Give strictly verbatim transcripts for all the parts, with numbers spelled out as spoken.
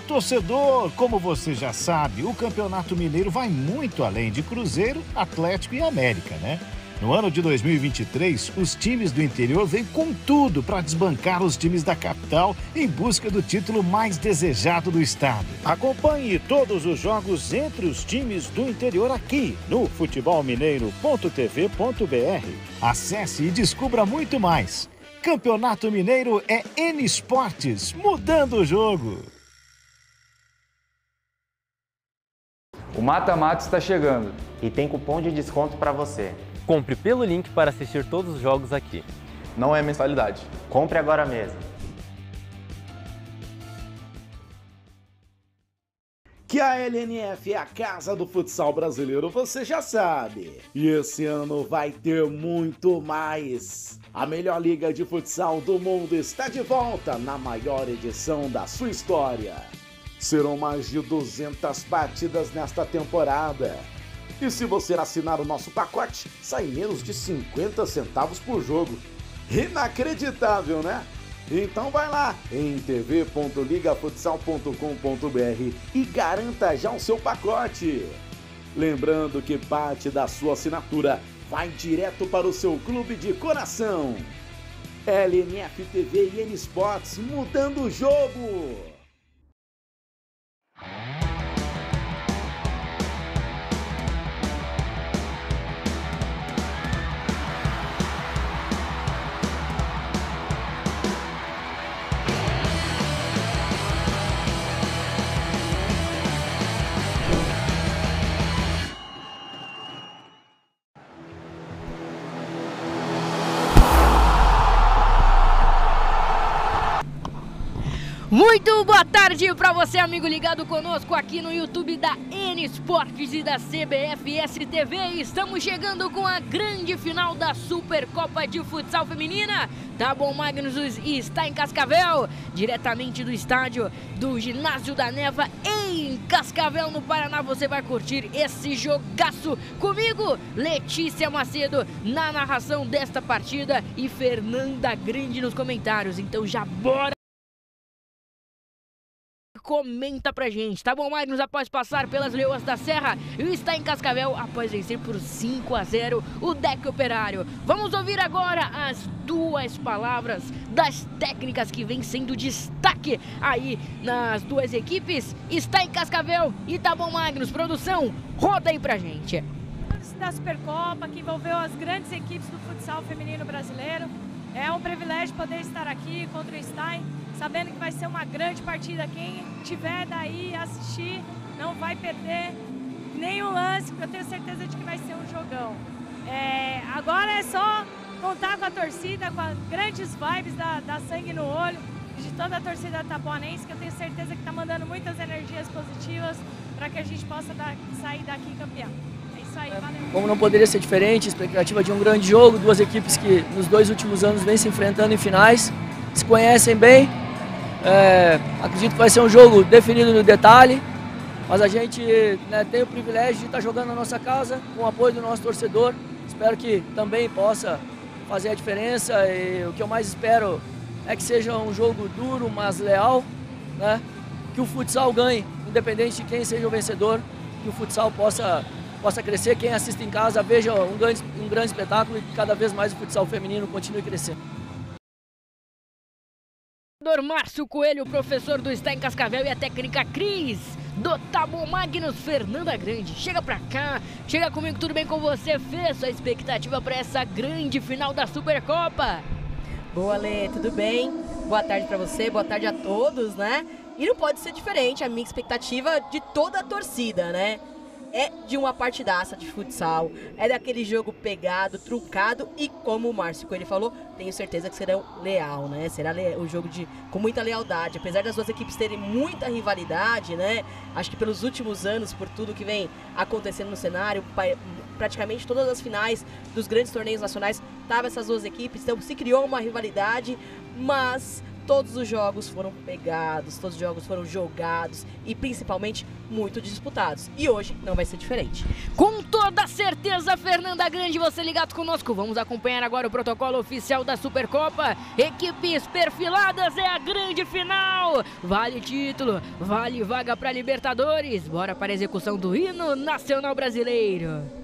torcedor, como você já sabe, o Campeonato Mineiro vai muito além de Cruzeiro, Atlético e América, né? No ano de dois mil e vinte e três, os times do interior vêm com tudo para desbancar os times da capital em busca do título mais desejado do estado. Acompanhe todos os jogos entre os times do interior aqui no futebol mineiro ponto tv ponto br. Acesse e descubra muito mais. Campeonato Mineiro é N Esportes, mudando o jogo. O mata-mata está chegando. E tem cupom de desconto para você. Compre pelo link para assistir todos os jogos aqui. Não é mensalidade. Compre agora mesmo. Que a L N F é a casa do futsal brasileiro, você já sabe. E esse ano vai ter muito mais. A melhor liga de futsal do mundo está de volta na maior edição da sua história. Serão mais de duzentas partidas nesta temporada. E se você assinar o nosso pacote, sai menos de cinquenta centavos por jogo. Inacreditável, né? Então vai lá em t v ponto liga futsal ponto com ponto br e garanta já o seu pacote. Lembrando que parte da sua assinatura vai direto para o seu clube de coração. L N F T V e N Esportes, mudando o jogo. Muito boa tarde para você, amigo ligado conosco aqui no YouTube da N Esportes e da C B F S T V. Estamos chegando com a grande final da Supercopa de Futsal Feminina. Tá-Bom Magnus está em Cascavel, diretamente do estádio do Ginásio da Neva em Cascavel, no Paraná. Você vai curtir esse jogaço comigo, Letícia Macedo, na narração desta partida e Fernanda Grande nos comentários. Então já bora! Comenta pra gente, tá bom, Magnus? Após passar pelas Leoas da Serra e está em Cascavel após vencer por cinco a zero o D E C Operário. Vamos ouvir agora as duas palavras das técnicas que vem sendo destaque aí nas duas equipes. Está em Cascavel e tá bom, Magnus? Produção, roda aí pra gente. Da Supercopa, que envolveu as grandes equipes do futsal feminino brasileiro. É um privilégio poder estar aqui contra o Stein, sabendo que vai ser uma grande partida. Quem tiver daí assistir não vai perder nenhum lance, porque eu tenho certeza de que vai ser um jogão. É, agora é só contar com a torcida, com as grandes vibes da, da Sangue no Olho, de toda a torcida tapoanense, que eu tenho certeza que está mandando muitas energias positivas para que a gente possa dar, sair daqui campeão. Aí, como não poderia ser diferente, expectativa de um grande jogo, duas equipes que nos dois últimos anos vêm se enfrentando em finais, se conhecem bem. É, acredito que vai ser um jogo definido no detalhe, mas a gente, né, tem o privilégio de estar jogando na nossa casa, com o apoio do nosso torcedor. Espero que também possa fazer a diferença, e o que eu mais espero é que seja um jogo duro, mas leal, né? Que o futsal ganhe, independente de quem seja o vencedor, que o futsal possa possa crescer, quem assiste em casa veja um grande, um grande espetáculo e que cada vez mais o futsal feminino continue crescendo. Márcio Coelho, professor do Stein Cascavel, e a técnica Cris do Tá-Bom Magnus, Fernanda Grande. Chega pra cá, chega comigo, tudo bem com você? Fez sua expectativa para essa grande final da Supercopa? Boa, Lê, tudo bem? Boa tarde pra você, boa tarde a todos, né? E não pode ser diferente, a minha expectativa de toda a torcida, né? É de uma partidaça de futsal, é daquele jogo pegado, truncado e, como o Márcio Coelho falou, tenho certeza que será leal, né? Será um jogo de, com muita lealdade, apesar das duas equipes terem muita rivalidade, né? Acho que pelos últimos anos, por tudo que vem acontecendo no cenário, praticamente todas as finais dos grandes torneios nacionais estavam essas duas equipes, então se criou uma rivalidade, mas todos os jogos foram pegados, todos os jogos foram jogados e principalmente muito disputados. E hoje não vai ser diferente. Com toda certeza, Fernanda Grande, você ligado conosco. Vamos acompanhar agora o protocolo oficial da Supercopa. Equipes perfiladas, é a grande final. Vale título, vale vaga para Libertadores. Bora para a execução do hino nacional brasileiro.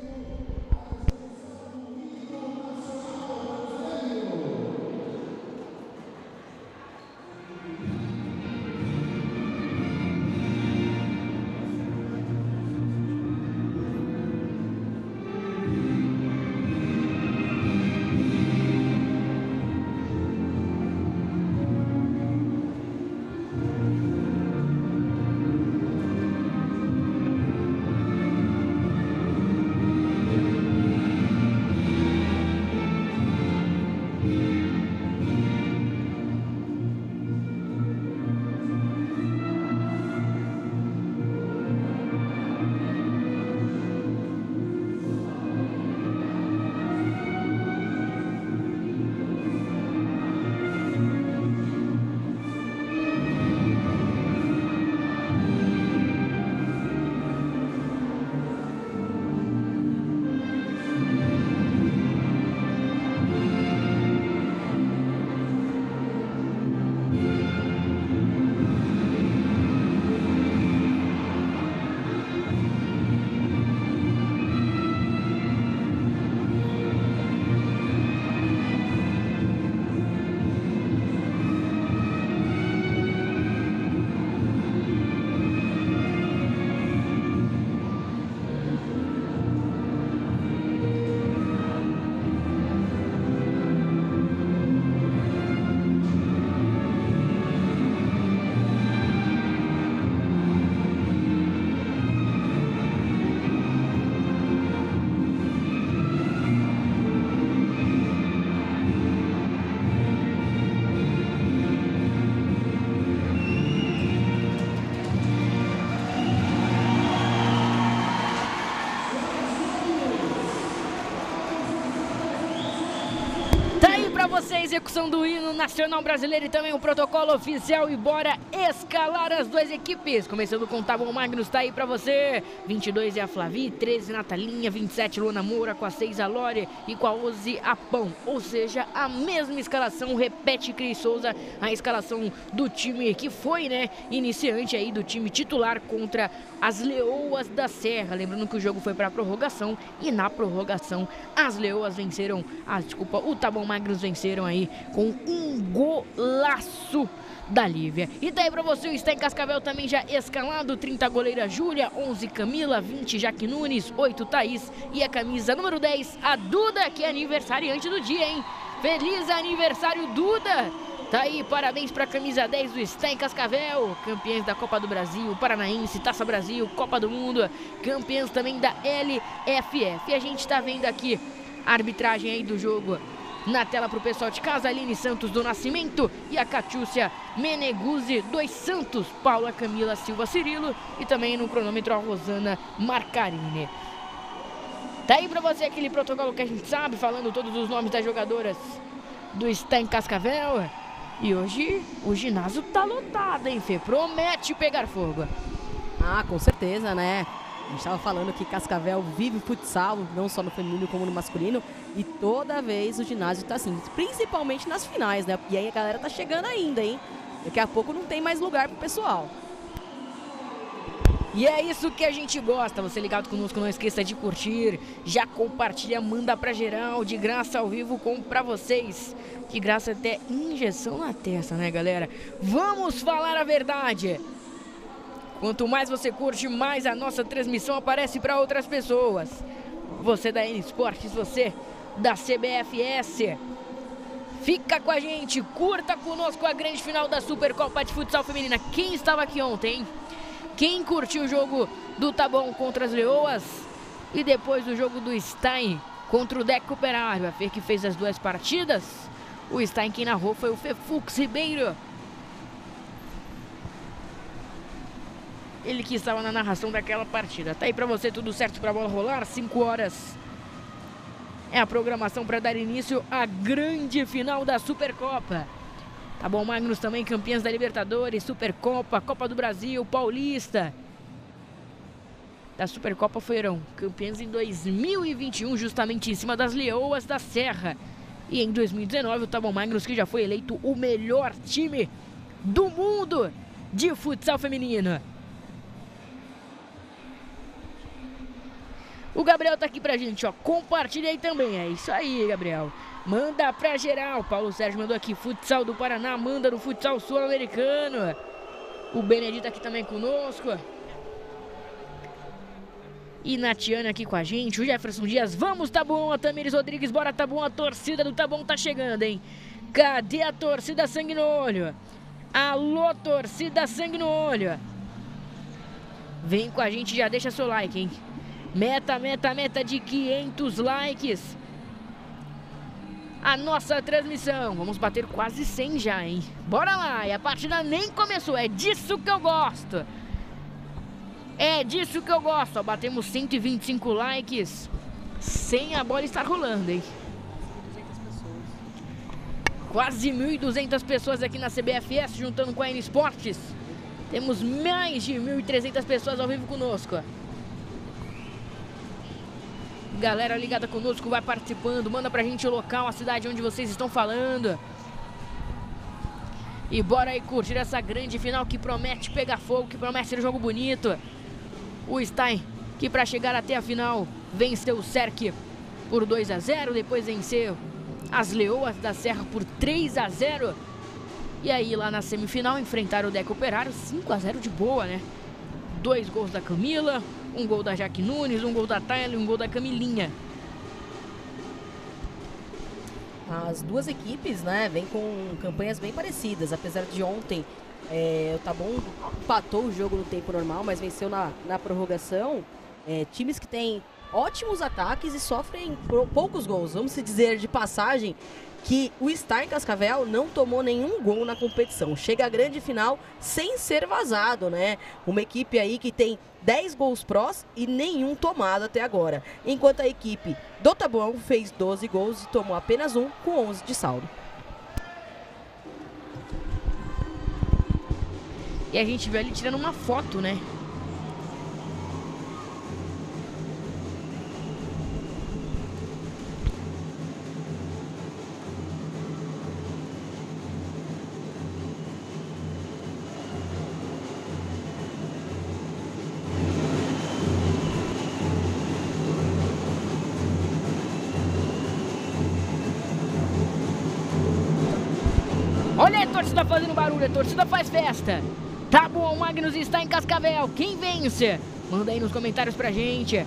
Você, a execução do hino nacional brasileiro e também o protocolo oficial, e bora escalar as duas equipes. Começando com o Taboão Magnus, tá aí pra você. vinte e dois é a Flavi, treze Natalinha, vinte e sete Luana Moura, com a seis a Lore e com a onze a Pão. Ou seja, a mesma escalação, repete Cris Souza, a escalação do time que foi, né, iniciante aí do time titular contra as Leoas da Serra. Lembrando que o jogo foi pra prorrogação e na prorrogação as Leoas venceram, ah, desculpa, o Taboão Magnus venceram aí com um golaço da Lívia. E daí pra você o Stein Cascavel também já escalado. Trinta goleira Júlia, onze Camila, vinte Jaque Nunes, oito Thaís e a camisa número dez, a Duda, que é aniversariante do dia, hein? Feliz aniversário, Duda! Tá aí, parabéns pra camisa dez do Stein Cascavel, campeãs da Copa do Brasil, Paranaense, Taça Brasil, Copa do Mundo, campeãs também da L F F. E a gente tá vendo aqui a arbitragem aí do jogo na tela pro pessoal de casa, Aline Santos do Nascimento e a Catiúcia Meneguzzi dos Santos, Paula Camila Silva Cirilo e também no cronômetro a Rosana Marcarini. Tá aí pra você aquele protocolo que a gente sabe, falando todos os nomes das jogadoras do Stein Cascavel. E hoje o ginásio tá lotado, hein, Fê? Promete pegar fogo. Ah, com certeza, né? A gente estava falando que Cascavel vive futsal, não só no feminino como no masculino, e toda vez o ginásio tá assim, principalmente nas finais, né? E aí a galera tá chegando ainda, hein? Daqui a pouco não tem mais lugar pro pessoal. E é isso que a gente gosta. Você ligado conosco, não esqueça de curtir, já compartilha, manda pra geral, de graça ao vivo, como pra vocês. De graça até injeção na testa, né, galera? Vamos falar a verdade. Quanto mais você curte, mais a nossa transmissão aparece para outras pessoas. Você da N Esportes, você da C B F S, fica com a gente, curta conosco a grande final da Supercopa de Futsal Feminina. Quem estava aqui ontem? Quem curtiu o jogo do Taboão contra as Leoas? E depois do jogo do Stein contra o Deco Operário, a Fê que fez as duas partidas. O Stein quem narrou foi o Fefux Ribeiro. Ele que estava na narração daquela partida. Tá aí pra você, tudo certo pra bola rolar. cinco horas é a programação para dar início à grande final da Supercopa. Taboão Magnus também campeãs da Libertadores, Supercopa, Copa do Brasil, Paulista. Da Supercopa foram campeãs em dois mil e vinte e um, justamente em cima das Leoas da Serra. E em dois mil e dezenove, o Taboão Magnus, que já foi eleito o melhor time do mundo de futsal feminino. O Gabriel tá aqui pra gente, ó. Compartilha aí também. É isso aí, Gabriel. Manda pra geral. Paulo Sérgio mandou aqui. Futsal do Paraná, manda no futsal sul-americano. O Benedito aqui também conosco. E Natiana aqui com a gente. O Jefferson Dias. Vamos, Taboão. A Tamires Rodrigues. Bora, Taboão. A torcida do Taboão tá chegando, hein? Cadê a torcida sangue no olho? Alô, torcida sangue no olho. Vem com a gente, já deixa seu like, hein? Meta, meta, meta de quinhentos likes. A nossa transmissão. Vamos bater quase cem já, hein? Bora lá. E a partida nem começou. É disso que eu gosto. É disso que eu gosto. Ó, batemos cento e vinte e cinco likes sem a bola estar rolando, hein? Quase mil e duzentas pessoas aqui na C B F S, juntando com a N Esportes. Temos mais de mil e trezentas pessoas ao vivo conosco. Galera ligada conosco, vai participando. Manda pra gente o local, a cidade onde vocês estão falando. E bora aí curtir essa grande final que promete pegar fogo, que promete ser um jogo bonito. O Stein, que pra chegar até a final, venceu o Cerc por dois a zero. Depois venceu as Leoas da Serra por três a zero. E aí lá na semifinal enfrentaram o Deca Operário cinco a zero de boa, né? Dois gols da Camila, um gol da Jaque Nunes, um gol da Tayla e um gol da Camilinha. As duas equipes, né, vêm com campanhas bem parecidas, apesar de ontem é, o Taboão empatou o jogo no tempo normal, mas venceu na, na prorrogação. É, times que têm ótimos ataques e sofrem poucos gols. Vamos se dizer de passagem que o Star em Cascavel não tomou nenhum gol na competição. Chega à grande final sem ser vazado, né? Uma equipe aí que tem dez gols prós e nenhum tomado até agora. Enquanto a equipe do Taboão fez doze gols e tomou apenas um com onze de saldo. E a gente viu ali tirando uma foto, né? Olha aí, a torcida fazendo barulho, a torcida faz festa. Taboão Magnus está em Cascavel. Quem vence? Manda aí nos comentários pra gente.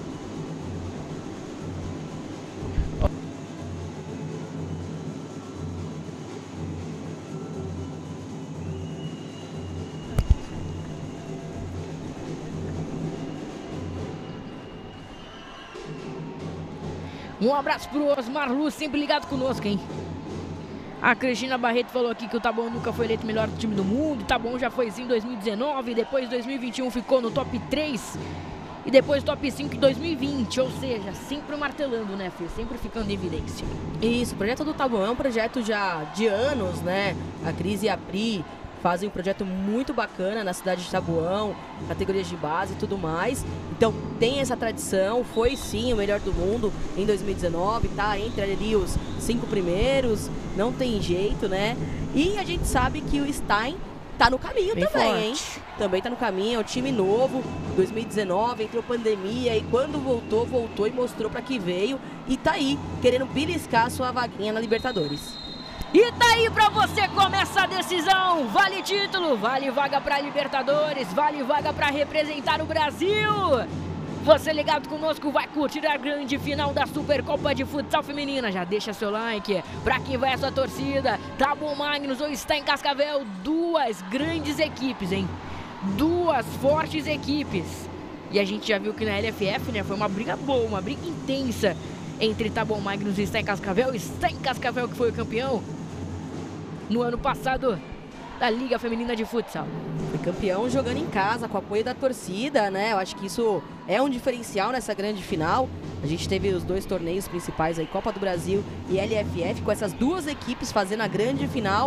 Um abraço pro Osmar Luz, sempre ligado conosco, hein? A Cristina Barreto falou aqui que o Taboão nunca foi eleito melhor do time do mundo. O Taboão já foi em dois mil e dezenove, depois em dois mil e vinte e um ficou no top três e depois top cinco em dois mil e vinte. Ou seja, sempre martelando, né, Fê? Sempre ficando em evidência. Isso, o projeto do Taboão é um projeto já de anos, né? A Cris e a Pri fazem um projeto muito bacana na cidade de Taboão, categorias de base e tudo mais. Então tem essa tradição, foi sim o melhor do mundo em dois mil e dezenove, tá entre ali os cinco primeiros, não tem jeito, né? E a gente sabe que o Stein tá no caminho Bem também, forte. hein? Também tá no caminho, é um time novo, dois mil e dezenove, entrou pandemia e quando voltou, voltou e mostrou pra que veio. E tá aí, querendo beliscar a sua vaguinha na Libertadores. E daí pra você começa a decisão, vale título, vale vaga pra Libertadores, vale vaga pra representar o Brasil. Você ligado conosco vai curtir a grande final da Supercopa de Futsal Feminina. Já deixa seu like, pra quem vai a sua torcida, Taboão Magnus ou está em Cascavel, duas grandes equipes, hein? Duas fortes equipes. E a gente já viu que na L F F, né, foi uma briga boa, uma briga intensa entre Taboão Magnus e está em Cascavel. Está em Cascavel que foi o campeão no ano passado da Liga Feminina de Futsal. Foi campeão jogando em casa, com o apoio da torcida, né? Eu acho que isso é um diferencial nessa grande final. A gente teve os dois torneios principais aí, Copa do Brasil e L F F, com essas duas equipes fazendo a grande final.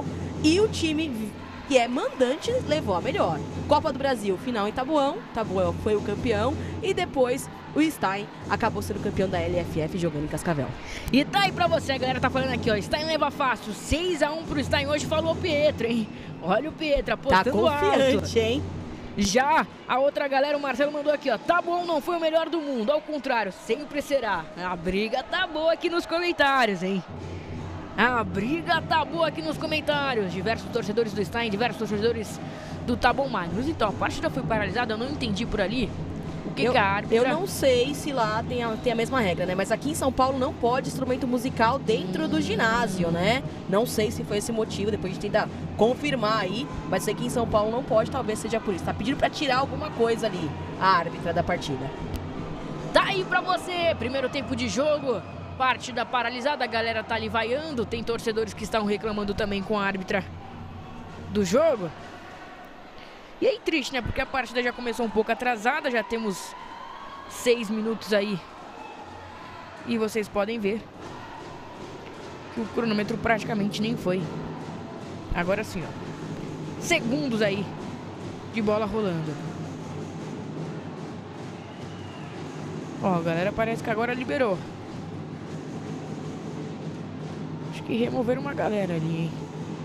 e o time que é mandante levou a melhor. Copa do Brasil, final em Taboão, Taboão foi o campeão e depois o Stein acabou sendo campeão da L F F jogando em Cascavel. E tá aí pra você, a galera tá falando aqui, ó, Stein leva fácil, seis a um pro Stein hoje, falou o Pietro, hein? Olha o Pietro apostando tá confiante, alto. Hein? Já a outra galera, o Marcelo mandou aqui, ó, tá bom, não foi o melhor do mundo, ao contrário, sempre será. A briga tá boa aqui nos comentários, hein? A briga tá boa aqui nos comentários. Diversos torcedores do Stein, diversos torcedores do Taboão Magnus. Então, a partida foi paralisada, eu não entendi por ali o que, eu, que a árbitra... Eu não sei se lá tem a, tem a mesma regra, né? Mas aqui em São Paulo não pode instrumento musical dentro hum. do ginásio, né? Não sei se foi esse motivo, depois a gente tenta confirmar aí. Mas sei que em São Paulo não pode, talvez seja por isso. Tá pedindo pra tirar alguma coisa ali, a árbitra da partida. Tá aí pra você, primeiro tempo de jogo. Partida paralisada, a galera tá ali vaiando. Tem torcedores que estão reclamando também com a árbitra do jogo. E aí triste, né? Porque a partida já começou um pouco atrasada. Já temos seis minutos aí. E vocês podem ver que o cronômetro praticamente nem foi. Agora sim, ó, segundos aí de bola rolando. Ó, a galera parece que agora liberou. Que removeram uma galera ali, hein?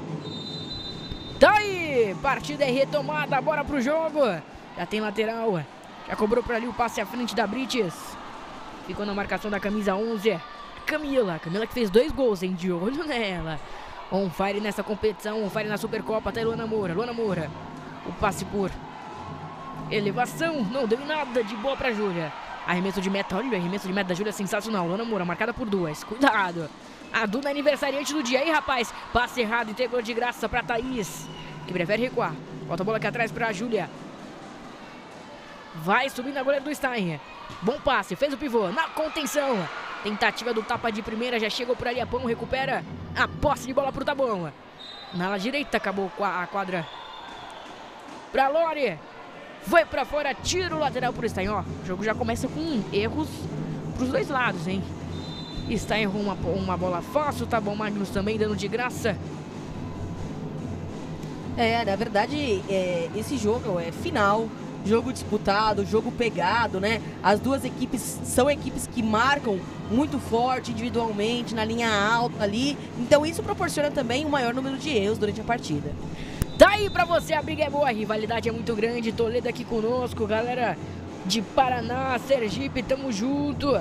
Tá aí! Partida é retomada, bora pro jogo. Já tem lateral. Já cobrou por ali o passe à frente da Brites. Ficou na marcação da camisa onze. Camila, Camila que fez dois gols, hein? De olho nela. On fire nessa competição, on fire na Supercopa. Tá aí Luana Moura, Luana Moura. O passe por elevação, não deu nada, de boa pra Júlia. Arremesso de meta, olha o arremesso de meta da Júlia, sensacional. Luana Moura, marcada por duas, cuidado. A Duna é aniversariante do dia. Aí, rapaz, passe errado, entregou de graça pra Thaís, que prefere recuar. Bota a bola aqui atrás pra Júlia. Vai subindo a goleira do Stein. Bom passe, fez o pivô, na contenção. Tentativa do tapa de primeira, já chegou por ali a Pão, recupera a posse de bola pro Taboão. Na ala direita, acabou a quadra pra Lore. Foi pra fora, tiro lateral pro Stein, ó. O jogo já começa com erros pros dois lados, hein. Stein errou uma, uma bola fácil, Taboão Magnus também dando de graça. É, na verdade, é, esse jogo é final, jogo disputado, jogo pegado, né? As duas equipes são equipes que marcam muito forte individualmente, na linha alta ali. Então isso proporciona também um maior número de erros durante a partida. Tá aí pra você, a briga é boa, a rivalidade é muito grande. Toledo aqui conosco, galera de Paraná, Sergipe, tamo junto.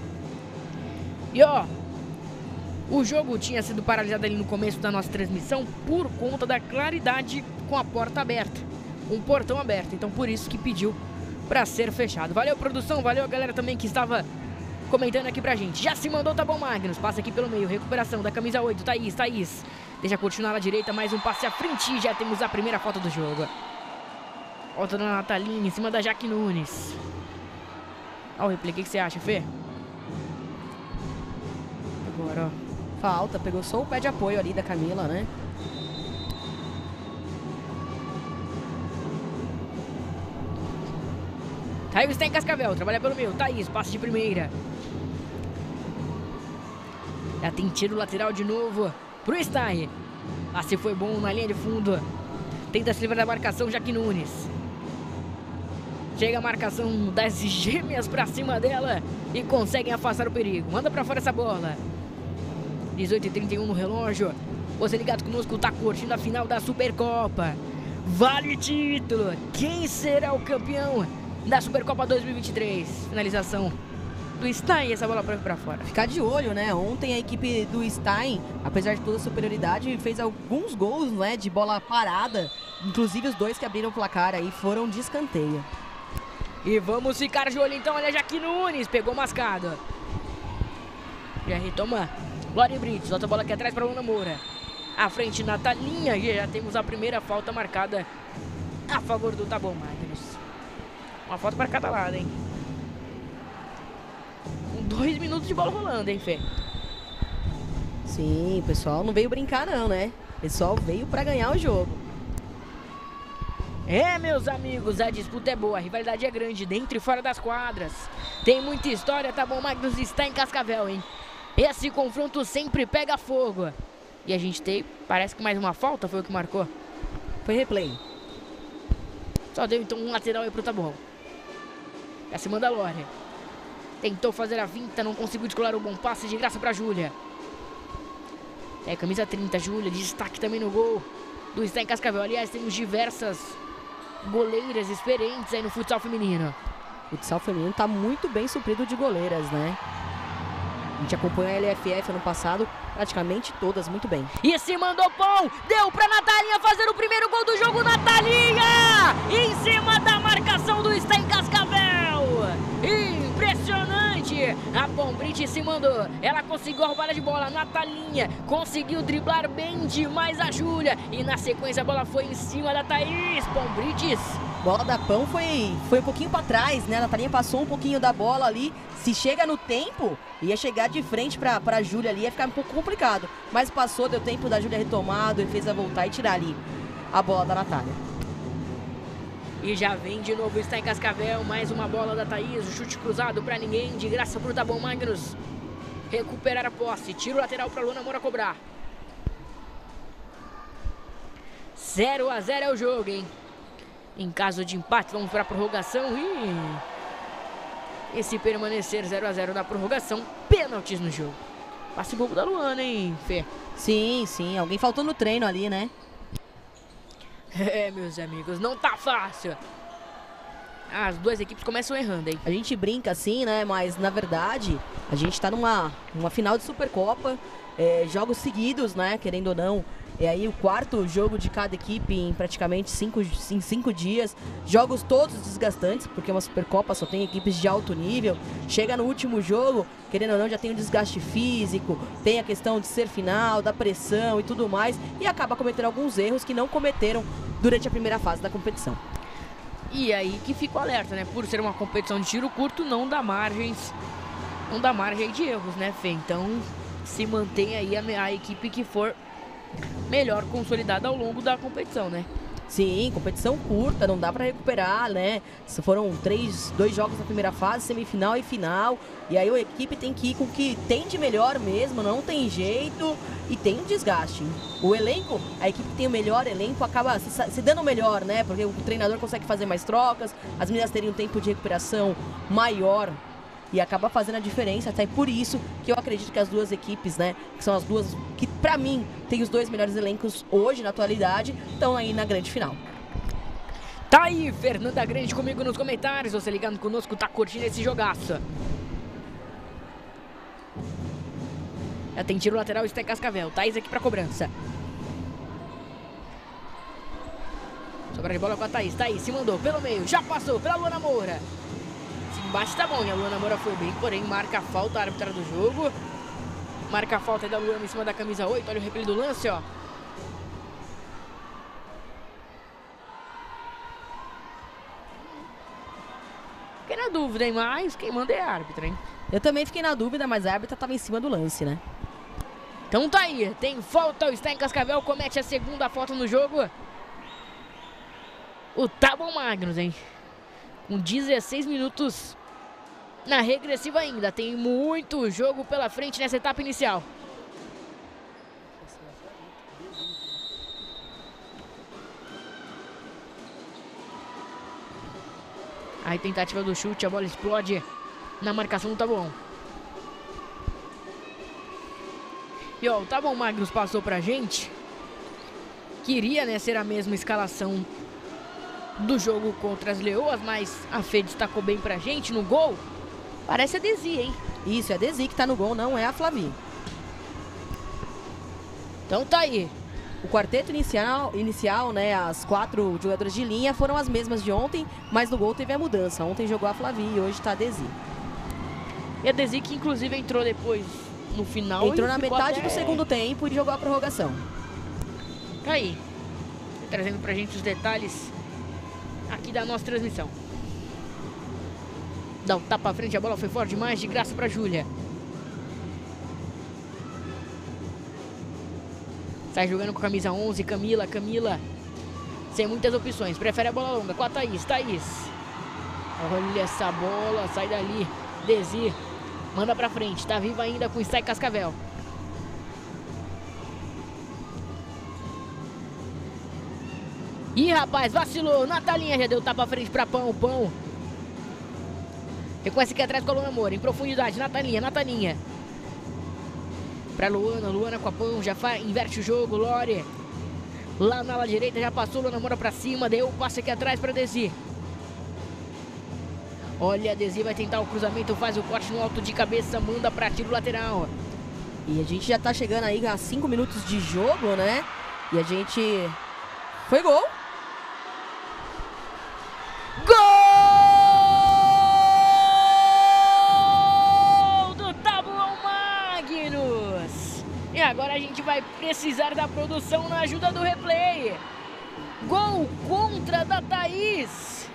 E ó, o jogo tinha sido paralisado ali no começo da nossa transmissão por conta da claridade com a porta aberta, um portão aberto, então por isso que pediu pra ser fechado. Valeu, produção, valeu a galera também que estava comentando aqui pra gente. Já se mandou, Taboão Magnus, passa aqui pelo meio, recuperação da camisa oito, Thaís, Thaís. Deixa continuar na direita, mais um passe à frente e já temos a primeira falta do jogo. Falta da Nataline em cima da Jaque Nunes. Olha o replay, o que você acha, Fê? Agora, ó. Falta, pegou só o pé de apoio ali da Camila, né? Thaís está em Cascavel, trabalha pelo meio, Thaís, passe de primeira. Já tem tiro lateral de novo pro Stein. Passe foi bom na linha de fundo. Tenta se livrar da marcação, Jaque Nunes. Chega a marcação das gêmeas pra cima dela e conseguem afastar o perigo. Manda pra fora essa bola. dezoito e trinta e um no relógio. Você ligado conosco, tá curtindo a final da Supercopa. Vale título. Quem será o campeão da Supercopa dois mil e vinte e três? Finalização do Stein, essa bola pra, pra fora. Ficar de olho, né? Ontem a equipe do Stein, apesar de toda a superioridade, fez alguns gols, né, de bola parada. Inclusive os dois que abriram o placar aí foram de escanteio. E vamos ficar de olho então, olha, Jaque Nunes, pegou mascado. Já retoma Lore Brites, outra bola aqui atrás para Luana Moura. À frente, Natalinha, e já temos a primeira falta marcada a favor do Taboão Magnus. Uma falta para cada lado, hein. Com dois minutos de bola rolando, hein, Fê? Sim, o pessoal não veio brincar não, né? O pessoal veio para ganhar o jogo. É, meus amigos, a disputa é boa, a rivalidade é grande, dentro e fora das quadras. Tem muita história, Taboão Magnus está em Cascavel, hein? Esse confronto sempre pega fogo. E a gente tem, parece que mais uma falta foi o que marcou. Foi replay. Só deu então um lateral aí pro Taboão. Pra cima da Lore. Tentou fazer a vinta, não conseguiu descolar o bom passe, de graça pra Júlia. É, camisa trinta, Júlia, destaque também no gol do Stein Cascavel. Aliás, temos diversas goleiras experientes aí no futsal feminino. O futsal feminino tá muito bem suprido de goleiras, né? A gente acompanhou a L F F ano passado, praticamente todas, muito bem. E se mandou bom, deu pra Natalinha fazer o primeiro gol do jogo, Natalinha! Em cima da marcação do Stein Cascavel! Impressionante! A Pombrite se mandou, ela conseguiu a roubada de bola, Natalinha conseguiu driblar bem demais a Júlia. E na sequência a bola foi em cima da Thaís, Pombrites. Bola da Pão foi, foi um pouquinho pra trás, né? A Natalinha passou um pouquinho da bola ali. Se chega no tempo, ia chegar de frente pra, pra Júlia ali, ia ficar um pouco complicado. Mas passou, deu tempo da Júlia retomar, a defesa voltar e tirar ali a bola da Natália. E já vem de novo, está em Cascavel, mais uma bola da Thaís, o chute cruzado pra ninguém, de graça pro Taboão Magnus. Recuperar a posse, tiro lateral pra Luana Moura cobrar. zero a zero é o jogo, hein? Em caso de empate, vamos para a prorrogação e... E se permanecer zero a zero na prorrogação, pênaltis no jogo. Passe bobo da Luana, hein, Fê? Sim, sim. Alguém faltou no treino ali, né? É, meus amigos, não tá fácil. As duas equipes começam errando, hein? A gente brinca assim, né? Mas, na verdade, a gente tá numa, numa final de Supercopa. É, jogos seguidos, né? Querendo ou não. É aí o quarto jogo de cada equipe em praticamente cinco, em cinco dias. Jogos todos desgastantes, porque uma Supercopa só tem equipes de alto nível. Chega no último jogo, querendo ou não, já tem um desgaste físico, tem a questão de ser final, da pressão e tudo mais. E acaba cometendo alguns erros que não cometeram durante a primeira fase da competição. E aí que fica o alerta, né? Por ser uma competição de tiro curto, não dá margens, não dá margem de erros, né, Fê? Então, se mantém aí a, a equipe que for melhor consolidada ao longo da competição, né? Sim, competição curta, não dá pra recuperar, né? Foram três, dois jogos na primeira fase, semifinal e final. E aí a equipe tem que ir com o que tem de melhor mesmo, não tem jeito e tem um desgaste. O elenco, a equipe que tem o melhor elenco acaba se, se dando melhor, né? Porque o treinador consegue fazer mais trocas, as meninas teriam um tempo de recuperação maior. E acaba fazendo a diferença, até por isso que eu acredito que as duas equipes, né, que são as duas que pra mim tem os dois melhores elencos hoje na atualidade, estão aí na grande final. Tá aí, Fernanda Grande comigo nos comentários, você ligando conosco, tá curtindo esse jogaço. Já tem tiro lateral, está em Cascavel, Thaís aqui pra cobrança. Sobra de bola com a Thaís, Thaís se mandou pelo meio, já passou pela Luana Moura. Embaixo tá bom, e a Luana Moura foi bem, porém marca a falta a árbitra do jogo. Marca a falta aí da Luana em cima da camisa oito, olha o replay do lance, ó. Fiquei na dúvida, hein, mas quem manda é a árbitra, hein. Eu também fiquei na dúvida, mas a árbitra tava em cima do lance, né. Então tá aí, tem falta, o Stein Cascavel comete a segunda falta no jogo. O Taboão Magnus, hein. Com dezesseis minutos na regressiva ainda. Tem muito jogo pela frente nessa etapa inicial. Aí tentativa do chute, a bola explode na marcação do Taboão. E ó, o Taboão Magnus passou pra gente. Queria, né, ser a mesma escalação do jogo contra as Leoas, mas a Fê destacou bem pra gente no gol. Parece a Desi, hein? Isso, é a Desi que tá no gol, não é a Flavi. Então tá aí. O quarteto inicial, inicial, né, as quatro jogadoras de linha foram as mesmas de ontem, mas no gol teve a mudança. Ontem jogou a Flavi e hoje tá a Desi. E a Desi que inclusive entrou depois no final. Entrou na metade até... do segundo tempo e jogou a prorrogação. Tá aí. Trazendo pra gente os detalhes aqui da nossa transmissão. Dá um tapa à frente, a bola foi forte demais, de graça pra Júlia. Sai jogando com a camisa onze, Camila, Camila. Sem muitas opções, prefere a bola longa com a Thaís, Thaís. Olha essa bola, sai dali. Desi, manda pra frente, tá viva ainda com o Stein Cascavel. Ih, rapaz, vacilou. Natalinha já deu tapa à frente pra Pão. Pão. Reconhece aqui atrás com a Luana Moura. Em profundidade. Natalinha, Natalinha. Pra Luana. Luana com a Pão. Já faz, inverte o jogo. Lore. Lá na ala direita já passou. Luana Moura pra cima. Deu o passe aqui atrás pra Desi. Olha, a Desi vai tentar o cruzamento. Faz o corte no alto de cabeça. Manda pra tiro lateral. E a gente já tá chegando aí a cinco minutos de jogo, né? E a gente... Foi gol! Gol do Tabuão Magnus! E agora a gente vai precisar da produção na ajuda do replay. Gol contra da Thaís.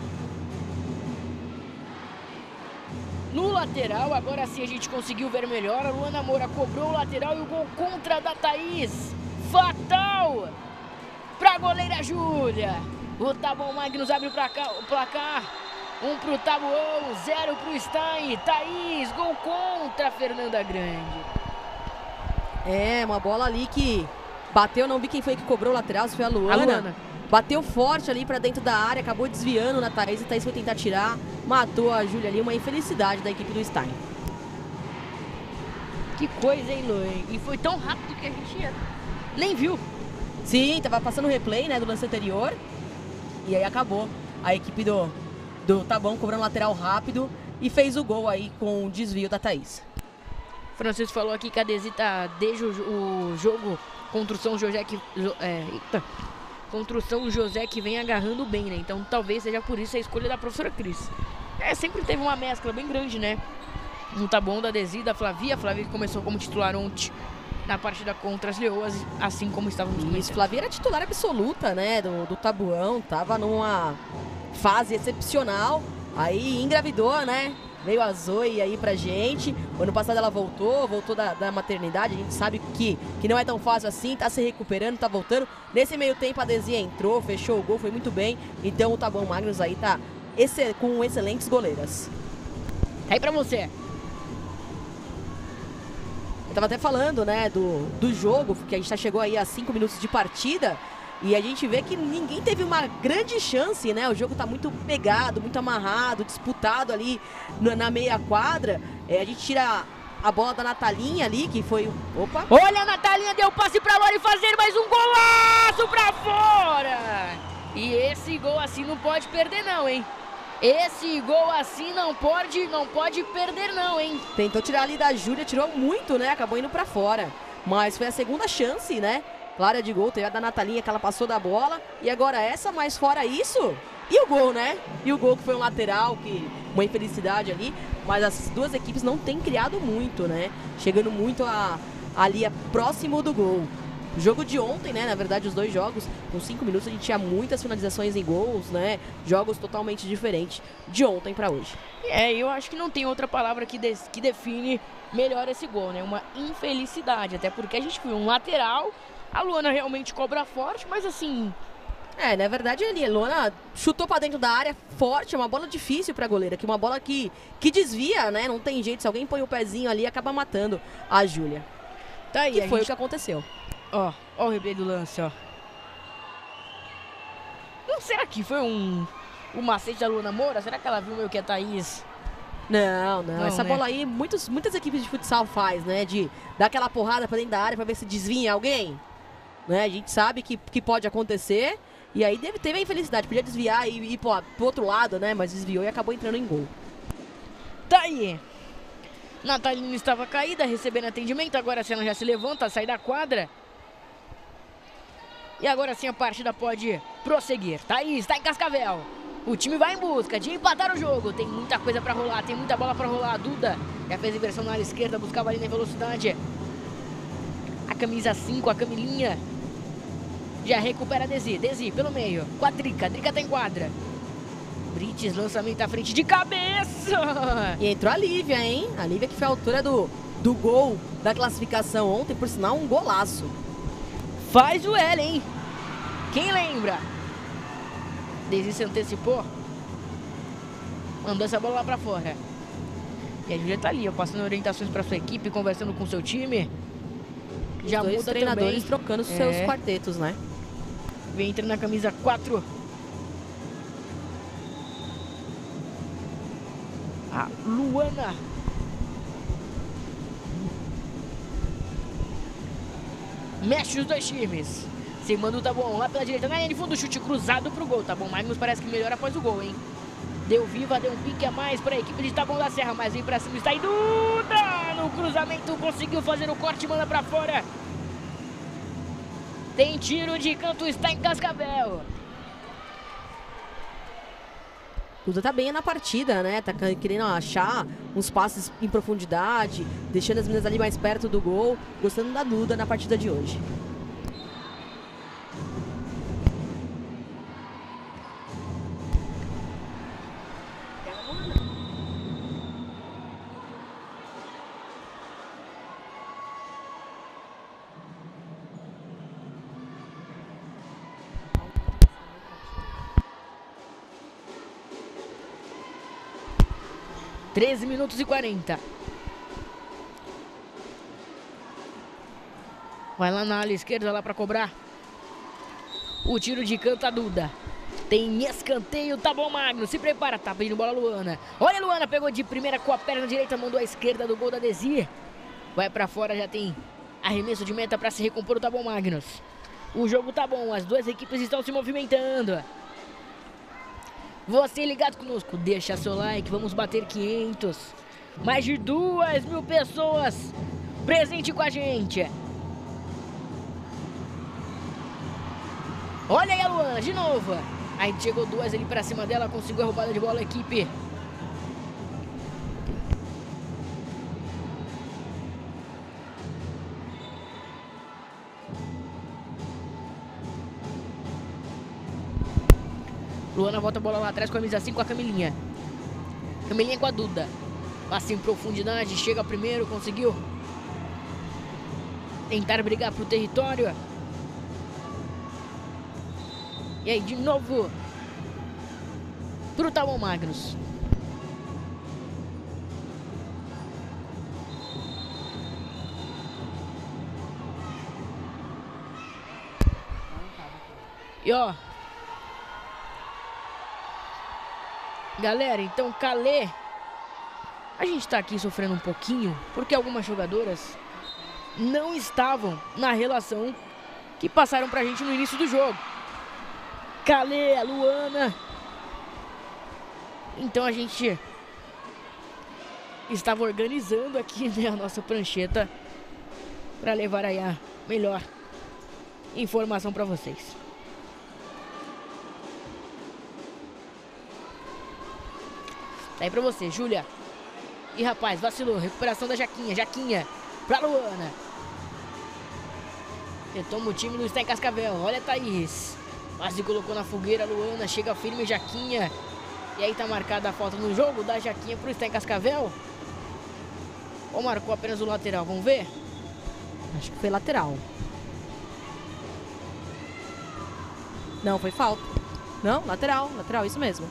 No lateral, agora sim a gente conseguiu ver melhor. A Luana Moura cobrou o lateral e o gol contra da Thaís. Fatal pra goleira Júlia. O Tabuão Magnus abre o placar. O placar. Um pro Tabuão, zero pro Stein. Thaís, gol contra Fernanda Grande. É, uma bola ali que bateu, não vi quem foi que cobrou o lateral, se foi a Luana. A Luana. Bateu forte ali pra dentro da área, acabou desviando na Thaís. A Thaís foi tentar tirar, matou a Júlia ali. Uma infelicidade da equipe do Stein. Que coisa, hein, Lu? E foi tão rápido que a gente nem viu. Sim, tava passando o replay, né, do lance anterior. E aí acabou. A equipe do, do Tabuão cobrando lateral rápido e fez o gol aí com o desvio da Thaís. Francisco falou aqui que a Desi tá desde o, o jogo contra o São José que... É, eita. Contra o São José que vem agarrando bem, né? Então talvez seja por isso a escolha da professora Cris. É, sempre teve uma mescla bem grande, né? No Tabuão da Desi, da Flavia. A Flavia que começou como titular ontem na partida contra as Leoas, assim como estávamos começando. Isso, Flavia era titular absoluta, né, do, do Tabuão, tava numa fase excepcional, aí engravidou, né, veio a Zoe aí pra gente, o ano passado ela voltou, voltou da, da maternidade, a gente sabe que, que não é tão fácil assim, tá se recuperando, tá voltando, nesse meio tempo a Desi entrou, fechou o gol, foi muito bem, então o Tabuão Magnus aí tá esse, com excelentes goleiras. Aí pra você. Eu tava até falando, né, do, do jogo, porque a gente já chegou aí a cinco minutos de partida e a gente vê que ninguém teve uma grande chance, né? O jogo tá muito pegado, muito amarrado, disputado ali na, na meia quadra. É, a gente tira a bola da Natalinha ali, que foi... Opa! Olha, a Natalinha deu passe pra Lore fazer mais um golaço pra fora! E esse gol assim não pode perder não, hein? Esse gol assim não pode, não pode perder não, hein? Tentou tirar ali da Júlia, tirou muito, né? Acabou indo pra fora. Mas foi a segunda chance, né? Clara de gol, teve a da Natalinha que ela passou da bola. E agora essa, mas fora isso... E o gol, né? E o gol que foi um lateral, que uma infelicidade ali. Mas as duas equipes não têm criado muito, né? Chegando muito a, ali a, próximo do gol. O jogo de ontem, né, na verdade os dois jogos, com cinco minutos a gente tinha muitas finalizações em gols, né, jogos totalmente diferentes de ontem pra hoje. É, eu acho que não tem outra palavra que, de, que define melhor esse gol, né, uma infelicidade, até porque a gente viu um lateral, a Luana realmente cobra forte, mas assim... É, na verdade ali, a Luana chutou pra dentro da área forte, é uma bola difícil pra goleira, que uma bola que, que desvia, né, não tem jeito, se alguém põe o pezinho ali, acaba matando a Júlia. Tá aí, que foi gente... o que aconteceu. Ó, ó o replay do lance, ó. Não, será que foi um, um macete da Luana Moura? Será que ela viu meio que a Thaís? Não, não, não essa né? bola aí muitos, muitas equipes de futsal faz, né? De dar aquela porrada pra dentro da área pra ver se desvia alguém. Né? A gente sabe que, que pode acontecer. E aí deve, teve a infelicidade, podia desviar e ir pro, pro outro lado, né? Mas desviou e acabou entrando em gol. Tá aí. Natalina estava caída, recebendo atendimento. Agora sim ela já se levanta, sai da quadra. E agora sim a partida pode prosseguir. Thaís tá em Cascavel. O time vai em busca de empatar o jogo. Tem muita coisa pra rolar, tem muita bola pra rolar. A Duda já fez inversão na área esquerda, buscava ali na velocidade. A camisa cinco, a Camilinha. Já recupera a Desi. Desi pelo meio. Com a Drica. A Drica tá em quadra. Brites, lançamento à frente de cabeça. E entrou a Lívia, hein? A Lívia que foi a autora do, do gol da classificação ontem. Por sinal, um golaço. Faz o L, hein? Quem lembra? Desi se antecipou. Mandou essa bola lá pra fora. E a Júlia tá ali, ó, passando orientações pra sua equipe, conversando com o seu time. Os Já dois muda treinadores também. trocando os É. seus quartetos, né? Vem entrando na camisa quatro. A Luana. Mexe os dois times. Se manda o Taboão lá pela direita, na linha de fundo, chute cruzado pro gol. Tá bom, Magnus parece que melhora após o gol, hein? Deu viva, deu um pique a mais para a equipe de Taboão da Serra, mas vem pra cima, está aí Duda! No cruzamento, conseguiu fazer o corte, manda pra fora. Tem tiro de canto, está em Cascavel. Duda tá bem na partida, né? Tá querendo achar uns passes em profundidade, deixando as meninas ali mais perto do gol. Gostando da Duda na partida de hoje. treze minutos e quarenta. Vai lá na ala esquerda, lá pra cobrar. O tiro de canto a Duda. Tem escanteio, tá bom, Magno. Se prepara, tá pedindo bola a Luana. Olha a Luana, pegou de primeira com a perna direita, mandou à esquerda do gol da Desir. Vai pra fora, já tem arremesso de meta pra se recompor o Tá Bom Magnus. O jogo tá bom, as duas equipes estão se movimentando. Você ligado conosco, deixa seu like, vamos bater quinhentos. Mais de duas mil pessoas presente com a gente. Olha aí a Luana, de novo. Aí chegou duas ali pra cima dela, conseguiu a roubada de bola a equipe. Luana volta a bola lá atrás com a camisa cinco com a Camilinha. Camilinha com a Duda. Passa em profundidade, chega primeiro, conseguiu tentar brigar pro território. E aí de novo pro Tá Bom Magnus. E ó, galera, então Calê, a gente tá aqui sofrendo um pouquinho porque algumas jogadoras não estavam na relação que passaram pra gente no início do jogo. Calê, a Luana. Então a gente estava organizando aqui, né, a nossa prancheta para levar aí a melhor informação para vocês. Tá aí pra você, Júlia. Ih, rapaz, vacilou. Recuperação da Jaquinha. Jaquinha pra Luana. Retoma o time do Está em Cascavel. Olha a Thaís. Quase colocou na fogueira a Luana. Chega firme, Jaquinha. E aí tá marcada a falta no jogo da Jaquinha pro Está em Cascavel. Ou marcou apenas o lateral? Vamos ver? Acho que foi lateral. Não, foi falta. Não, lateral. Lateral, isso mesmo.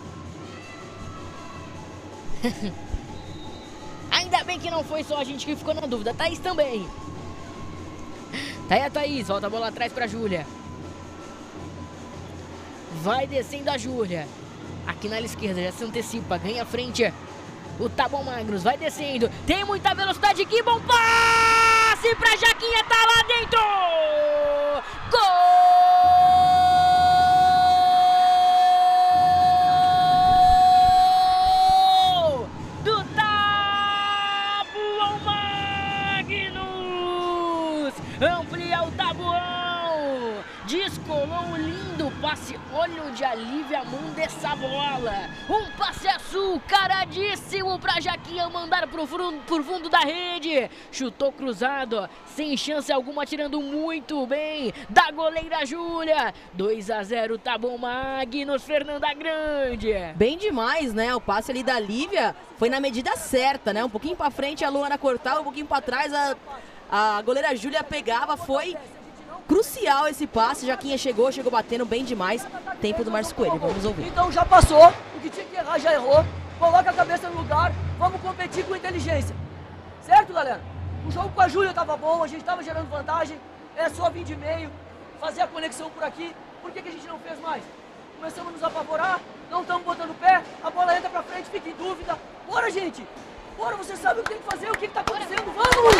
Ainda bem que não foi só a gente que ficou na dúvida. Thaís também. Tá aí a Thaís, volta a bola atrás pra Júlia. Vai descendo a Júlia. Aqui na ala esquerda, já se antecipa, ganha a frente. O Tá Bom Magnus vai descendo. Tem muita velocidade, que bom passe pra Jaquinha, tá lá dentro. Gol! Amplia o Tabuão. Descolou um lindo passe. Olha onde a Lívia manda essa bola. Um passe açucaradíssimo pra Jaquinha mandar pro fundo, pro fundo da rede. Chutou cruzado, sem chance alguma, tirando muito bem da goleira Júlia. dois a zero, Tá Bom Magnus, Fernanda Grande. Bem demais, né? O passe ali da Lívia foi na medida certa, né? Um pouquinho pra frente a Luana cortava, um pouquinho pra trás a... A goleira Júlia pegava, foi crucial esse passe. Jaquinha chegou, chegou batendo bem demais. Tempo do Márcio Coelho, vamos ouvir. Então já passou, o que tinha que errar já errou. Coloca a cabeça no lugar, vamos competir com inteligência. Certo, galera? O jogo com a Júlia tava bom, a gente tava gerando vantagem. É só vir de meio, fazer a conexão por aqui Por que, que a gente não fez mais? Começamos a nos apavorar, não estamos botando o pé, a bola entra pra frente, fica em dúvida. Bora, gente! Bora, você sabe o que tem que fazer, o que, que tá acontecendo, vamos!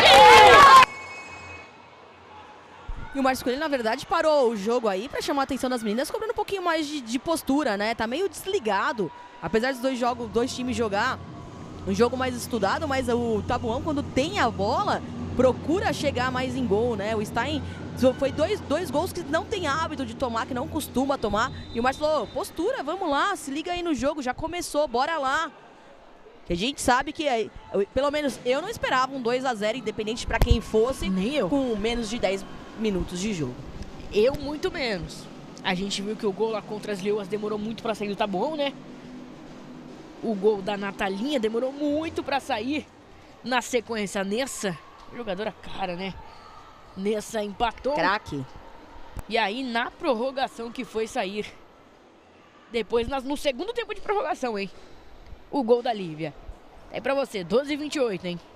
E o Márcio Coelho, na verdade, parou o jogo aí pra chamar a atenção das meninas, cobrando um pouquinho mais de, de postura, né? Tá meio desligado. Apesar dos dois jogos, dois times jogar um jogo mais estudado, mas o Tabuão, quando tem a bola, procura chegar mais em gol, né? O Stein foi dois, dois gols que não tem hábito de tomar, que não costuma tomar. E o Márcio falou, postura, vamos lá, se liga aí no jogo, já começou, bora lá. Que a gente sabe que, pelo menos eu não esperava um dois a zero, independente pra quem fosse, nem eu, com menos de dez minutos de jogo. Eu muito menos. A gente viu que o gol lá contra as Leoas demorou muito pra sair do Tabuão, né? O gol da Natalinha demorou muito pra sair. Na sequência, a Nessa, jogadora cara, né? Nessa empatou. Craque. E aí, na prorrogação que foi sair. Depois, no segundo tempo de prorrogação, hein? O gol da Lívia. É pra você, doze e vinte e oito, hein?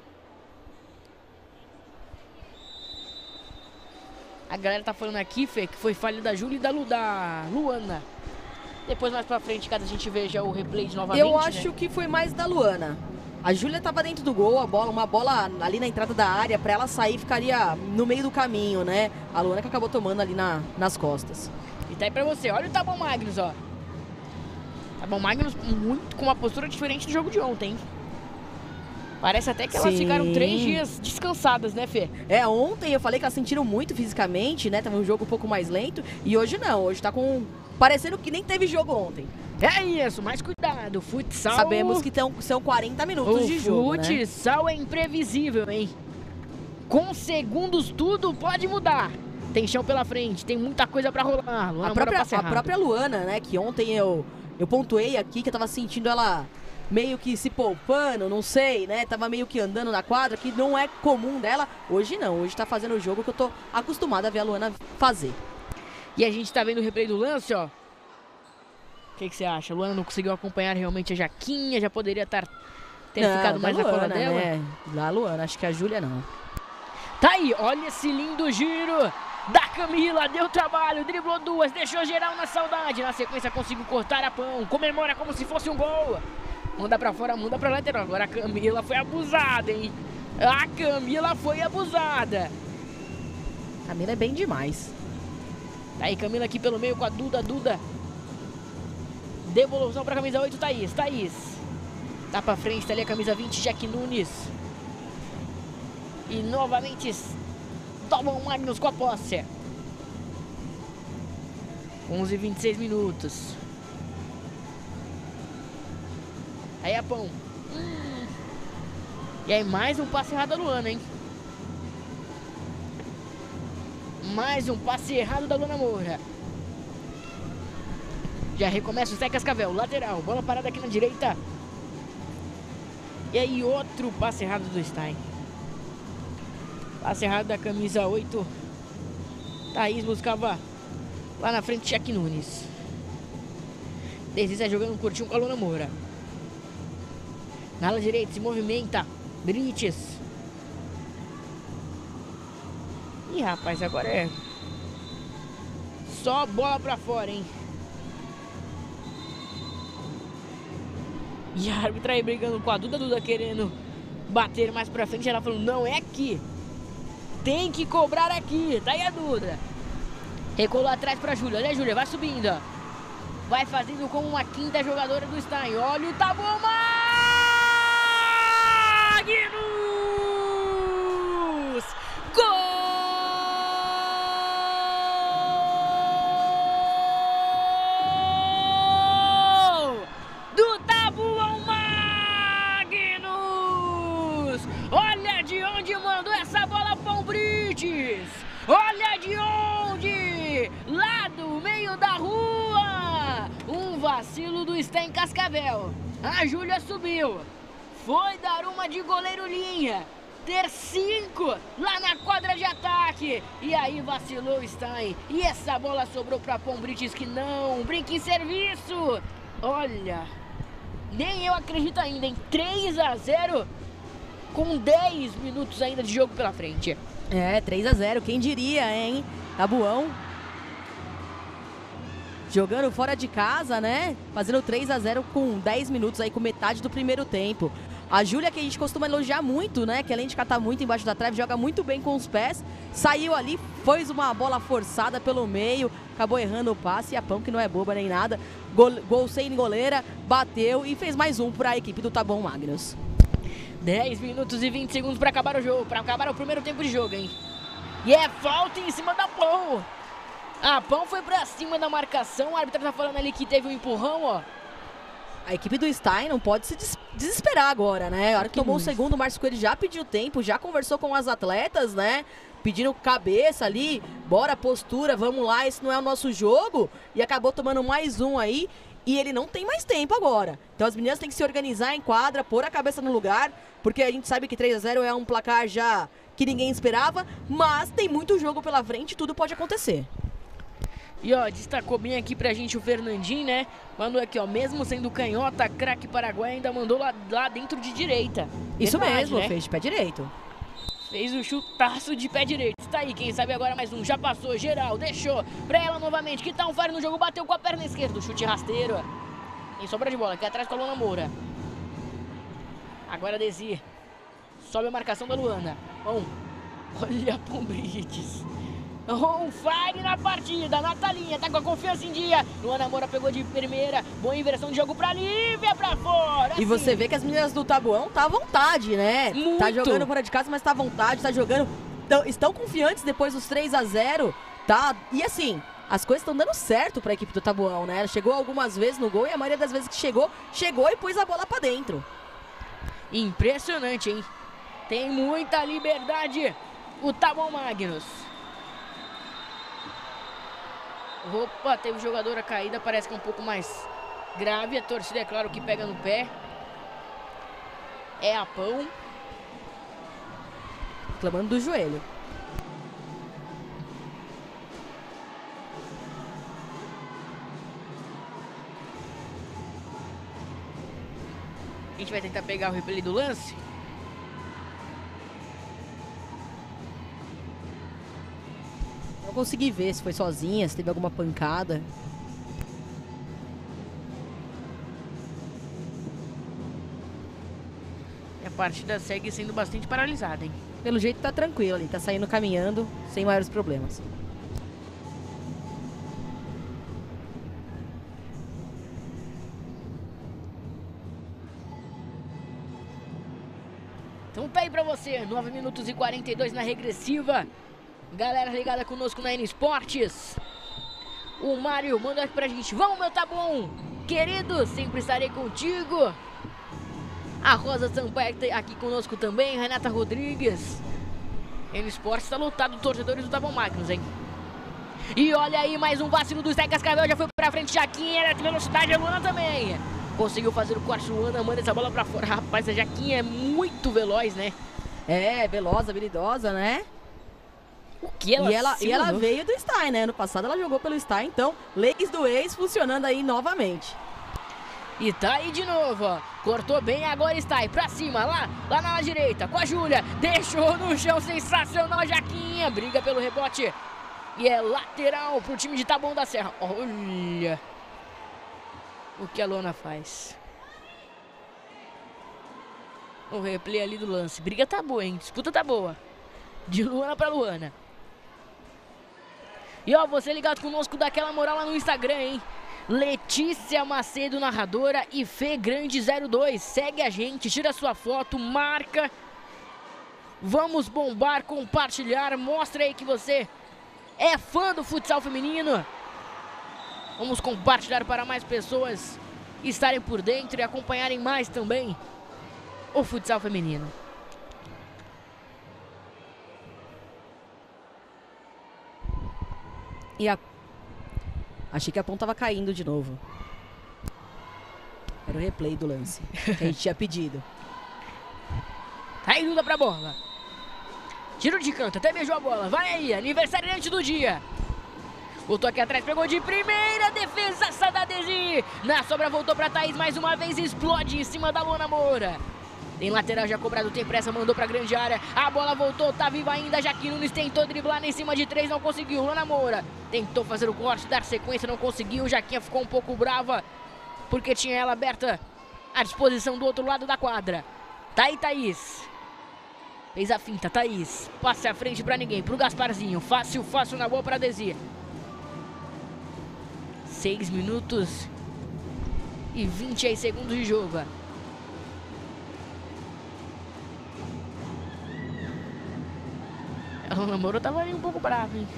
A galera tá falando aqui, Fê, que foi falha da Júlia e da, Lu, da Luana. Depois, mais pra frente, caso a gente veja o replay de novamente, eu acho né? que foi mais da Luana. A Júlia tava dentro do gol, a bola, uma bola ali na entrada da área, pra ela sair ficaria no meio do caminho, né? A Luana que acabou tomando ali na, nas costas. E tá aí pra você, olha o Tabuão Magnus, ó. Tabuão Magnus muito, com uma postura diferente do jogo de ontem, hein? Parece até que elas Sim. ficaram três dias descansadas, né, Fê? É, ontem eu falei que elas sentiram muito fisicamente, né? Tava um jogo um pouco mais lento. E hoje não, hoje tá com... parecendo que nem teve jogo ontem. É isso, mas cuidado, futsal... Sabemos que tão, são quarenta minutos o de jogo, né? futsal é imprevisível, hein? Com segundos tudo pode mudar. Tem chão pela frente, tem muita coisa pra rolar. Luana A própria, pra a própria Luana, né? Que ontem eu, eu pontuei aqui que eu tava sentindo ela meio que se poupando, não sei, né? Tava meio que andando na quadra, que não é comum dela. Hoje não, hoje tá fazendo o jogo que eu tô acostumada a ver a Luana fazer. E a gente tá vendo o replay do lance, ó. O que, que você acha? A Luana não conseguiu acompanhar realmente a Jaquinha, já poderia tar, ter não, ficado mais Luana, na cola dela? Né? Da Luana, acho que a Júlia não. Tá aí, olha esse lindo giro da Camila, deu trabalho, driblou duas, deixou geral na saudade. Na sequência conseguiu cortar a pão, comemora como se fosse um gol. Manda pra fora, manda pra lateral. Agora a Camila foi abusada, hein? A Camila foi abusada. Camila é bem demais. Tá aí, Camila aqui pelo meio com a Duda, Duda. Devolução pra camisa oito, Thaís, Thaís. Tá pra frente, tá ali a camisa vinte, Jaque Nunes. E novamente, Tabuão Magnus com a posse. onze e vinte e seis minutos. Aí a Pão. Hum. E aí mais um passe errado da Luana, hein? Mais um passe errado da Luana Moura. Já recomeça o Zé Cascavel, lateral, bola parada aqui na direita. E aí outro passe errado do Stein. Passe errado da camisa oito. Thaís buscava lá na frente Jaque Nunes. Desliza jogando um curtinho com a Luana Moura. Na ala direita se movimenta Brites. Ih, rapaz, agora é só bola pra fora, hein? E a árbitra aí brigando com a Duda, Duda querendo bater mais pra frente. Ela falou, não é aqui, tem que cobrar aqui. Tá aí a Duda. Recolou atrás pra Júlia, olha a Júlia, vai subindo, ó. Vai fazendo como uma quinta jogadora do Stein. Olha o Tabuão Magnus! Gol! Do Tabuão Magnus! Olha de onde mandou essa bola Pão Brites! Olha de onde! Lá do meio da rua! Um vacilo do Stein Cascavel. A Júlia subiu. Foi dar uma de goleiro linha. Ter cinco lá na quadra de ataque. E aí vacilou o Stein. E essa bola sobrou para Pão Brites, que não brinca em serviço. Olha, nem eu acredito ainda em três a zero com dez minutos ainda de jogo pela frente. É, três a zero, quem diria, hein? Tabuão jogando fora de casa, né? Fazendo três a zero com dez minutos aí, com metade do primeiro tempo. A Júlia, que a gente costuma elogiar muito, né? Que além de catar muito embaixo da trave, joga muito bem com os pés. Saiu ali, fez uma bola forçada pelo meio, acabou errando o passe. E a Pão, que não é boba nem nada, gol, gol sem goleira, bateu e fez mais um para a equipe do Taboão Magnus. dez minutos e vinte segundos para acabar o jogo, para acabar o primeiro tempo de jogo, hein? E é falta em cima da Pão. A Pão foi para cima da marcação, o árbitro tá falando ali que teve um empurrão, ó. A equipe do Stein não pode se des desesperar agora, né? A hora que tomou o segundo, o Márcio Coelho já pediu tempo, já conversou com as atletas, né? Pedindo cabeça ali, bora postura, vamos lá, esse não é o nosso jogo. E acabou tomando mais um aí e ele não tem mais tempo agora. Então as meninas têm que se organizar em quadra, pôr a cabeça no lugar, porque a gente sabe que três a zero é um placar já que ninguém esperava, mas tem muito jogo pela frente e tudo pode acontecer. E ó, destacou bem aqui pra gente o Fernandinho, né? Mandou aqui, ó, mesmo sendo canhota, craque paraguai, ainda mandou lá, lá dentro de direita. Isso Verdade, mesmo, né? Fez de pé direito. Fez o chutaço de pé direito. Tá aí, quem sabe agora mais um. Já passou, geral, deixou pra ela novamente. Que tá um fire no jogo, bateu com a perna esquerda. Chute rasteiro. Tem sobra de bola, aqui atrás com a Luana Moura. Agora Desir. Sobe a marcação da Luana. Bom, olha a Pombrites. On fire na partida, Natalinha tá com a confiança em dia. Luana Moura pegou de primeira, boa inversão de jogo pra Lívia, pra fora. E você vê que as meninas do Taboão tá à vontade, né? Muito. Tá jogando fora de casa, mas tá à vontade, tá jogando. Tão, estão confiantes depois dos três a zero, tá? E assim, as coisas estão dando certo pra equipe do Taboão, né? Ela chegou algumas vezes no gol e a maioria das vezes que chegou, chegou e pôs a bola pra dentro. Impressionante, hein? Tem muita liberdade o Taboão Magnus. Opa, teve jogadora caída, parece que é um pouco mais grave. A torcida, é claro, que pega no pé. É a Pão. Reclamando do joelho. A gente vai tentar pegar o replay do lance. Não consegui ver se foi sozinha, se teve alguma pancada. E a partida segue sendo bastante paralisada, hein? Pelo jeito tá tranquilo ali, tá saindo caminhando sem maiores problemas. Então tá aí pra você, nove minutos e quarenta e dois na regressiva. Galera ligada conosco na N Esportes. O Mário mandou aqui pra gente. Vamos, meu Taboão, querido, sempre estarei contigo. A Rosa Sampaio tá aqui conosco também. Renata Rodrigues. N Esportes tá lotado de torcedores do Taboão Magnus, hein? E olha aí, mais um vacilo do Zé Cascavel. Já foi pra frente, Jaquinha, era de velocidade, a Luana também. Conseguiu fazer o corte, Luana manda essa bola pra fora. Rapaz, a Jaquinha é muito veloz, né? É, veloz, habilidosa, né? O que ela E ela, e ela simunou? veio do Stein, né? No passado ela jogou pelo Stein, então leis do ex funcionando aí novamente. E tá aí de novo, ó. Cortou bem, agora está aí pra cima, lá, lá na ala direita, com a Júlia. Deixou no chão, sensacional, a Jaquinha. Briga pelo rebote. E é lateral pro time de Taboão da Serra. Olha o que a Luana faz. O replay ali do lance. Briga tá boa, hein? Disputa tá boa. De Luana pra Luana. E ó, você ligado conosco, daquela moral lá no Instagram, hein? Letícia Macedo, narradora, e Fê Grande zero dois. Segue a gente, tira sua foto, marca. Vamos bombar, compartilhar. Mostra aí que você é fã do futsal feminino. Vamos compartilhar para mais pessoas estarem por dentro e acompanharem mais também o futsal feminino. E a... Achei que a Pão tava caindo de novo. Era o replay do lance que a gente tinha pedido. Tá aí, Duda pra bola. Tiro de canto, até beijou a bola. Vai aí, aniversariante do dia. Voltou aqui atrás, pegou de primeira. Defesa da Desi. Na sobra voltou pra Thaís mais uma vez. Explode em cima da Luana Moura. Tem lateral já cobrado, tem pressa, mandou pra grande área. A bola voltou, tá viva ainda. Jaquim Nunes tentou driblar em cima de três, não conseguiu. Luana Moura tentou fazer o corte, dar sequência, não conseguiu. Jaquinha ficou um pouco brava, porque tinha ela aberta à disposição do outro lado da quadra. Tá aí, Thaís. Fez a finta, Thaís. Passe à frente pra ninguém, pro Gasparzinho. Fácil, fácil na boa pra Desi. Seis minutos e vinte e seis segundos de jogo. O namoro tava ali um pouco bravo, hein?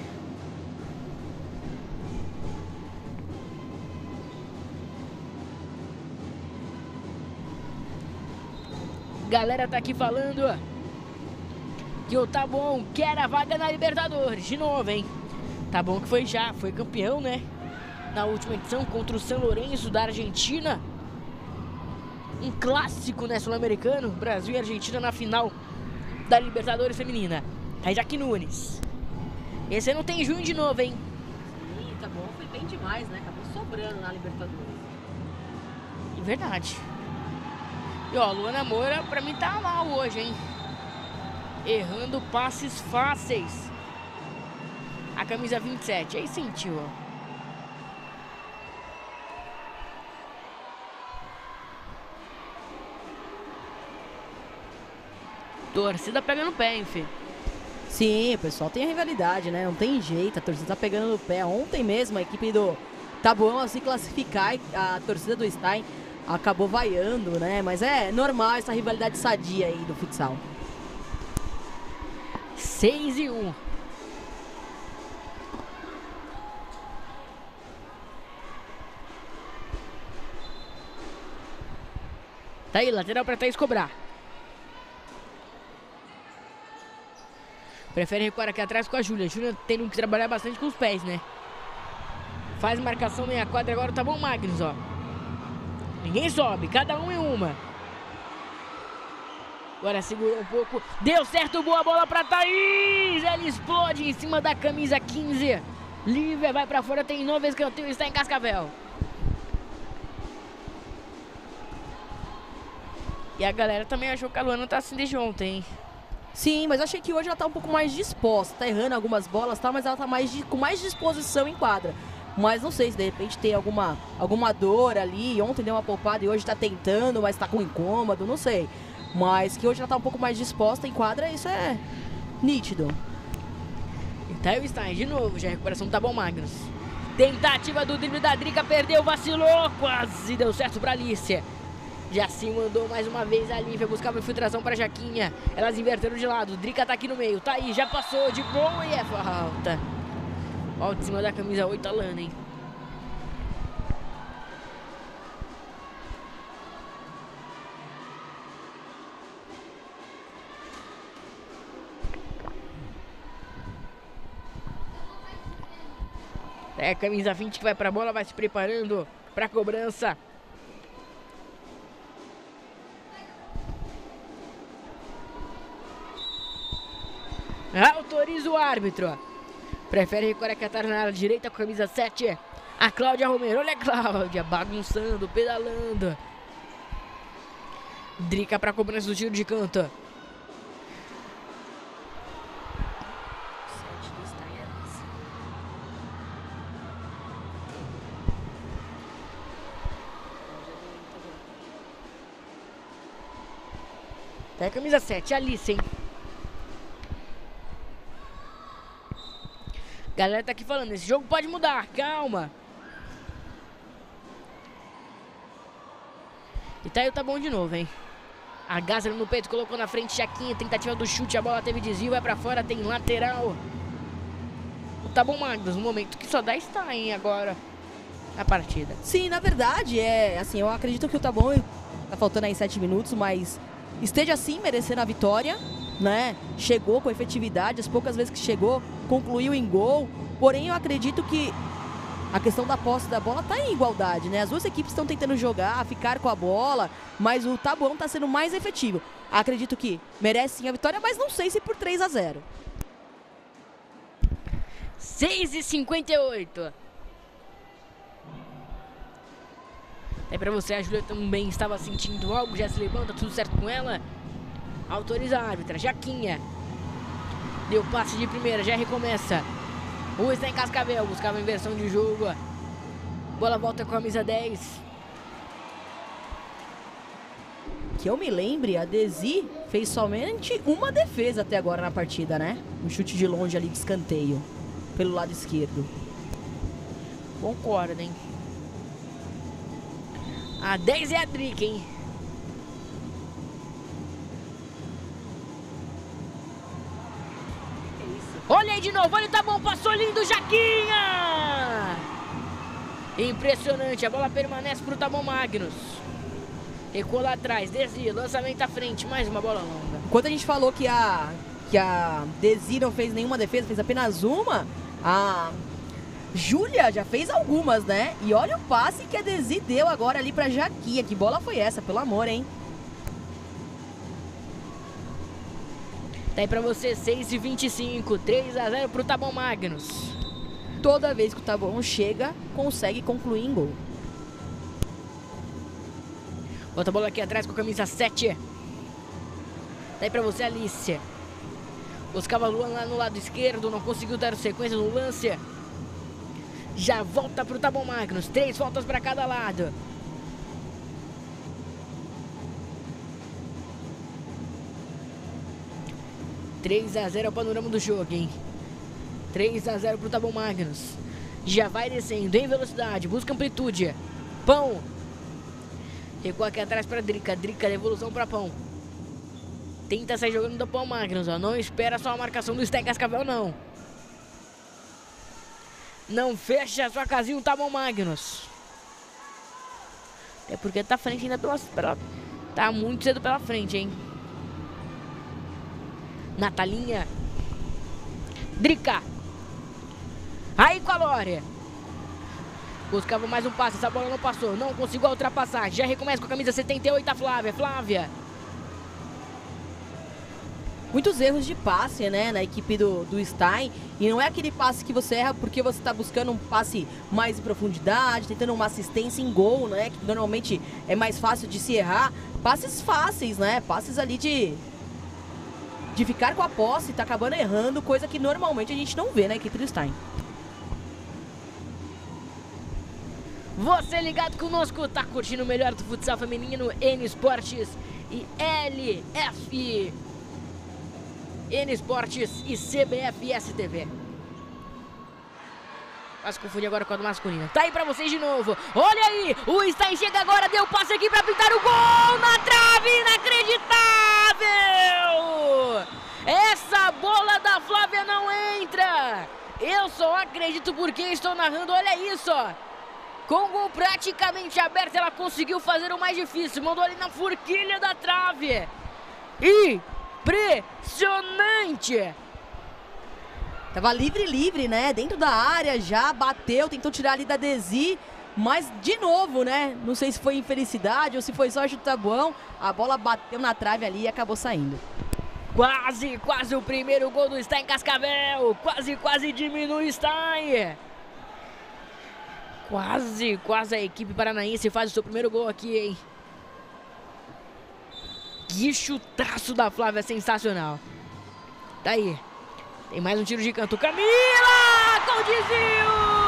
Galera tá aqui falando que o Tá Bom quer a vaga na Libertadores. De novo, hein? Tá Bom que foi já, foi campeão, né? Na última edição contra o São Lourenço da Argentina. Um clássico, né, sul-americano. Brasil e Argentina na final da Libertadores feminina. Aí Jaquim Nunes. Esse ano tem junho de novo, hein? Sim, Tá Bom foi bem demais, né? Acabou sobrando na Libertadores. É verdade. E ó, Luana Moura pra mim tá mal hoje, hein? Errando passes fáceis. A camisa vinte e sete, aí sentiu, ó. Torcida pegando o pé, hein, Fê? Sim, o pessoal tem a rivalidade, né? Não tem jeito, a torcida tá pegando no pé. Ontem mesmo a equipe do Tá Bom a se classificar, a torcida do Stein acabou vaiando, né? Mas é normal essa rivalidade sadia aí do futsal. seis e um. Tá aí, lateral pra Thaís cobrar. Prefere recuar aqui atrás com a Júlia. Júlia tendo que trabalhar bastante com os pés, né? Faz marcação meia quadra agora, Tá Bom Magnus, ó. Ninguém sobe, cada um em uma. Agora segurou um pouco. Deu certo, boa bola pra Thaís. Ela explode em cima da camisa quinze. Lívia vai pra fora, tem novo escanteio, está em Cascavel. E a galera também achou que a Luana tá assim desde ontem, hein? Sim, mas eu achei que hoje ela tá um pouco mais disposta. Tá errando algumas bolas, tá, mas ela tá mais de, com mais disposição em quadra. Mas não sei se de repente tem alguma, alguma dor ali. Ontem deu uma poupada e hoje tá tentando, mas tá com incômodo, não sei. Mas que hoje ela tá um pouco mais disposta em quadra, isso é nítido. E tá aí o Stein de novo, já a recuperação Tá Bom Magnus. Tentativa do drible da Drica, perdeu, vacilou, quase deu certo pra Alicia. Já se mandou mais uma vez a Lívia, buscava infiltração pra Jaquinha. Elas inverteram de lado, Drica tá aqui no meio, tá aí, já passou de boa e é falta. Ó, de cima da camisa oito, a Lana, hein? É a camisa vinte que vai pra bola, vai se preparando pra cobrança. Autoriza o árbitro. Prefere recuar aqui atrás na área direita com a camisa sete. A Cláudia Romero. Olha a Cláudia bagunçando, pedalando. Drica pra cobrança do tiro de canto. Tá a camisa sete, Alice, hein? Galera tá aqui falando, esse jogo pode mudar, calma. E tá aí o Tá Bom de novo, hein? A Gásera no peito, colocou na frente, Jaquinha, tentativa do chute, a bola teve desvio, vai pra fora, tem lateral. O Tá Bom Magnus, um momento que só dá está, hein, agora na partida. Sim, na verdade, é assim, eu acredito que o Tá Bom, tá faltando aí sete minutos, mas esteja assim merecendo a vitória, né? Chegou com efetividade, as poucas vezes que chegou, concluiu em gol. Porém, eu acredito que a questão da posse da bola tá em igualdade, né? As duas equipes estão tentando jogar, ficar com a bola, mas o Tá Bom tá sendo mais efetivo. Acredito que merece sim a vitória, mas não sei se por três a zero. seis e cinquenta e oito. É pra você, a Júlia também estava sentindo algo, já se levanta, tudo certo com ela. Autoriza a árbitra, Jaquinha. Deu passe de primeira, já recomeça. O está em Cascavel, buscava inversão de jogo. Bola volta com a camisa dez. Que eu me lembre, a Desi fez somente uma defesa até agora na partida, né? Um chute de longe ali de escanteio, pelo lado esquerdo. Concordo, hein? A dez é a Drica, hein? Olha aí de novo, olha, tá bom, passou lindo, Jaquinha! Impressionante, a bola permanece pro Tá Bom Magnus. Recua lá atrás, Desi, lançamento à frente, mais uma bola longa. Enquanto a gente falou que a, que a Desi não fez nenhuma defesa, fez apenas uma, a Júlia já fez algumas, né? E olha o passe que a Desi deu agora ali pra Jaquinha. Que bola foi essa, pelo amor, hein? Tá aí pra você, seis e vinte e cinco, três a zero pro Tá Bom Magnus. Toda vez que o Tá Bom chega, consegue concluir em gol. Bota a bola aqui atrás com a camisa sete. Tá aí pra você, Alicia. Buscava Luan lá no lado esquerdo, não conseguiu dar sequência no lance. Já volta pro Tá Bom Magnus, três faltas pra cada lado. três a zero é o panorama do jogo, hein? três a zero pro Tá Bom Magnus. Já vai descendo em velocidade, busca amplitude. Pão. Recua aqui atrás pra Drica. Drica, devolução pra Pão. Tenta sair jogando do Pão Magnus, ó. Não espera só a marcação do Stein Cascavel, não. Não fecha a sua casinha, Tá Bom Magnus. É porque tá frente ainda pela, pela... Tá muito cedo pela frente, hein? Natalinha. Drica. Aí com a Lore. Buscava mais um passe, essa bola não passou. Não conseguiu a ultrapassagem. Já recomeça com a camisa setenta e oito, a Flávia. Flávia. Muitos erros de passe, né, na equipe do, do Stein. E não é aquele passe que você erra porque você está buscando um passe mais em profundidade, tentando uma assistência em gol, né, que normalmente é mais fácil de se errar. Passes fáceis, né, passes ali de, de ficar com a posse e tá acabando errando, coisa que normalmente a gente não vê na equipe do Stein. Você ligado conosco, tá curtindo o melhor do futsal feminino, N Esportes e L F... N Esportes e C B F S T V. Quase confundi agora com a do masculino. Tá aí pra vocês de novo. Olha aí, o Stein chega agora, deu passe aqui pra pintar o gol na trave, inacreditável! Essa bola da Flávia não entra. Eu só acredito porque estou narrando, olha isso, ó. Com o gol praticamente aberto, ela conseguiu fazer o mais difícil. Mandou ali na forquilha da trave. Impressionante! Tava livre, livre, né? Dentro da área, já bateu, tentou tirar ali da Desi. Mas, de novo, né? Não sei se foi infelicidade ou se foi só chute bom. A bola bateu na trave ali e acabou saindo. Quase, quase o primeiro gol do Stein Cascavel. Quase, quase diminui o Stein. Quase, quase a equipe paranaense faz o seu primeiro gol aqui, hein? Que chutaço da Flávia, sensacional. Tá aí. Tem mais um tiro de canto. Camila! Com desvio!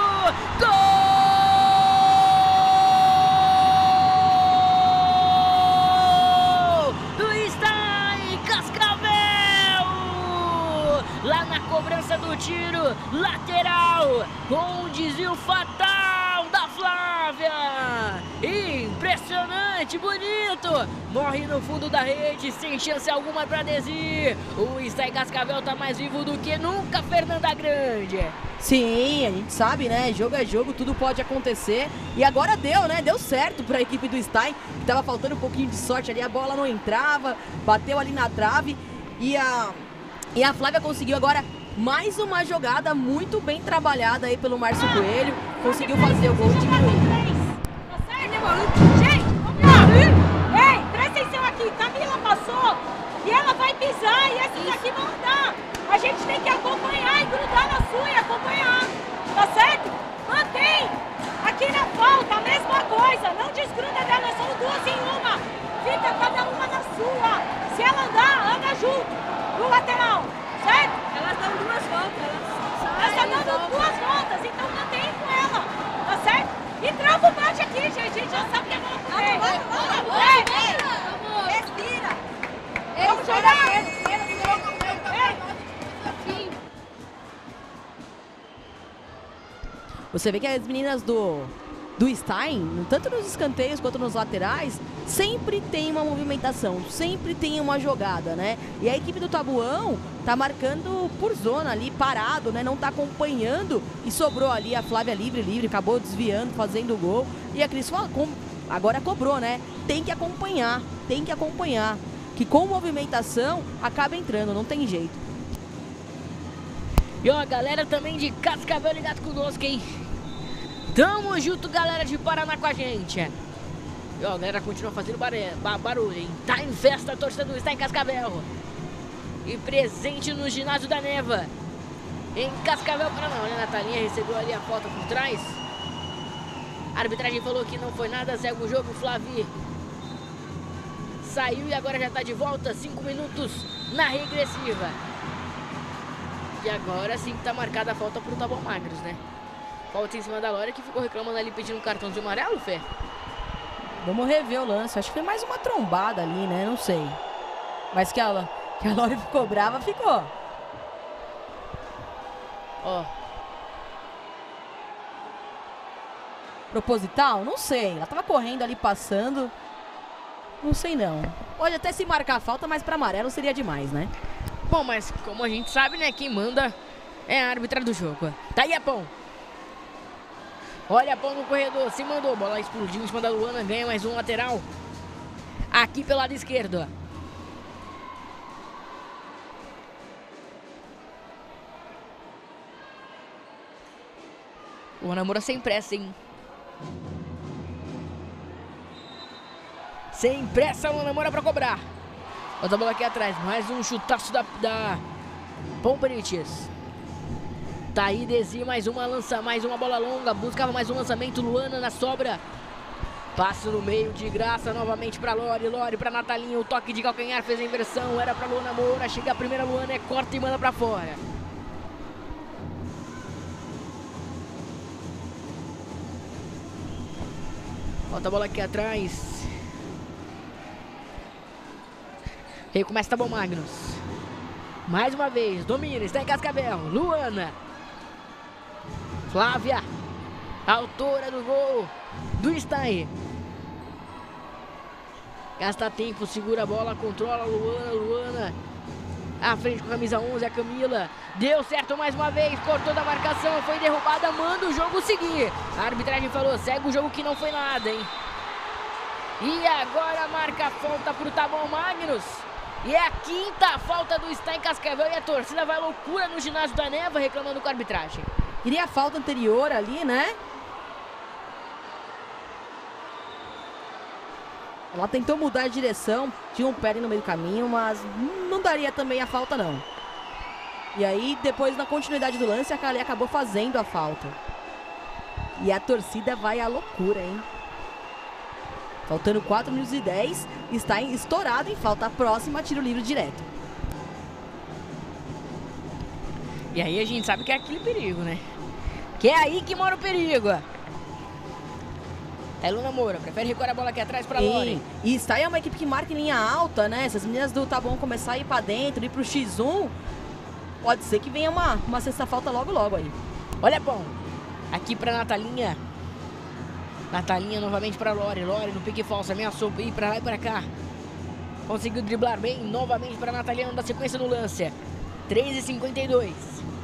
Gol! Do Stein Cascavel! Lá na cobrança do tiro, lateral, com um desvio fatal da Flávia. Impressionante, bonito. Morre no fundo da rede, sem chance alguma pra Desi. O Stein Cascavel tá mais vivo do que nunca, Fernanda Grande. Sim, a gente sabe, né? Jogo é jogo, tudo pode acontecer. E agora deu, né? Deu certo pra equipe do Stein, que tava faltando um pouquinho de sorte ali. A bola não entrava, bateu ali na trave. E a, e a Flávia conseguiu agora mais uma jogada muito bem trabalhada aí pelo Márcio Coelho. Conseguiu fazer o gol de diminuir. Gente, vamos lá. Ei, presta atenção aqui. Camila passou e ela vai pisar e esses aqui vão andar. A gente tem que acompanhar e grudar na sua e acompanhar. Tá certo? Mantém. Aqui na falta, a mesma coisa. Não desgruda Você vê que as meninas do, do Stein, tanto nos escanteios quanto nos laterais, sempre tem uma movimentação, sempre tem uma jogada, né? E a equipe do Tabuão tá marcando por zona ali, parado, né? Não tá acompanhando e sobrou ali a Flávia livre, livre, acabou desviando, fazendo o gol. E a Cris agora cobrou, né? Tem que acompanhar, tem que acompanhar. Que com movimentação acaba entrando, não tem jeito. E ó, a galera também de Cascavel ligado conosco, hein? Tamo junto, galera de Paraná com a gente. E ó, a galera continua fazendo barulho, hein? Tá em festa, a torcida do está em Cascavel. E presente no ginásio da Neva. Em Cascavel, Paraná. Olha, a Natalinha recebeu ali a falta por trás. A arbitragem falou que não foi nada, segue o jogo, Flavi. Saiu e agora já tá de volta, cinco minutos na regressiva. E agora sim tá marcada a falta pro Taboão Magros, né? Falta em cima da Lore, que ficou reclamando ali, pedindo um cartão de amarelo, Fê. Vamos rever o lance, acho que foi mais uma trombada ali, né? Não sei. Mas que a, que a Lore ficou brava, ficou. Ó. Proposital? Não sei. Ela tava correndo ali, passando. Não sei não. Pode até se marcar a falta, mas pra amarelo seria demais, né? Bom, mas como a gente sabe, né? Quem manda é a árbitra do jogo. Tá aí a Pão. Olha a Pão no corredor, se mandou. Bola explodiu em cima da Luana, ganha mais um lateral. Aqui pelo lado esquerdo. O Namora sem pressa, hein? Sem pressa, o Namora pra cobrar. Outra bola aqui atrás, mais um chutaço da, da Pomperites. Tá aí, Desi, mais uma lança, mais uma bola longa. Buscava mais um lançamento, Luana na sobra. Passe no meio de graça, novamente pra Lore, Lore pra Natalinha. O toque de calcanhar fez a inversão, era pra Luana Moura. Chega a primeira Luana, é corta e manda pra fora. Volta a bola aqui atrás. Recomeça Taboão Magros. Mais uma vez, domina, está em Cascavel. Luana. Flávia. Autora do gol do Stein. Gasta tempo, segura a bola, controla a Luana, Luana. À frente com a camisa onze, a Camila. Deu certo mais uma vez, cortou da marcação, foi derrubada, manda o jogo seguir. A arbitragem falou, segue o jogo que não foi nada, hein. E agora marca a falta pro Taboão Magros. E é a quinta falta do Stein Cascavel e a torcida vai loucura no ginásio da Neva reclamando com a arbitragem. Iria a falta anterior ali, né? Ela tentou mudar a direção, tinha um pé no meio do caminho, mas não daria também a falta não. E aí, depois na continuidade do lance, a Kali acabou fazendo a falta. E a torcida vai à loucura, hein? Faltando quatro minutos e dez, está estourado em falta próxima, tiro livre direto. E aí a gente sabe que é aquele perigo, né? Que é aí que mora o perigo. É Luna Moura, prefere recuar a bola aqui atrás pra Lore. E está é uma equipe que marca em linha alta, né? Se as meninas do Taboão começar a ir pra dentro, ir pro xis um, pode ser que venha uma, uma sexta falta logo logo aí. Olha, bom. Aqui pra Natalinha. Natalinha novamente pra Lore. Lore no pique falso, ameaçou ir pra lá e pra cá. Conseguiu driblar bem, novamente pra Natalinha, da sequência no lance. três e cinquenta e dois.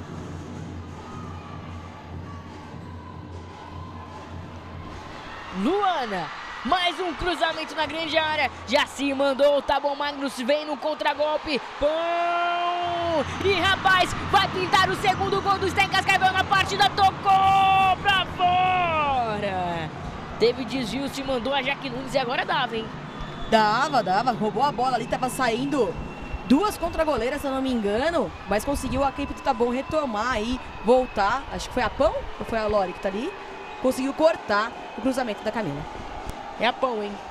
Luana, mais um cruzamento na grande área. Já se mandou, o Taboão Magros vem no contragolpe. Pão! E rapaz, vai pintar o segundo gol do Stein Cascavel na partida. Tocou pra fora. Teve desvio, se mandou a Jaque Nunes e agora dava, hein? Dava, dava. Roubou a bola ali, tava saindo duas contra-goleiras, se eu não me engano. Mas conseguiu a equipe do Taboão retomar aí, voltar. Acho que foi a Pão ou foi a Lore que tá ali? Conseguiu cortar o cruzamento da Camila. É a Pão, hein?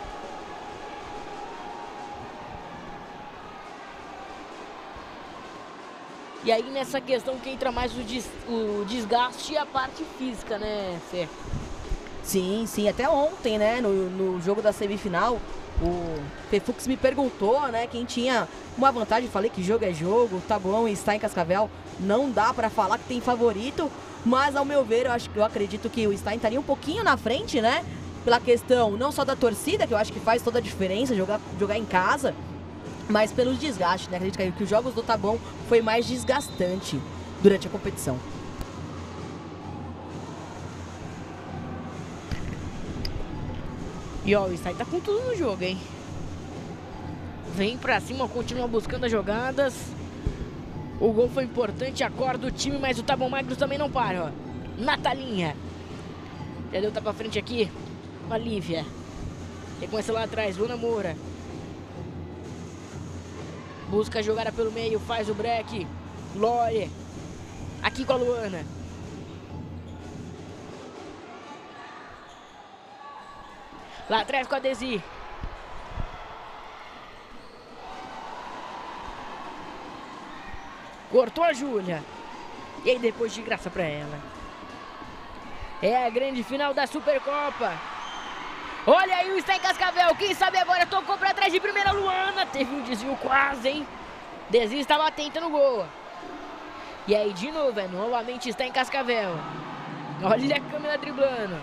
E aí nessa questão que entra mais o, des, o desgaste e a parte física, né, Fê? Sim, sim. Até ontem, né, no, no jogo da semifinal, O Fefux me perguntou, né, quem tinha uma vantagem. Falei que jogo é jogo, Taboão e Stein Cascavel não dá pra falar que tem favorito, mas ao meu ver, eu, acho, eu acredito que o Stein estaria um pouquinho na frente, né, pela questão não só da torcida, que eu acho que faz toda a diferença jogar, jogar em casa, mas pelos desgastes, né, acredito que os jogos do Taboão foi mais desgastante durante a competição. E ó, o Stein tá com tudo no jogo, hein? Vem pra cima, continua buscando as jogadas. O gol foi importante, acorda o time, mas o Taboão Magros também não para, ó. Natalinha. Já deu tapa pra frente aqui. A Lívia. Recomeça lá atrás, Luna Moura. Busca a jogada pelo meio, faz o break. Lore. Aqui com a Luana. Lá atrás com a Desi. Cortou a Júlia. E aí depois de graça pra ela. É a grande final da Supercopa. Olha aí o Stein Cascavel. Quem sabe agora tocou pra trás de primeira Luana. Teve um desvio quase, hein? Desi estava atenta no gol. E aí de novo, é novamente Stein Cascavel. Olha a câmera driblando.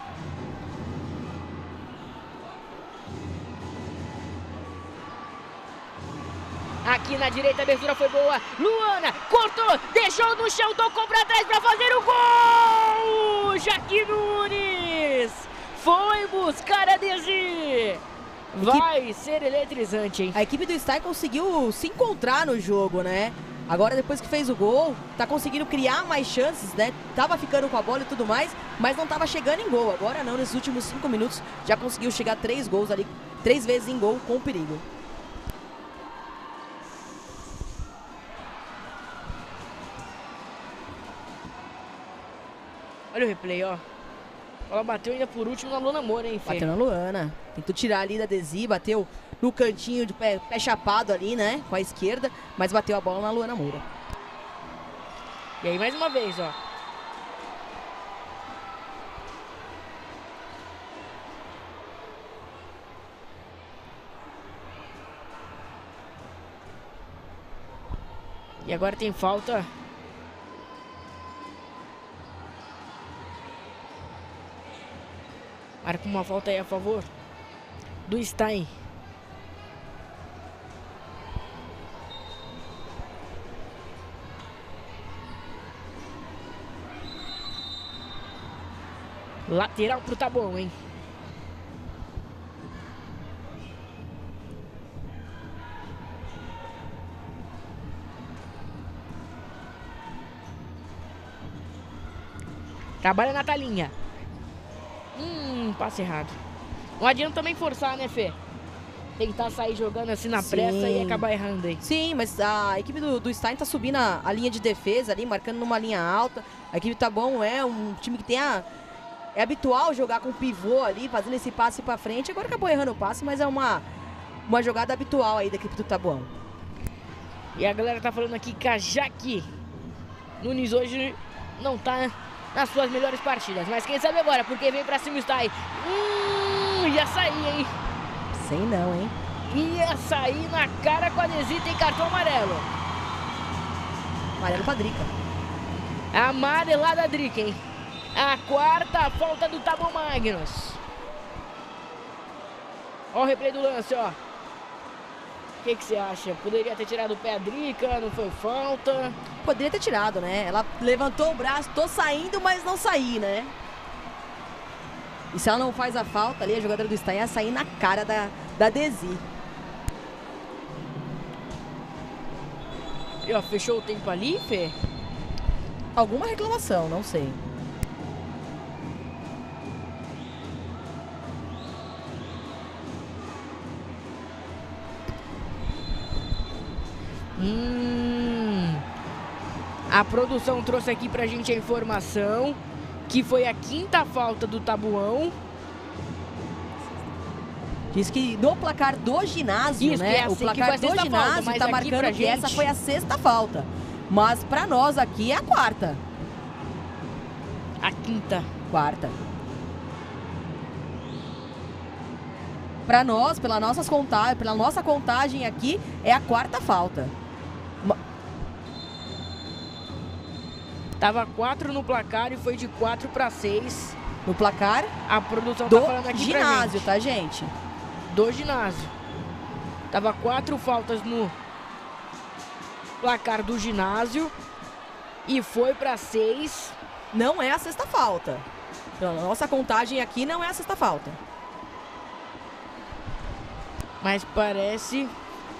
Aqui na direita a abertura foi boa. Luana cortou, deixou no chão, tocou pra trás pra fazer o gol. Jaque Nunes foi buscar a Desi. Vai ser eletrizante, hein? A equipe do Stein conseguiu se encontrar no jogo, né? Agora depois que fez o gol, tá conseguindo criar mais chances, né? Tava ficando com a bola e tudo mais, mas não tava chegando em gol. Agora não, nesses últimos cinco minutos já conseguiu chegar três gols ali, três vezes em gol com perigo. Olha o replay, ó. Ela bateu ainda por último na Luana Moura, hein, Fê? Bateu na Luana. Tentou tirar ali da Desi, bateu no cantinho de pé, pé chapado ali, né? Com a esquerda, mas bateu a bola na Luana Moura. E aí mais uma vez, ó. E agora tem falta. Marca uma falta aí a favor do Stein. Lateral pro Taboão, hein? Trabalha na Natalinha. Hum, passe errado. Não adianta também forçar, né, Fê? Tentar sair jogando assim na pressa Sim. e acabar errando aí. Sim, mas a equipe do, do Stein tá subindo a, a linha de defesa ali, marcando numa linha alta. A equipe do Taboão é um time que tem a... É habitual jogar com pivô ali, fazendo esse passe pra frente. Agora acabou errando o passe, mas é uma, uma jogada habitual aí da equipe do Taboão. E a galera tá falando aqui que a Jaque Nunes hoje não tá nas suas melhores partidas. Mas quem sabe agora, porque vem pra cima o Stein. Hum, ia sair, hein? Sei não, hein? Ia sair na cara com a Desi, tem cartão amarelo. Amarelo pra Drica. Amarelada Drica, hein? A quarta falta do Taboão Magnos. Ó o replay do lance, ó. O que que você acha? Poderia ter tirado o pé a Drica, não foi falta? Poderia ter tirado, né? Ela levantou o braço, tô saindo, mas não saí, né? E se ela não faz a falta ali, a jogadora do Stein ia sair na cara da, da Desi. E ó, fechou o tempo ali, Fê? Alguma reclamação, não sei. Hum, a produção trouxe aqui pra gente a informação que foi a quinta falta do Taboão. Diz que no placar do ginásio, Isso, né? é assim, o placar do ginásio falta, tá marcando que gente... essa foi a sexta falta. Mas pra nós aqui é a quarta. A quinta. Quarta. Para nós, pela, nossas conta... pela nossa contagem aqui, é a quarta falta. Tava quatro no placar e foi de quatro para seis. No placar? A produção do tá falando aqui ginásio, pra tá, gente. gente? Do ginásio. Tava quatro faltas no placar do ginásio e foi para seis. Não é a sexta falta. Então, a nossa contagem aqui não é a sexta falta. Mas parece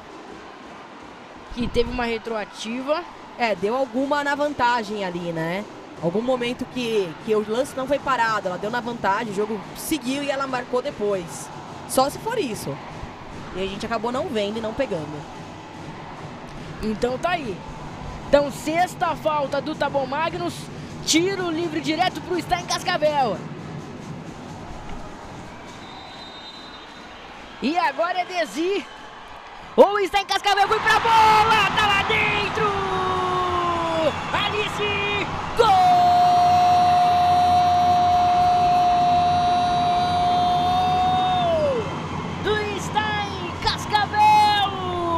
que teve uma retroativa. É, deu alguma na vantagem ali, né? Algum momento que, que o lance não foi parado, ela deu na vantagem, o jogo seguiu e ela marcou depois. Só se for isso. E a gente acabou não vendo e não pegando. Então tá aí. Então sexta falta do Tá Bom Magnus. Tiro livre direto pro Stein Cascavel. E agora é Desi. O Stein Cascavel foi pra bola. Tá lá dentro. Alice. Gol! Do Stein Cascavel.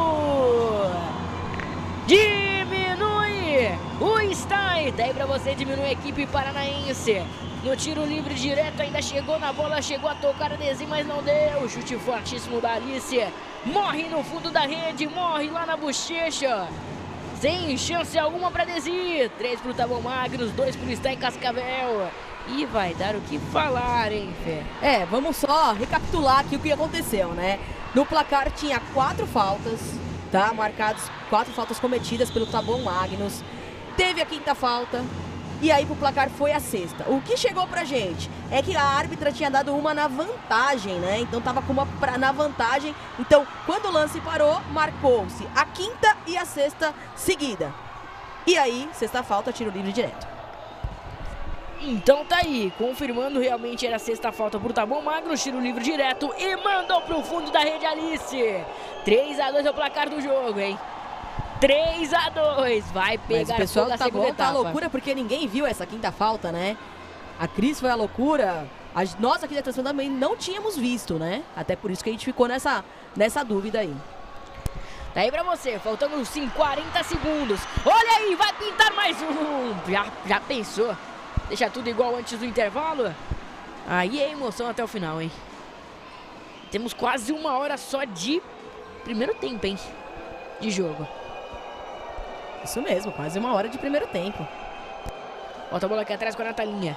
Diminui o Stein. Daí pra você diminuir a equipe paranaense. No tiro livre direto, ainda chegou na bola, chegou a tocar a Desi, mas não deu. Chute fortíssimo da Alice. Morre no fundo da rede, morre lá na bochecha. Sem chance alguma pra Desi. Três pro Tá Bom Magnus, dois pro Stein Cascavel. E vai dar o que falar, hein, Fê? É, vamos só recapitular aqui o que aconteceu, né? No placar tinha quatro faltas, tá? Marcados, quatro faltas cometidas pelo Tá Bom Magnus. Teve a quinta falta. E aí pro placar foi a sexta. O que chegou pra gente é que a árbitra tinha dado uma na vantagem, né? Então tava com uma pra, na vantagem. Então, quando o lance parou, marcou-se a quinta e a sexta seguida. E aí, sexta falta, tiro livre direto. Então tá aí, confirmando realmente era a sexta falta pro Tá Bom Magnus, tiro livre direto e mandou pro fundo da rede Alice. três a dois é o placar do jogo, hein? três a dois, vai pegar. Mas o pessoal fogo tá segunda bom, tá etapa. loucura porque ninguém viu essa quinta falta, né? A Cris foi a loucura. A, nós aqui da transmissão também não tínhamos visto, né? Até por isso que a gente ficou nessa, nessa dúvida aí. Tá aí pra você, faltando sim, quarenta segundos. Olha aí, vai pintar mais um. Já, já pensou? Deixa tudo igual antes do intervalo? Aí é emoção até o final, hein? Temos quase uma hora só de primeiro tempo, hein? De jogo. Isso mesmo, quase uma hora de primeiro tempo. Bota a bola aqui atrás com a Natalinha.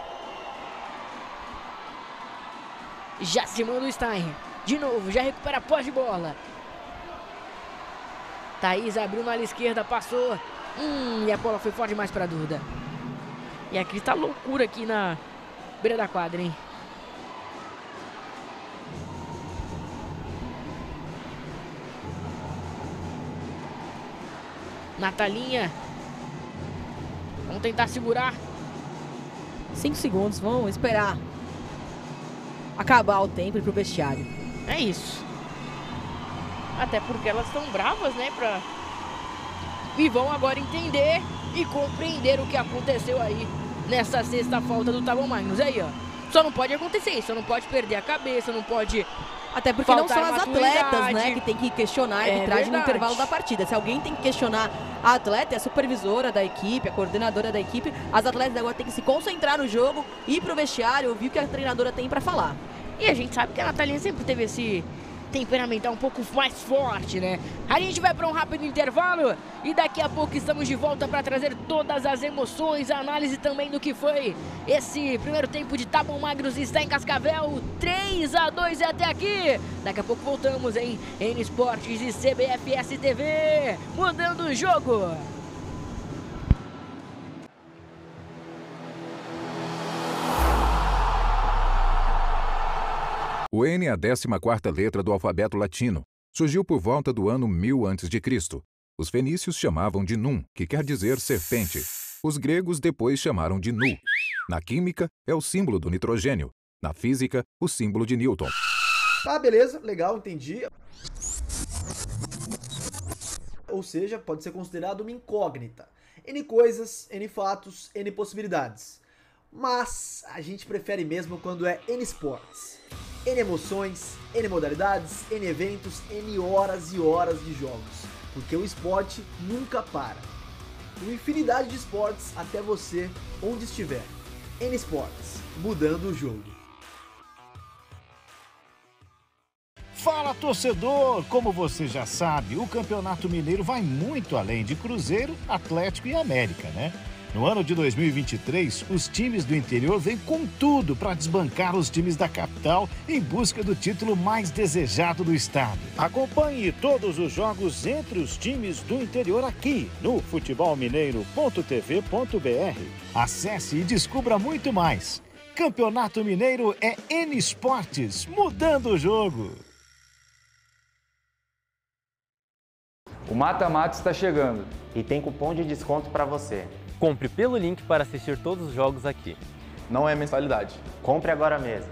Já se manda o Stein. De novo, já recupera a posse de bola. Thaís abriu na ala esquerda, passou. Hum, e a bola foi forte demais para a Duda. E a Cris tá loucura aqui na beira da quadra, hein? Natalinha. Vamos tentar segurar. Cinco segundos, vamos esperar acabar o tempo e ir pro vestiário. É isso. Até porque elas estão bravas, né? Pra... E vão agora entender e compreender o que aconteceu aí nessa sexta falta do Tá Bom Magnus. Aí, ó. Só não pode acontecer isso, só não pode perder a cabeça, não pode... Até porque não são as atletas, né, que tem que questionar a arbitragem no intervalo da partida. Se alguém tem que questionar a atleta, é a supervisora da equipe, a coordenadora da equipe. As atletas agora têm que se concentrar no jogo, ir pro vestiário, ouvir o que a treinadora tem pra falar. E a gente sabe que a Natalinha sempre teve esse temperamental um pouco mais forte, né? A gente vai para um rápido intervalo e daqui a pouco estamos de volta para trazer todas as emoções, a análise também do que foi esse primeiro tempo de Tá Bom Magnus e Stein Cascavel. três a dois é até aqui. Daqui a pouco voltamos em N Esportes e C B F S T V, mudando o jogo. O N é a décima quarta letra do alfabeto latino. Surgiu por volta do ano mil antes de Cristo. Os fenícios chamavam de Num, que quer dizer serpente. Os gregos depois chamaram de Nu. Na química, é o símbolo do nitrogênio. Na física, o símbolo de Newton. Tá, beleza, legal, entendi. Ou seja, pode ser considerado uma incógnita. N coisas, N fatos, N possibilidades. Mas a gente prefere mesmo quando é N Sports. N emoções, N modalidades, N eventos, N horas e horas de jogos. Porque o esporte nunca para. Uma infinidade de esportes até você, onde estiver. N Esportes, mudando o jogo. Fala, torcedor! Como você já sabe, o Campeonato Mineiro vai muito além de Cruzeiro, Atlético e América, né? No ano de dois mil e vinte e três, os times do interior vêm com tudo para desbancar os times da capital em busca do título mais desejado do estado. Acompanhe todos os jogos entre os times do interior aqui no futebol mineiro ponto t v ponto b r. Acesse e descubra muito mais. Campeonato Mineiro é N Esportes, mudando o jogo. O mata-mata está chegando. E tem cupom de desconto para você. Compre pelo link para assistir todos os jogos aqui. Não é mensalidade. Compre agora mesmo.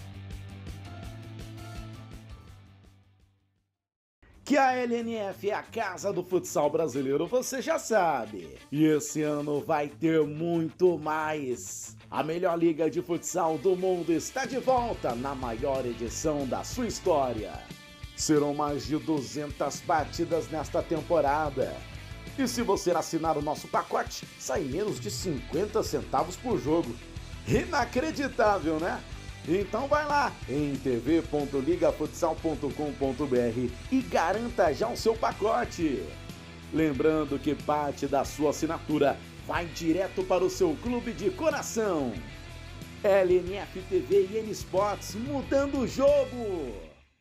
Que a L N F é a casa do futsal brasileiro, você já sabe. E esse ano vai ter muito mais. A melhor liga de futsal do mundo está de volta na maior edição da sua história. Serão mais de duzentas partidas nesta temporada. E se você assinar o nosso pacote, sai menos de cinquenta centavos por jogo. Inacreditável, né? Então vai lá em t v ponto liga futsal ponto com ponto b r e garanta já o seu pacote. Lembrando que parte da sua assinatura vai direto para o seu clube de coração. L N F T V e N Esportes, mudando o jogo.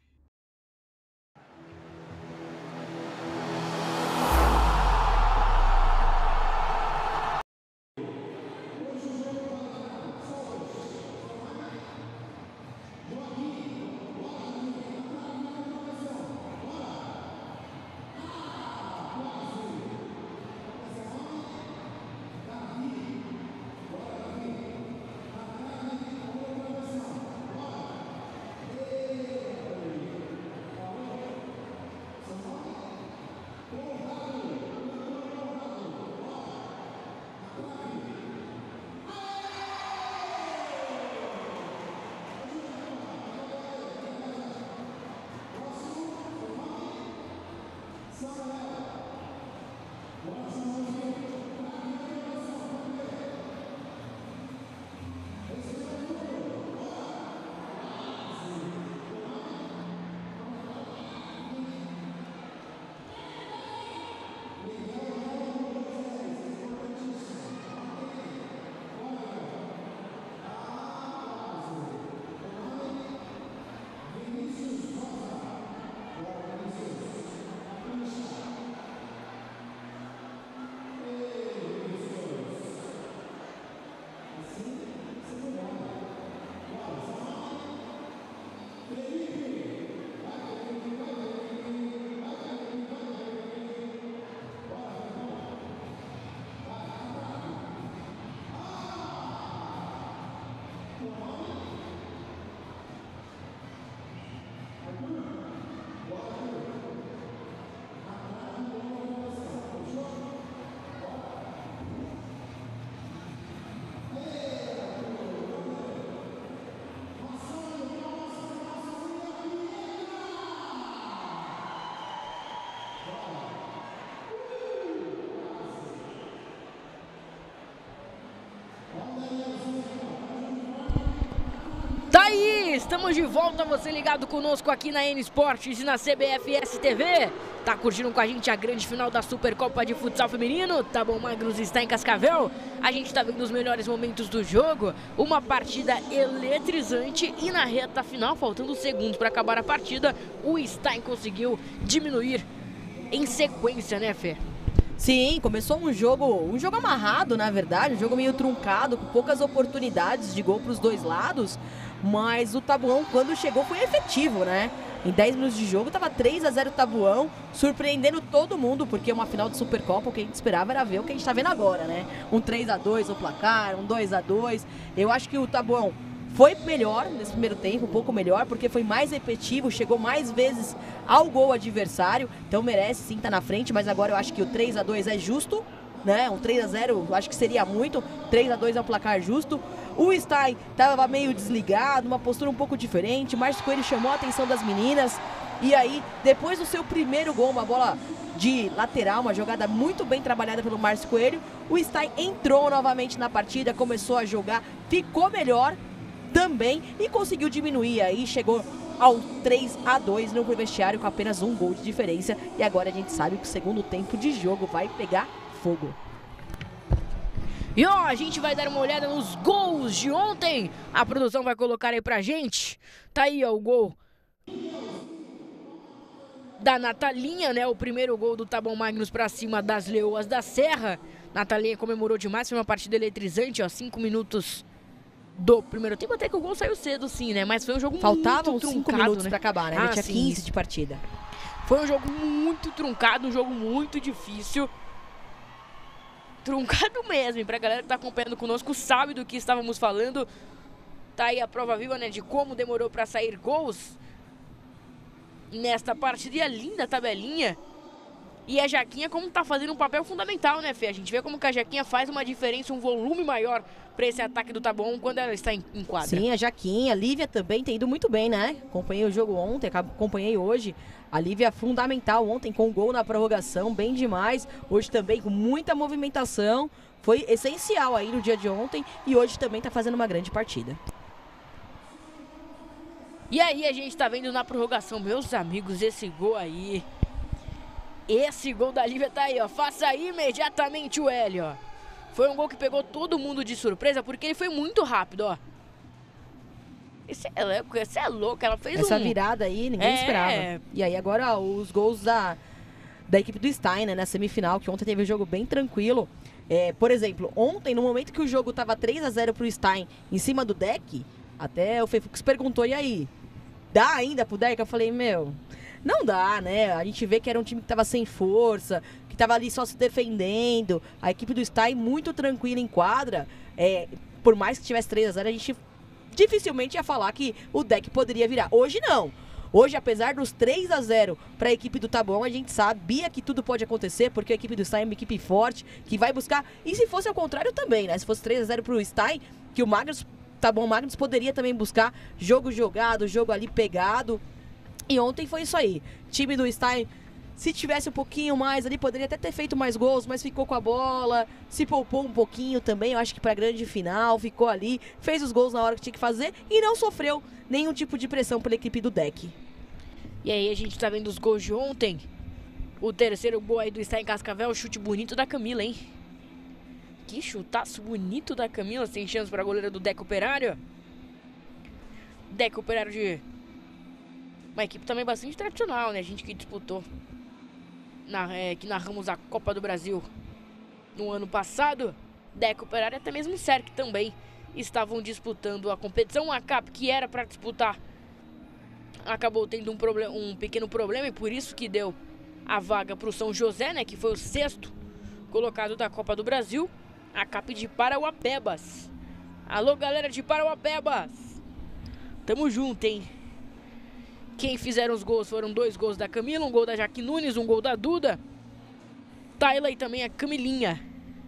Tá aí, estamos de volta, você ligado conosco aqui na N Esportes e na C B F S T V. Tá curtindo com a gente a grande final da Supercopa de Futsal Feminino? Tá bom, Magnus está em Cascavel? A gente tá vendo os melhores momentos do jogo, uma partida eletrizante e na reta final, faltando segundos para acabar a partida, o Stein conseguiu diminuir em sequência, né, Fê? Sim, começou um jogo, um jogo amarrado, na verdade, um jogo meio truncado, com poucas oportunidades de gol para os dois lados, mas o Tabuão, quando chegou, foi efetivo, né? Em dez minutos de jogo, tava três a zero Tabuão, surpreendendo todo mundo, porque uma final de Supercopa, o que a gente esperava era ver o que a gente tá vendo agora, né? Um três a dois no placar, um dois a dois. Eu acho que o Tabuão foi melhor nesse primeiro tempo, um pouco melhor, porque foi mais efetivo, chegou mais vezes ao gol adversário, então merece sim estar na frente, mas agora eu acho que o três a dois é justo, né? Um três a zero eu acho que seria muito, três a dois é um placar justo. O Stein estava meio desligado, uma postura um pouco diferente. O Márcio Coelho chamou a atenção das meninas. E aí, depois do seu primeiro gol, uma bola de lateral, uma jogada muito bem trabalhada pelo Márcio Coelho, o Stein entrou novamente na partida, começou a jogar, ficou melhor também e conseguiu diminuir aí, chegou ao três a dois no vestiário com apenas um gol de diferença. E agora a gente sabe que o segundo tempo de jogo vai pegar fogo. E ó, a gente vai dar uma olhada nos gols de ontem. A produção vai colocar aí pra gente. Tá aí, ó, o gol da Natalinha, né? O primeiro gol do Taboão Magnus pra cima das Leoas da Serra. Natalinha comemorou demais, foi uma partida eletrizante, ó, cinco minutos do primeiro tempo. Até que o gol saiu cedo, sim, né? Mas foi um jogo Faltavam muito truncado, cinco minutos né? pra acabar, né? A Ah, gente tinha sim, quinze sim. de partida. Foi um jogo muito truncado, um jogo muito difícil. Truncado mesmo, e pra galera que tá acompanhando conosco sabe do que estávamos falando. Tá aí a prova viva, né, de como demorou pra sair gols nesta partida. E a linda tabelinha. E a Jaquinha como tá fazendo um papel fundamental, né, Fê? A gente vê como que a Jaquinha faz uma diferença, um volume maior pra esse ataque do Taboão quando ela está em, em quadra. Sim, a Jaquinha, a Lívia também tem ido muito bem, né? Acompanhei o jogo ontem, acompanhei hoje. A Lívia fundamental ontem com gol na prorrogação, bem demais. Hoje também com muita movimentação. Foi essencial aí no dia de ontem e hoje também tá fazendo uma grande partida. E aí a gente tá vendo na prorrogação, meus amigos, esse gol aí. Esse gol da Lívia tá aí, ó. Faça aí imediatamente o L, ó. Foi um gol que pegou todo mundo de surpresa, porque ele foi muito rápido, ó. Esse é louco, esse é louco. Ela fez Essa um... virada aí, ninguém É. esperava. E aí agora ó, os gols da, da equipe do Stein, né, na semifinal, que ontem teve um jogo bem tranquilo. É, por exemplo, ontem, no momento que o jogo tava três a zero pro Stein em cima do deck, até o Fefux perguntou, e aí? Dá ainda pro deck? Eu falei, meu... Não dá, né? A gente vê que era um time que tava sem força, que tava ali só se defendendo. A equipe do Stein muito tranquila em quadra. É, por mais que tivesse três a zero, a gente dificilmente ia falar que o deck poderia virar. Hoje não. Hoje, apesar dos três a zero para a equipe do Taboão, a gente sabia que tudo pode acontecer, porque a equipe do Stein é uma equipe forte, que vai buscar... E se fosse ao contrário também, né? Se fosse três a zero pro Stein, que o Magnus, Taboão Magnus poderia também buscar jogo jogado, jogo ali pegado. E ontem foi isso aí. Time do Stein, se tivesse um pouquinho mais ali, poderia até ter feito mais gols, mas ficou com a bola, se poupou um pouquinho também, eu acho que pra grande final, ficou ali, fez os gols na hora que tinha que fazer e não sofreu nenhum tipo de pressão pela equipe do deck. E aí a gente tá vendo os gols de ontem. O terceiro gol aí do Stein Cascavel, chute bonito da Camila, hein? Que chutaço bonito da Camila, sem chance pra goleira do Deco Operário. Deco Operário de... uma equipe também bastante tradicional, né? A gente que disputou, na, é, que narramos a Copa do Brasil no ano passado. Deco Operário, até mesmo o C E R C também estavam disputando a competição. A C A P, que era para disputar, acabou tendo um, problem, um pequeno problema, e por isso que deu a vaga para o São José, né? Que foi o sexto colocado da Copa do Brasil. A C A P de Parauapebas. Alô, galera de Parauapebas. Tamo junto, hein? Quem fizeram os gols foram dois gols da Camila, um gol da Jaque Nunes, um gol da Duda. Tayla e também a Camilinha.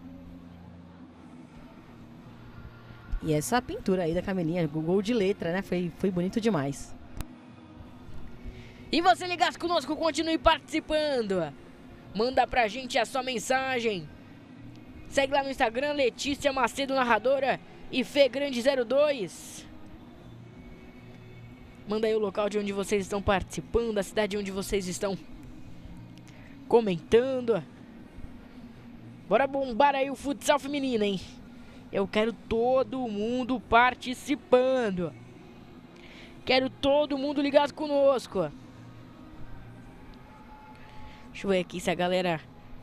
E essa pintura aí da Camilinha, gol de letra, né? Foi, foi bonito demais. E você ligasse conosco, continue participando. Manda pra gente a sua mensagem. Segue lá no Instagram, Letícia Macedo Narradora e Fê Grande zero dois. Manda aí o local de onde vocês estão participando, a cidade onde vocês estão comentando. Bora bombar aí o futsal feminino, hein? Eu quero todo mundo participando. Quero todo mundo ligado conosco. Deixa eu ver aqui se a galera...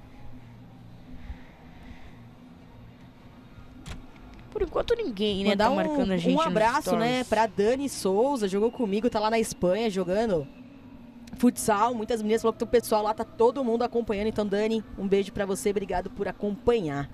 Por enquanto ninguém, né, Mandar tá marcando a gente um abraço, né, pra Dani Souza, jogou comigo, tá lá na Espanha jogando futsal. Muitas meninas falaram que o pessoal lá tá todo mundo acompanhando. Então, Dani, um beijo pra você, obrigado por acompanhar.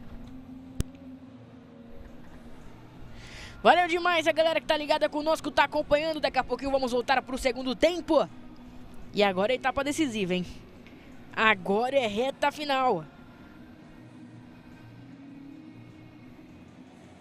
Valeu demais a galera que tá ligada conosco, tá acompanhando. Daqui a pouquinho vamos voltar pro segundo tempo. E agora é etapa decisiva, hein? Agora é reta final.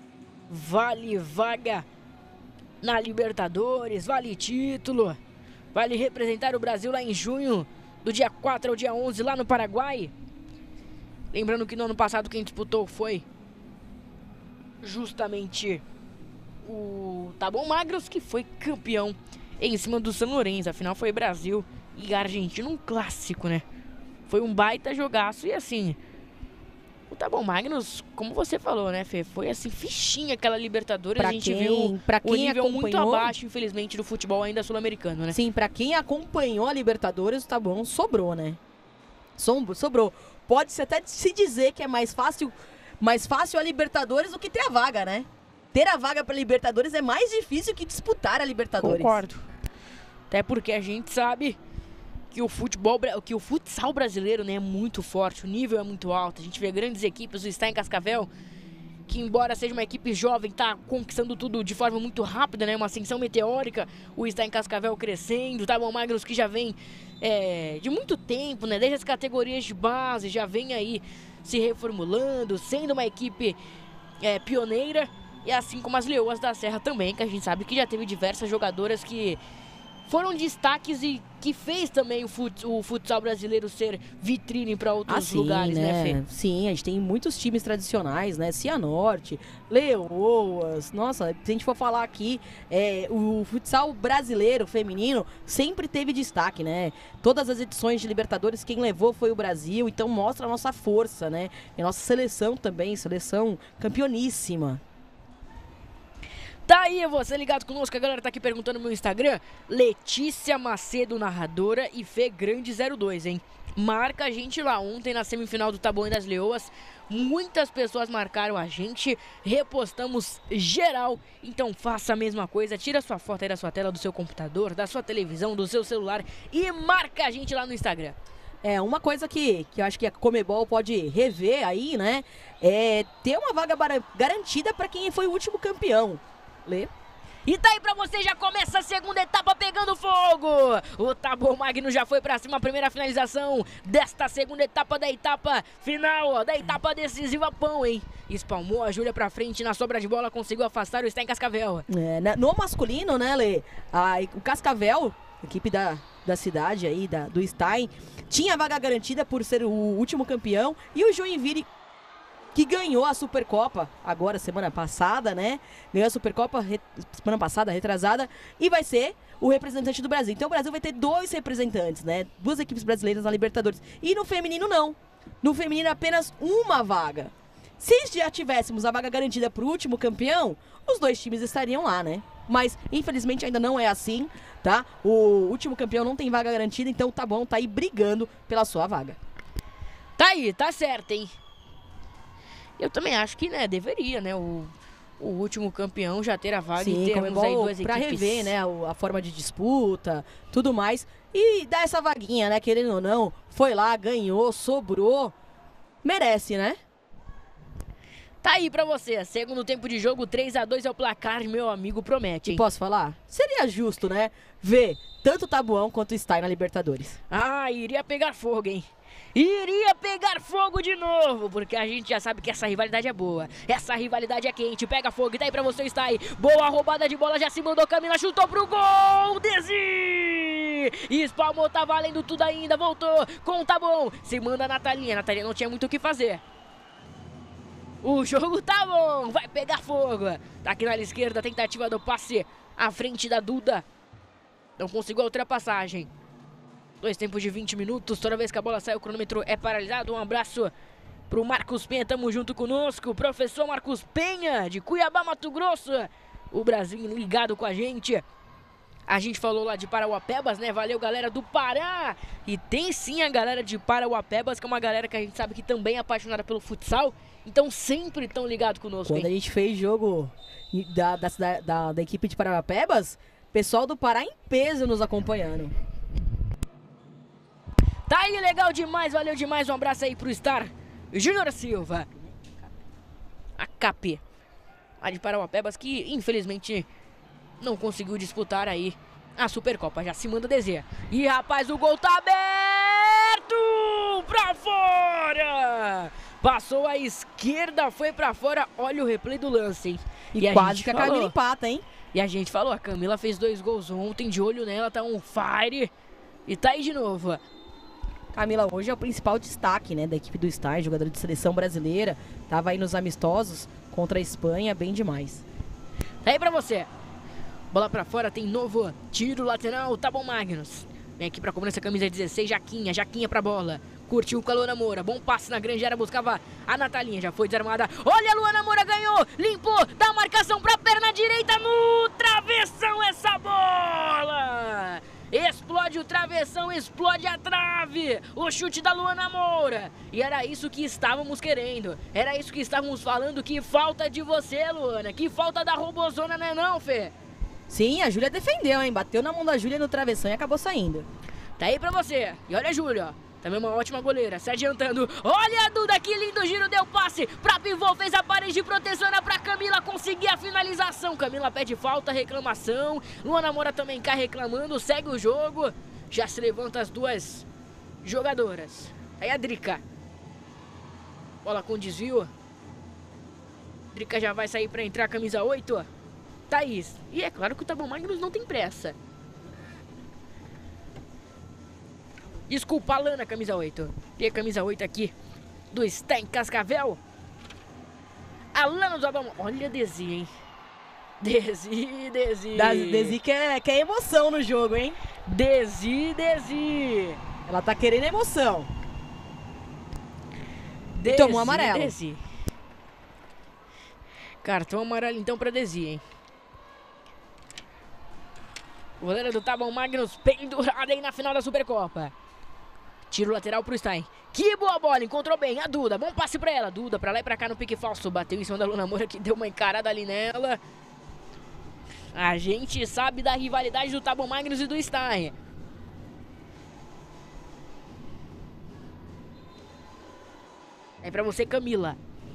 vale vaga na Libertadores, vale título, vale representar o Brasil lá em junho, do dia quatro ao dia onze, lá no Paraguai. Lembrando que no ano passado quem disputou foi justamente o Taboão Magros, que foi campeão em cima do São Lourenço. Afinal foi Brasil e Argentina, um clássico, né? Foi um baita jogaço e assim, o Taboão Magros, como você falou, né, Fê? Foi assim, fichinha aquela Libertadores. Pra a gente quem, viu pra o quem nível muito acompanhou- abaixo, infelizmente, do futebol ainda sul-americano, né? Sim, pra quem acompanhou a Libertadores, o Taboão sobrou, né? Som- Sobrou. Pode-se até se dizer que é mais fácil, mais fácil a Libertadores do que ter a vaga, né? Ter a vaga pra Libertadores é mais difícil que disputar a Libertadores. Concordo. Até porque a gente sabe que o futebol, bra- que o futsal brasileiro, né, é muito forte, o nível é muito alto. A gente vê grandes equipes, o Stein Cascavel, que embora seja uma equipe jovem, tá conquistando tudo de forma muito rápida, né, uma ascensão meteórica. O Stein Cascavel crescendo, o Taboão Magros que já vem é, de muito tempo, né, desde as categorias de base, já vem aí se reformulando, sendo uma equipe é, pioneira. E assim como as Leoas da Serra também, que a gente sabe que já teve diversas jogadoras que foram destaques e que fez também o, fut, o futsal brasileiro ser vitrine para outros Ah, sim, lugares, né, né? Fê? Sim, a gente tem muitos times tradicionais, né? Cianorte, Leoas. Nossa, se a gente for falar aqui, é, o futsal brasileiro feminino sempre teve destaque, né? Todas as edições de Libertadores, quem levou foi o Brasil, então mostra a nossa força, né? E a nossa seleção também, seleção campeoníssima. Tá aí, você ligado conosco, a galera tá aqui perguntando no meu Instagram. Letícia Macedo, narradora, e Fê Grande zero dois, hein? Marca a gente lá. Ontem na semifinal do Taboão das Leoas, muitas pessoas marcaram a gente, repostamos geral. Então faça a mesma coisa, tira sua foto aí da sua tela, do seu computador, da sua televisão, do seu celular e marca a gente lá no Instagram. É, uma coisa que, que eu acho que a Comebol pode rever aí, né? É ter uma vaga bara- garantida para quem foi o último campeão. Lê. E tá aí pra você, já começa a segunda etapa pegando fogo. O Taboão Magno já foi pra cima, a primeira finalização desta segunda etapa, da etapa final, ó, da etapa decisiva, pão, hein? Espalmou a Júlia pra frente, na sobra de bola conseguiu afastar o Stein Cascavel. É, na- no masculino, né, Lê? A, o Cascavel, equipe da, da cidade aí, da, do Stein, tinha vaga garantida por ser o último campeão. E o Joinville, que ganhou a Supercopa agora, semana passada, né? Ganhou a Supercopa re... semana passada, retrasada, e vai ser o representante do Brasil. Então o Brasil vai ter dois representantes, né? Duas equipes brasileiras na Libertadores. E no feminino, não. No feminino, apenas uma vaga. Se já tivéssemos a vaga garantida para o último campeão, os dois times estariam lá, né? Mas, infelizmente, ainda não é assim, tá? O último campeão não tem vaga garantida, então tá bom, tá aí brigando pela sua vaga. Tá aí, tá certo, hein? Eu também acho que, né, deveria, né, o, o último campeão já ter a vaga. Sim, e termos aí duas pra equipes. rever, né, o- a forma de disputa, tudo mais. E dar essa vaguinha, né, querendo ou não, foi lá, ganhou, sobrou, merece, né? Tá aí pra você, segundo tempo de jogo, três a dois é o placar, meu amigo, promete, hein? Posso falar? Seria justo, né, ver tanto o Taboão quanto o Stein na Libertadores. Ah, iria pegar fogo, hein? Iria pegar fogo de novo, porque a gente já sabe que essa rivalidade é boa. Essa rivalidade é quente, pega fogo, e tá aí pra você, está aí. Boa roubada de bola, já se mandou, Camila chutou pro gol, Desi! Espalmou, tá valendo tudo ainda, voltou com o Taboão. Se manda a Natalinha, a Natalinha não tinha muito o que fazer. O jogo tá bom, vai pegar fogo. Tá aqui na área esquerda, tentativa do passe à frente da Duda. Não conseguiu a ultrapassagem. Dois tempos de vinte minutos, toda vez que a bola sai o cronômetro é paralisado. Um abraço pro Marcos Penha, tamo junto conosco. Professor Marcos Penha, de Cuiabá, Mato Grosso. O Brasil ligado com a gente. A gente falou lá de Parauapebas, né? Valeu, galera do Pará. E tem sim a galera de Parauapebas, que é uma galera que a gente sabe que também é apaixonada pelo futsal. Então sempre tão ligado conosco, Quando hein? a gente fez jogo da, da, cida- da, da equipe de Parauapebas, pessoal do Pará em peso nos acompanhando. Tá aí, legal demais, valeu demais. Um abraço aí pro Star Júnior Silva. A K P, a de Parauapebas, que infelizmente não conseguiu disputar aí a Supercopa. Já se manda desejar. E rapaz, o gol tá aberto pra fora! Passou à esquerda, foi pra fora. Olha o replay do lance, hein? E, e quase que a Camila empata, hein? E a gente falou, a Camila fez dois gols ontem, de olho nela, tá on fire. E tá aí de novo. Camila hoje é o principal destaque, né, da equipe do Stein, jogadora de seleção brasileira. Tava aí nos amistosos contra a Espanha, bem demais. Tá aí pra você. Bola pra fora, tem novo tiro lateral, tá bom, Magnus. Vem aqui pra cobrança, camisa dezesseis, Jaquinha, Jaquinha pra bola. Curtiu com a Luana Moura, bom passe na grande área, buscava a Natalinha, já foi desarmada. Olha a Luana Moura, ganhou, limpou, dá marcação pra perna direita no travessão essa bola. Explode o travessão, explode a trave. O chute da Luana Moura. E era isso que estávamos querendo. Era isso que estávamos falando. Que falta de você, Luana. Que falta da robozona, não é não, Fê? Sim, a Júlia defendeu, hein? Bateu na mão da Júlia no travessão e acabou saindo. Tá aí pra você. E olha a Júlia, ó. Também uma ótima goleira, se adiantando. Olha a Duda, que lindo giro, deu passe pra pivô, fez a parede de proteção, era pra Camila conseguir a finalização. Camila pede falta, reclamação. Luana Moura também cai reclamando, segue o jogo. Já se levanta as duas jogadoras. Aí a Drica. Bola com desvio. Drica já vai sair pra entrar, camisa oito. Thaís. E é claro que o Tá Bom Magnus não tem pressa. Desculpa, Alana, camisa oito. Tem a camisa oito aqui do Stein Cascavel. Alana do Tá Bom. Olha a Desi, hein? Desi, Desi. Da, Desi quer, quer emoção no jogo, hein? Desi, Desi. Ela tá querendo emoção. Desi, tomou amarelo. Desi. Cartão amarelo então pra Desi, hein? Goleira do Tá Bom Magnus pendurada aí na final da Supercopa. Tiro lateral pro Stein. Que boa bola, encontrou bem a Duda. Bom passe pra ela, Duda, pra lá e pra cá no pique falso. Bateu em cima da Luana Moura, que deu uma encarada ali nela. A gente sabe da rivalidade do Tá Bom Magnus e do Stein. É pra você, Camila.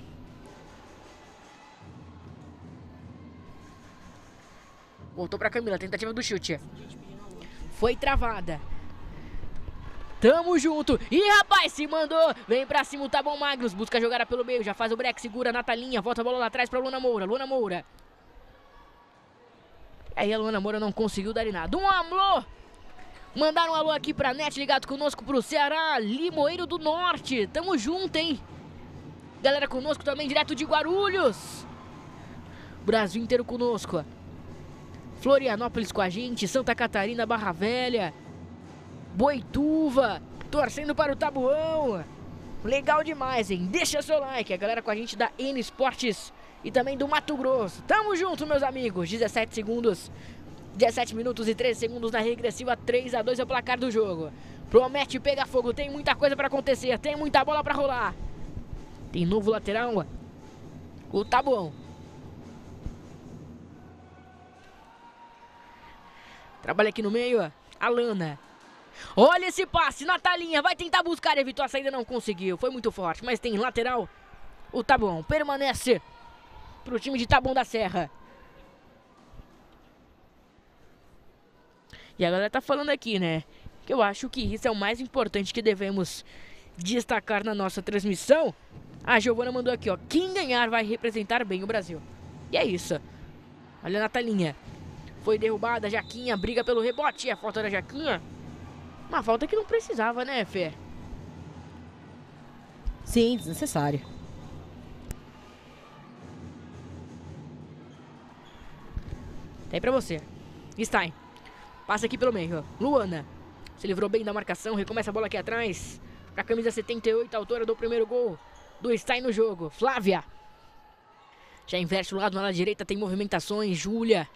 Voltou pra Camila, tentativa do chute. Foi travada. Tamo junto. Ih, rapaz, se mandou. Vem pra cima o Tá Bom Magnus. Busca a jogada pelo meio. Já faz o break, segura a Natalinha. Volta a bola lá atrás pra Luana Moura. Luana Moura. Aí a Luana Moura não conseguiu dar nada. Um alô. Mandaram um alô aqui pra net, ligado conosco pro Ceará. Limoeiro do Norte. Tamo junto, hein. Galera conosco também, direto de Guarulhos. Brasil inteiro conosco. Florianópolis com a gente, Santa Catarina, Barra Velha, Boituva, torcendo para o Tabuão. Legal demais, hein? Deixa seu like, a galera com a gente da N Esportes e também do Mato Grosso. Tamo junto, meus amigos. dezessete segundos, dezessete minutos e treze segundos na regressiva, três a dois é o placar do jogo. Promete pegar fogo, tem muita coisa para acontecer, tem muita bola para rolar. Tem novo lateral, o Tabuão. Trabalha aqui no meio, Alana. Olha esse passe, Natalinha vai tentar buscar, evitou a saída, não conseguiu. Foi muito forte, mas tem lateral. O Tá Bom permanece pro time de Tá Bom da Serra. E a galera tá falando aqui, né, que eu acho que isso é o mais importante que devemos destacar na nossa transmissão. A Giovana mandou aqui, ó, quem ganhar vai representar bem o Brasil. E é isso. Olha a Natalinha. Foi derrubada, Jaquinha briga pelo rebote. É falta da Jaquinha. Uma falta que não precisava, né, Fê? Sim, desnecessário. Tá aí pra você. Stein. Passa aqui pelo meio. Luana. Se livrou bem da marcação. Recomeça a bola aqui atrás. Pra camisa setenta e oito, autora do primeiro gol do Stein no jogo. Flávia. Já inverte o lado na direita. Tem movimentações. Júlia.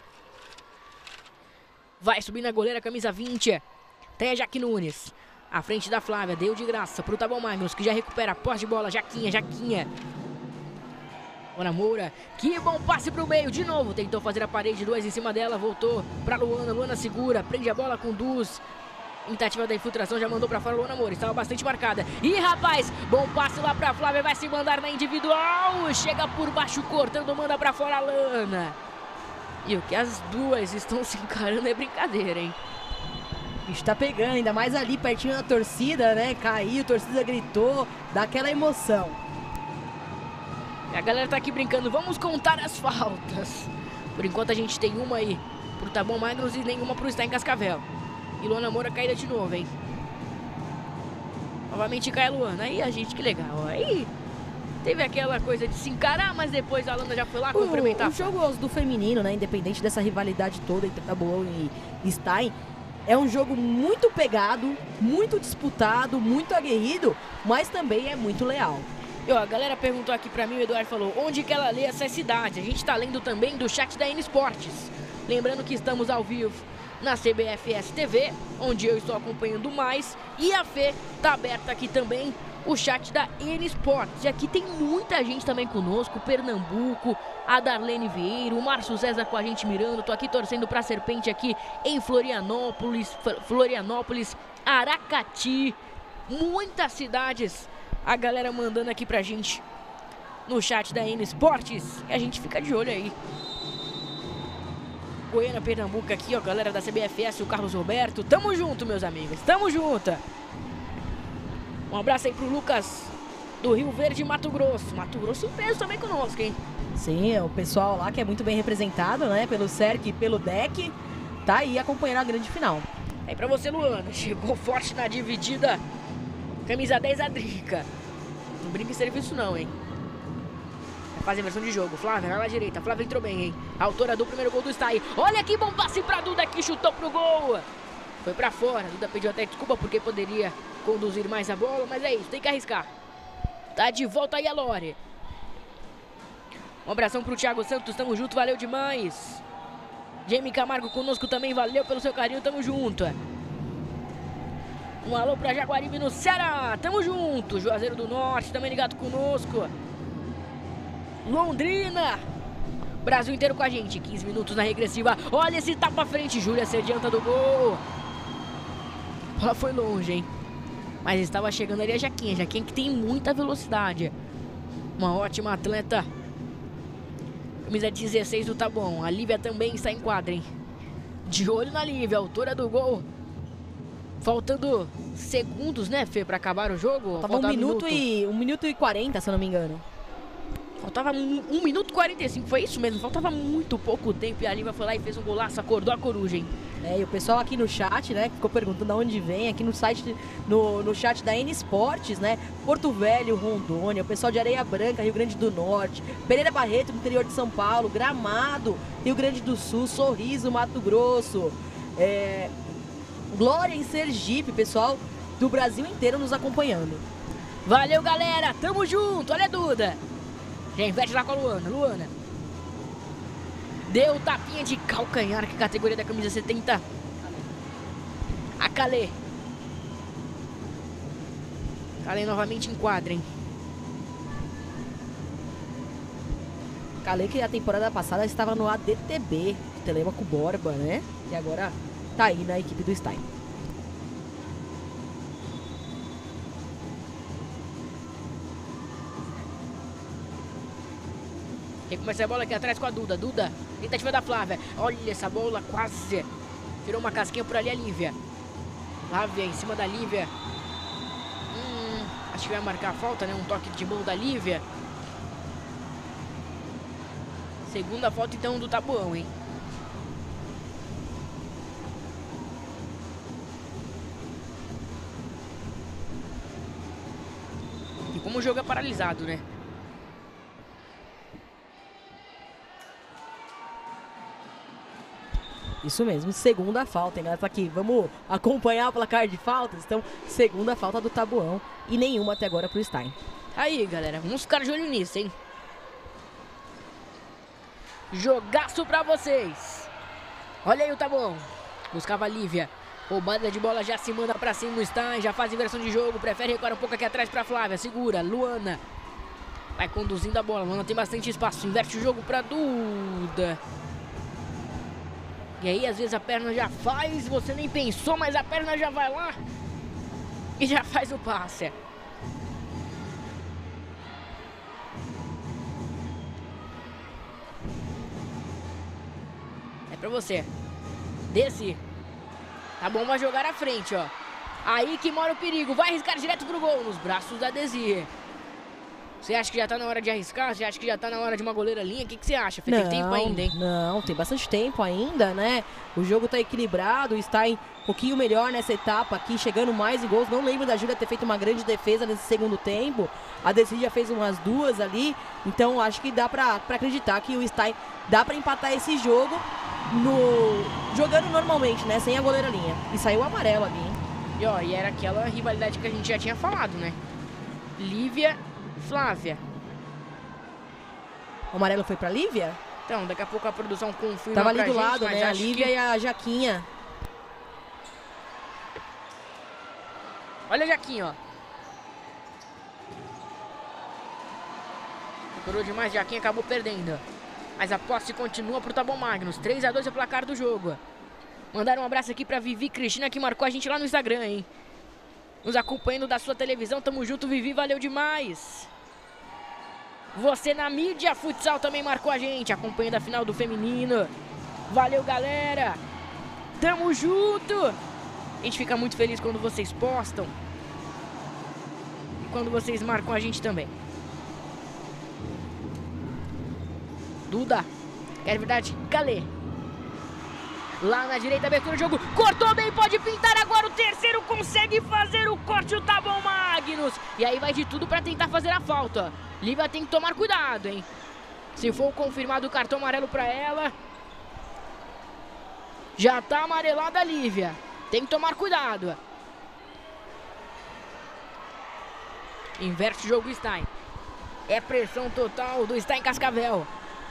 Vai subir na goleira, camisa vinte. Tem a Jaque Nunes. À frente da Flávia. Deu de graça pro Tá Bom Magnus, que já recupera a posse de bola. Jaquinha, Jaquinha. Luana Moura. Que bom passe pro meio. De novo. Tentou fazer a parede. Dois em cima dela. Voltou pra Luana. Luana segura. Prende a bola, conduz. Tentativa da infiltração. Já mandou pra fora Luana Moura. Estava bastante marcada. Ih, rapaz. Bom passe lá pra Flávia. Vai se mandar na individual. Chega por baixo, cortando. Manda pra fora a Lana. E o que as duas estão se encarando é brincadeira, hein? bicho tá pegando, ainda mais ali pertinho da torcida, né? Caiu, a torcida gritou, dá aquela emoção. A galera tá aqui brincando, vamos contar as faltas. Por enquanto a gente tem uma aí pro Taboão Magnus e nenhuma pro Stein Cascavel. E Luana Moura caída de novo, hein? Novamente cai a Luana. Aí a gente, que legal. Aí teve aquela coisa de se encarar, mas depois a Luana já foi lá cumprimentar. O, o jogo do feminino, né? Independente dessa rivalidade toda entre Taboão e Stein, é um jogo muito pegado, muito disputado, muito aguerrido, mas também é muito leal. E ó, a galera perguntou aqui pra mim, o Eduardo falou, onde que ela lê essa cidade? A gente tá lendo também do chat da N Esportes. Lembrando que estamos ao vivo na C B F S T V, onde eu estou acompanhando mais, e a Fê tá aberta aqui também, o chat da N Esportes. E aqui tem muita gente também conosco, Pernambuco, a Darlene Vieira, o Márcio César com a gente mirando, tô aqui torcendo pra Serpente aqui em Florianópolis, Florianópolis, Aracati, muitas cidades, a galera mandando aqui pra gente no chat da N Esportes, e a gente fica de olho aí. Goiânia, Pernambuco aqui, ó, galera da C B F S, o Carlos Roberto, tamo junto, meus amigos, tamo junto. Um abraço aí pro Lucas do Rio Verde, Mato Grosso, Mato Grosso em peso também conosco, hein? Sim, é o pessoal lá que é muito bem representado, né, pelo C E R C e pelo D E C, tá aí acompanhando a grande final. Aí pra você, Luana, chegou forte na dividida, camisa dez, a Drica. Não brinca em serviço não, hein? Fazer versão de jogo, Flávia na direita, Flávia entrou bem, hein? A autora do primeiro gol do Stein. Olha que bom passe pra Duda, que chutou pro gol. Foi pra fora, Duda pediu até desculpa porque poderia conduzir mais a bola, mas é isso, tem que arriscar. Tá de volta aí a Lore. Um abração pro Thiago Santos, tamo junto, valeu demais. Jamie Camargo conosco também, valeu pelo seu carinho, tamo junto. Um alô pra Jaguaribe no Ceará, tamo junto. Juazeiro do Norte também ligado conosco. Londrina, Brasil inteiro com a gente, quinze minutos na regressiva. Olha esse tapa à frente, Júlia se adianta do gol. Ela foi longe, hein? Mas estava chegando ali a Jaquinha, Jaquinha que tem muita velocidade. Uma ótima atleta. Camisa dezesseis do Taboão. A Lívia também está em quadra, hein? De olho na Lívia, autora do gol. Faltando segundos, né, Fê, para acabar o jogo? Tava um minuto, minuto e um minuto e quarenta, se eu não me engano. Faltava um, um minuto e quarenta e cinco, foi isso mesmo, faltava muito pouco tempo e a Lívia foi lá e fez um golaço, acordou a coruja, hein? É, e o pessoal aqui no chat, né, ficou perguntando de onde vem, aqui no site, no, no chat da N Esportes, né, Porto Velho, Rondônia, o pessoal de Areia Branca, Rio Grande do Norte, Pereira Barreto, no interior de São Paulo, Gramado, Rio Grande do Sul, Sorriso, Mato Grosso, é, Glória em Sergipe, pessoal do Brasil inteiro nos acompanhando. Valeu, galera, tamo junto, olha a Duda. Já inverte lá com a Luana, Luana. Deu tapinha de calcanhar, que categoria da camisa setenta. A Calê. Calê novamente em quadra, hein? Calê que a temporada passada estava no A D T B, Telêmaco Borba, né? E agora tá aí na equipe do Stein. Quem começa a bola aqui atrás com a Duda. Duda, tentativa da Flávia. Olha essa bola, quase. Tirou uma casquinha por ali a Lívia. Flávia em cima da Lívia. Hum, acho que vai marcar a falta, né? Um toque de mão da Lívia. Segunda falta então do Taboão, hein? E como o jogo é paralisado, né? Isso mesmo, segunda falta, hein, galera? Tá aqui, vamos acompanhar o placar de faltas. Então, segunda falta do Taboão e nenhuma até agora pro Stein. Aí, galera, vamos ficar de olho nisso, hein? Jogaço pra vocês. Olha aí o Taboão. Buscava a Lívia. Roubada de bola, já se manda pra cima o Stein. Já faz inversão de jogo, prefere recuar um pouco aqui atrás pra Flávia. Segura, Luana. Vai conduzindo a bola, Luana tem bastante espaço. Inverte o jogo pra Duda. E aí, às vezes, a perna já faz, você nem pensou, mas a perna já vai lá e já faz o passe. É pra você. Desce. Tá bom, vai jogar à frente, ó. Aí que mora o perigo. Vai arriscar direto pro gol, nos braços da Desir. Você acha que já tá na hora de arriscar? Você acha que já tá na hora de uma goleira linha? O que, que você acha? Fê? Tem tempo ainda, hein? Não, tem bastante tempo ainda, né? O jogo tá equilibrado, está em um pouquinho melhor nessa etapa aqui, chegando mais em gols. Não lembro da Júlia ter feito uma grande defesa nesse segundo tempo. A Desir já fez umas duas ali. Então acho que dá pra, pra acreditar que o Stein dá pra empatar esse jogo no... jogando normalmente, né? Sem a goleira linha. E saiu o amarelo ali, hein? E ó, e era aquela rivalidade que a gente já tinha falado, né? Lívia, Flávia. O amarelo foi pra Lívia? Então, daqui a pouco a produção confirma. Tava ali pra do gente, lado, né? A Lívia que... e a Jaquinha. Olha a Jaquinha, ó. Procurou demais, Jaquinha acabou perdendo. Mas a posse continua pro Taboão Magnus. três a dois é o placar do jogo. Mandaram um abraço aqui pra Vivi Cristina, que marcou a gente lá no Instagram, hein? Nos acompanhando da sua televisão. Tamo junto, Vivi, valeu demais. Você na mídia futsal também marcou a gente, acompanhando a final do feminino. Valeu, galera. Tamo junto. A gente fica muito feliz quando vocês postam. E quando vocês marcam a gente também. Duda. É verdade, Calê. Lá na direita, abertura do jogo, cortou bem, pode pintar agora o terceiro, consegue fazer o corte, o Taboão Magnus. E aí vai de tudo pra tentar fazer a falta. Lívia tem que tomar cuidado, hein. Se for confirmado o cartão amarelo pra ela, já tá amarelada a Lívia. Tem que tomar cuidado. Inverte o jogo Stein. É pressão total do Stein Cascavel.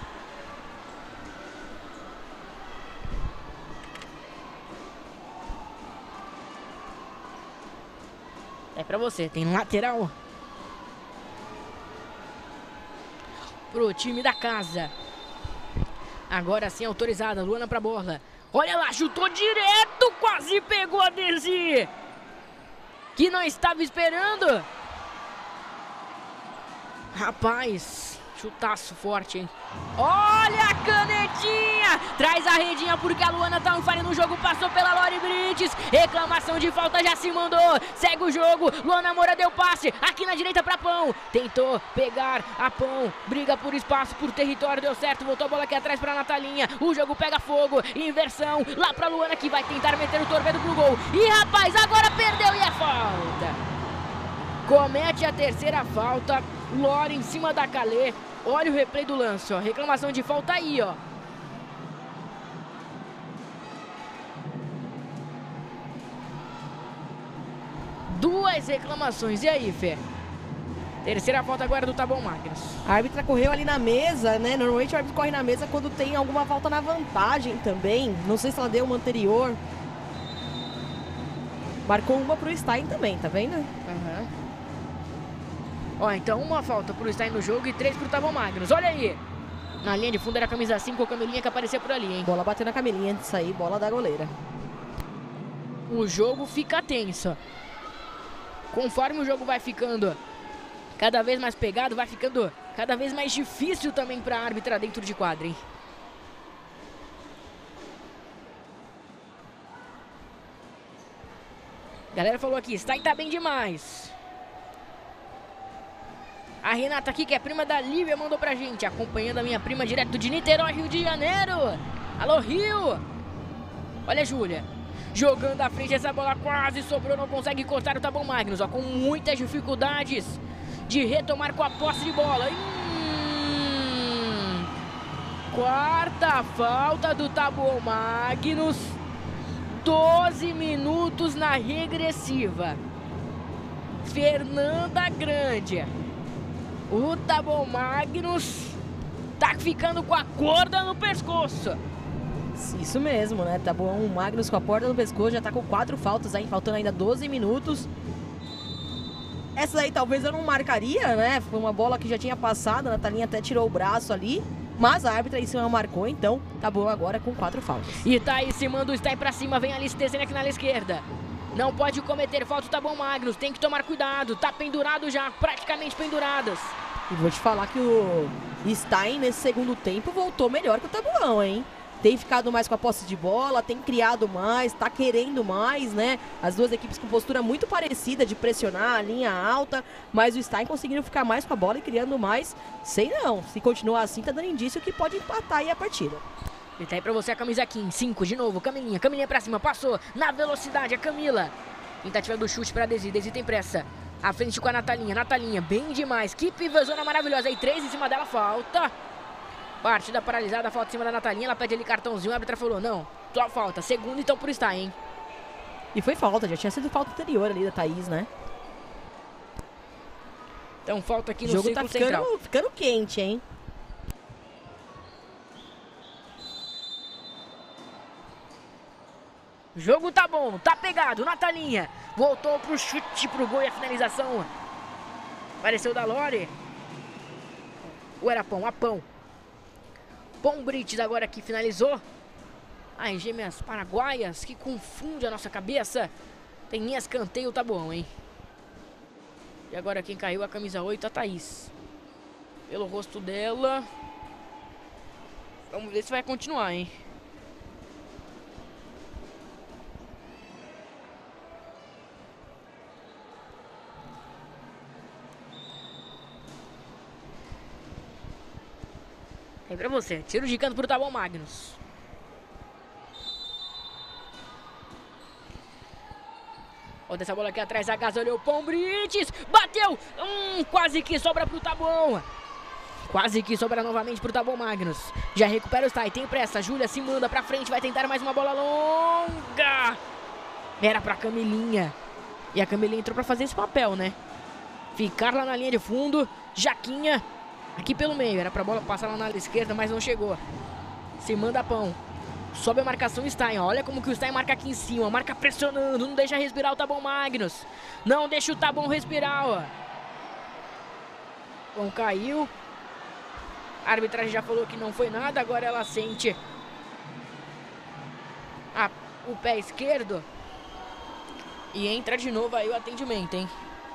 É pra você, tem lateral pro time da casa. Agora sim autorizada, Luana pra bola. Olha lá, chutou direto, quase pegou a Desi, que não estava esperando. Rapaz, chutaço forte, hein. Olha a canetinha, traz a redinha porque a Luana tá fazendo no jogo, passou pela Lori Brites, reclamação de falta, já se mandou, segue o jogo, Luana Moura deu passe, aqui na direita pra Pão, tentou pegar a Pão, briga por espaço, por território, deu certo, voltou a bola aqui atrás pra Natalinha, o jogo pega fogo, inversão, lá pra Luana que vai tentar meter o torpedo pro gol, e rapaz, agora perdeu e é falta, comete a terceira falta, Lori em cima da Calê. Olha o replay do lance, ó. Reclamação de falta aí, ó. Duas reclamações. E aí, Fê? Terceira falta agora do Taboão Magnus. A árbitra correu ali na mesa, né? Normalmente o árbitro corre na mesa quando tem alguma falta na vantagem também. Não sei se ela deu uma anterior. Marcou uma pro Stein também, tá vendo? Aham. Uhum. Ó, então uma falta pro Stein no jogo e três pro Taboão Magnus. Olha aí. Na linha de fundo era a camisa cinco, a Camelinha que aparecia por ali, hein? Bola bateu na Camelinha antes de sair, bola da goleira. O jogo fica tenso. Conforme o jogo vai ficando cada vez mais pegado, vai ficando cada vez mais difícil também pra árbitra dentro de quadra, hein? Galera falou aqui, Stein tá bem demais. A Renata aqui, que é prima da Lívia, mandou pra gente, acompanhando a minha prima direto de Niterói, Rio de Janeiro. Alô, Rio! Olha a Júlia, jogando à frente, essa bola quase sobrou, não consegue cortar o Taboão Magnus, ó, com muitas dificuldades de retomar com a posse de bola. Hum, quarta falta do Taboão Magnus, doze minutos na regressiva. Fernanda Grande. O Taboão Magnus tá ficando com a corda no pescoço. Isso mesmo, né? Taboão Magnus com a corda no pescoço, já tá com quatro faltas aí, faltando ainda doze minutos. Essa aí talvez eu não marcaria, né? Foi uma bola que já tinha passado, a Natalinha até tirou o braço ali. Mas a árbitra em cima marcou, então Taboão agora com quatro faltas. E tá aí, se manda o Stein pra cima, vem ali se descendo aqui na esquerda. Não pode cometer falta o Taboão Magnus, tem que tomar cuidado, tá pendurado já, praticamente penduradas. E vou te falar que o Stein nesse segundo tempo voltou melhor que o Taboão, hein? tem ficado mais com a posse de bola, tem criado mais, tá querendo mais, né? As duas equipes com postura muito parecida de pressionar a linha alta, mas o Stein conseguindo ficar mais com a bola e criando mais. Sei não, se continuar assim tá dando indício que pode empatar aí a partida. E tá aí pra você a camisa quinze, cinco de novo, Camilinha, Camilinha pra cima, passou, na velocidade a Camila. Tentativa do chute pra Desi, Desi tem pressa. À frente com a Natalinha, Natalinha, bem demais, que pivôzona maravilhosa, aí três em cima dela, falta. Partida paralisada, falta em cima da Natalinha, ela pede ali cartãozinho, a árbitra falou, não, só falta, segundo então por Stein, hein. E foi falta, já tinha sido falta anterior ali da Thaís, né? Então falta aqui no o jogo círculo tá ficando, central. ficando quente, hein. O jogo tá bom, tá pegado, Natalinha voltou pro chute, pro gol e a finalização apareceu da Lore. Ou era Pão? A Pão. Pão Brites agora que finalizou. Ai, gêmeas paraguaias que confunde a nossa cabeça. Tem escanteio, tá bom, hein? E agora quem caiu a camisa oito, a Thaís. Pelo rosto dela. Vamos ver se vai continuar, hein? Aí pra você, tiro de canto pro Tabon Magnus. Olha essa bola aqui atrás, a Gaza olhou o Pão Brites, bateu, hum, quase que sobra pro Tabon. Quase que sobra novamente pro Tabon Magnus. Já recupera o Stein, tem pressa, Júlia se manda pra frente, vai tentar mais uma bola longa. Era pra Camilinha. E a Camilinha entrou pra fazer esse papel, né? Ficar lá na linha de fundo, Jaquinha. Aqui pelo meio, era pra bola passar lá na ala esquerda, mas não chegou. Se manda Pão. Sobe a marcação Stein, ó. Olha como que o Stein marca aqui em cima. Marca pressionando, não deixa respirar o Tabon Magnus. Não deixa o Tabon respirar, ó. Pão caiu. A arbitragem já falou que não foi nada, agora ela sente a, o pé esquerdo. E entra de novo aí o atendimento, hein.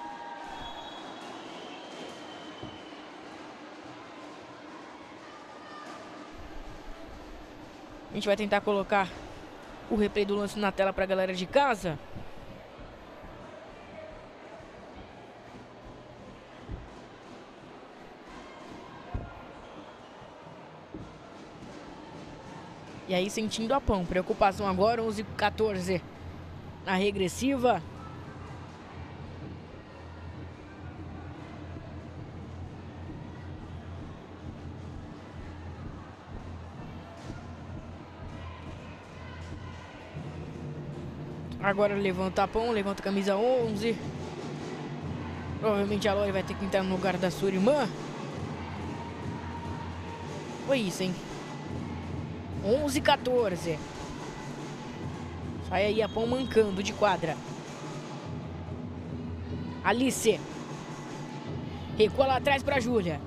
A gente vai tentar colocar o replay do lance na tela pra galera de casa. E aí sentindo a Pão. Preocupação agora, onze a quatorze na regressiva. Agora levanta a Pão, levanta a camisa onze. Provavelmente a Lore vai ter que entrar no lugar da sua irmã. Foi isso, hein? onze a quatorze. Sai aí a Pão mancando de quadra. Alice. Recua lá atrás pra Júlia.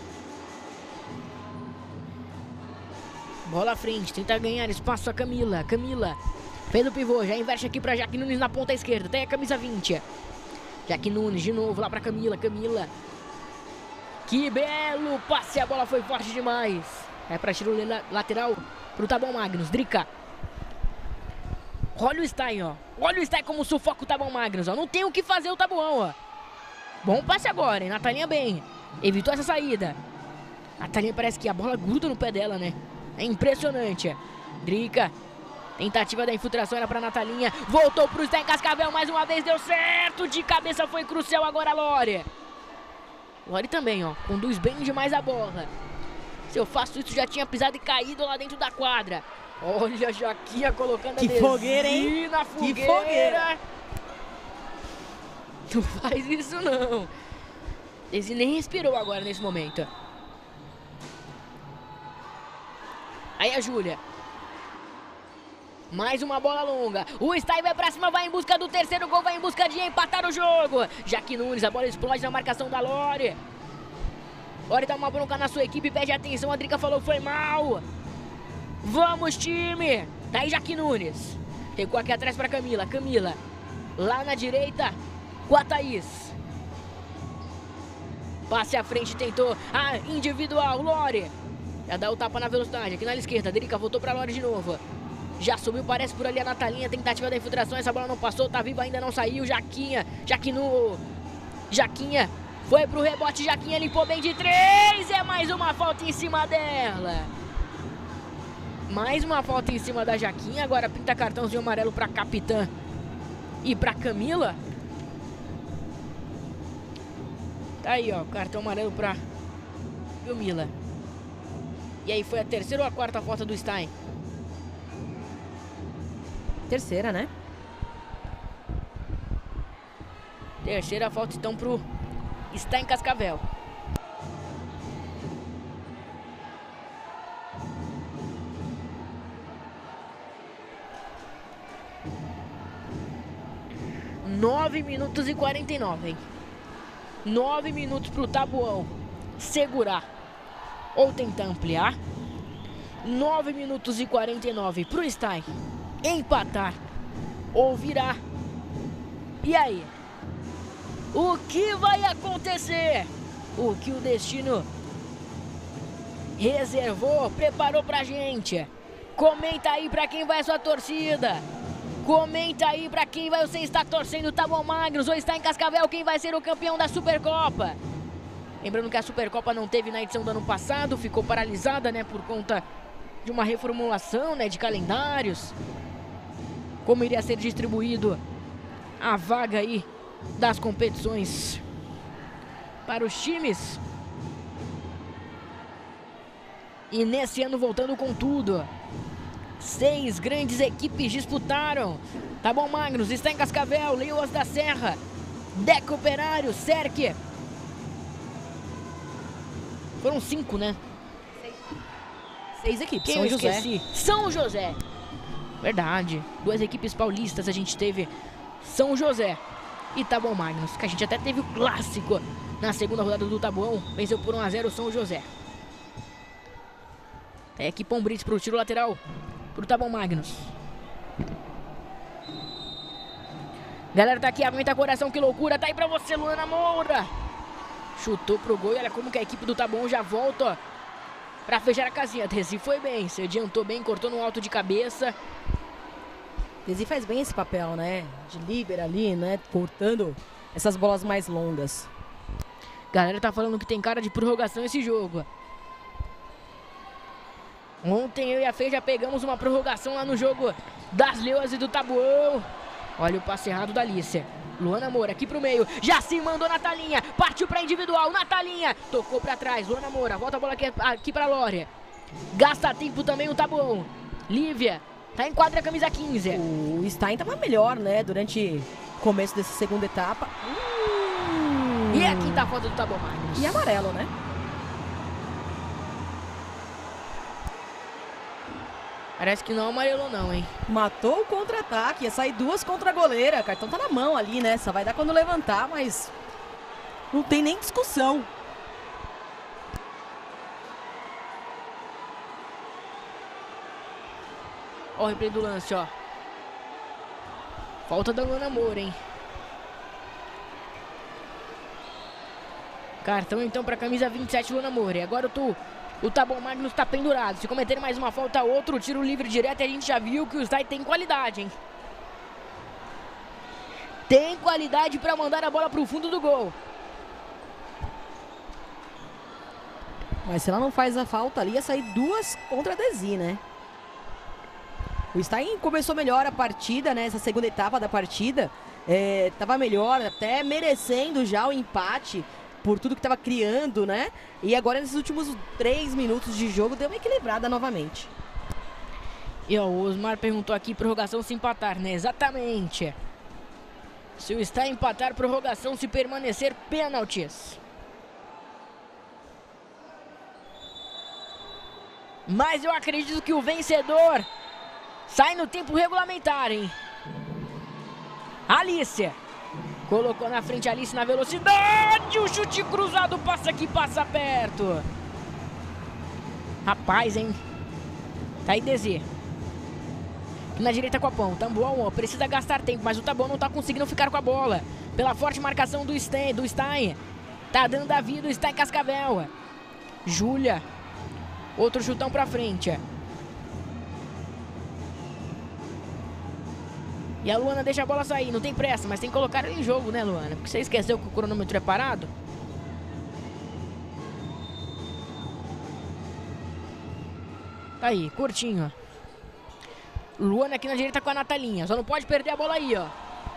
Bola à frente, tenta ganhar espaço a Camila. Camila. Fez o pivô, já inverte aqui pra Jaque Nunes na ponta esquerda. Tem a camisa vinte. Jaque Nunes de novo lá pra Camila. Camila. Que belo passe, a bola foi forte demais. É pra tiro lateral pro Tabon Magnus. Drica. Olha o Stein, ó. Olha o Stein como sufoca o Tabon Magnus, ó. Não tem o que fazer o Tabon, ó. Bom passe agora, hein? Natalinha bem. Evitou essa saída. Natalinha parece que a bola gruda no pé dela, né? É impressionante. Drica. Tentativa da infiltração era pra Natalinha. Voltou pro Stein Cascavel mais uma vez. Deu certo. De cabeça foi crucial agora a Lore. Lore também, ó. Conduz bem demais a bola. Se eu faço isso, já tinha pisado e caído lá dentro da quadra. Olha a Jaquinha colocando que a fogueira, hein? Na fogueira. Que fogueira. Não faz isso, não. Desi nem respirou agora nesse momento. Aí a Júlia. Mais uma bola longa. O Stein vai pra cima, vai em busca do terceiro gol, vai em busca de empatar o jogo. Jaque Nunes, a bola explode na marcação da Lore. Lore dá uma bronca na sua equipe, pede atenção. A Drica falou, foi mal. Vamos, time. Daí Jaque Nunes. Recua aqui atrás pra Camila. Camila. Lá na direita, com a Thaís. Passe à frente, tentou a individual, Lore. Já dá o tapa na velocidade. Aqui na esquerda. Drica voltou pra Lore de novo. Já subiu, parece por ali a Natalinha. Tentativa da infiltração. Essa bola não passou. Tá viva, ainda não saiu. Jaquinha. Jaquinu. Jaquinha. Foi pro rebote. Jaquinha limpou bem de três. É mais uma falta em cima dela. Mais uma falta em cima da Jaquinha. Agora pinta cartãozinho amarelo pra capitã e pra Camila. Tá aí, ó. Cartão amarelo pra Camila. E aí foi a terceira ou a quarta falta do Stein? Terceira, né? Terceira falta então pro Stein Cascavel. nove minutos e quarenta e nove, hein? nove minutos pro Tabuão segurar ou tentar ampliar. nove minutos e quarenta e nove pro Stein empatar ou virar. E aí? O que vai acontecer? O que o destino reservou, preparou pra gente? Comenta aí pra quem vai a sua torcida. Comenta aí pra quem vai você está torcendo, Tabuão Magnus ou está em Cascavel, quem vai ser o campeão da Supercopa. Lembrando que a Supercopa não teve na edição do ano passado, ficou paralisada, né, por conta de uma reformulação, né, de calendários. Como iria ser distribuído a vaga aí das competições para os times. E nesse ano voltando com tudo. Seis grandes equipes disputaram. Tabuão Magnus, está em Cascavel, Leoas da Serra, Deca Operário, Cerque. Foram cinco, né? Seis, Seis equipes. Quem São eu José. esqueci? São José. Verdade. Duas equipes paulistas a gente teve. São José e Tabuão Magnus, que a gente até teve o clássico na segunda rodada do Tabuão. Venceu por um a zero o São José. É aqui Pombrits para o tiro lateral pro Tabuão Magnus. Galera tá aqui, aguenta coração, que loucura. Tá aí pra você, Luana Moura. Chutou pro gol e olha como que a equipe do Tabuão já volta, ó, pra fechar a casinha. Desi foi bem, se adiantou bem, cortou no alto de cabeça. Desi faz bem esse papel, né? De líbero ali, né? Cortando essas bolas mais longas. Galera tá falando que tem cara de prorrogação esse jogo. Ontem eu e a Fê já pegamos uma prorrogação lá no jogo das Leoas e do Tabuão. Olha o passe errado da Alice. Luana Moura aqui pro meio. Já se mandou Natalinha. Partiu pra individual. Natalinha tocou pra trás. Luana Moura. Volta a bola aqui, aqui pra Lore. Gasta tempo também o Tabuão. Lívia. Tá em quadra, camisa quinze. O Stein tava melhor, né? Durante o começo dessa segunda etapa. Hum. E a quinta falta do Tabuão Magnus. E amarelo, né? Parece que não amarelou não, hein? Matou o contra-ataque. Ia sair duas contra a goleira. O cartão tá na mão ali, né? Só vai dar quando levantar, mas não tem nem discussão. Ó o replay do lance, ó. Falta da Luana Moura, hein? Cartão então pra camisa vinte e sete, Luana Moura. E agora o tu... O Tabuão Magnus tá pendurado. Se cometer mais uma falta, outro tiro livre direto. E a gente já viu que o Stein tem qualidade, hein? Tem qualidade pra mandar a bola pro fundo do gol. Mas se ela não faz a falta ali, ia sair duas contra a Desi, né? O Stein começou melhor a partida, né? Essa segunda etapa da partida. É, tava melhor, até merecendo já o empate por tudo que tava criando, né? E agora nesses últimos três minutos de jogo deu uma equilibrada novamente. E ó, o Osmar perguntou aqui, prorrogação se empatar, né? Exatamente. Se o Stein empatar, prorrogação, se permanecer, pênaltis. Mas eu acredito que o vencedor sai no tempo regulamentar, hein? Alice. Colocou na frente a Alice na velocidade. O chute cruzado passa aqui, passa perto. Rapaz, hein? Tá aí Desi. Na direita com a ponta. Tabuão precisa gastar tempo, mas o Tabuão não tá conseguindo ficar com a bola. Pela forte marcação do Stein. Do Stein. Tá dando a vida o Stein Cascavel. Júlia. Outro chutão pra frente. E a Luana deixa a bola sair, não tem pressa, mas tem que colocar ela em jogo, né, Luana? Porque você esqueceu que o cronômetro é parado? Tá aí, curtinho. Luana aqui na direita com a Natalinha. Só não pode perder a bola aí, ó.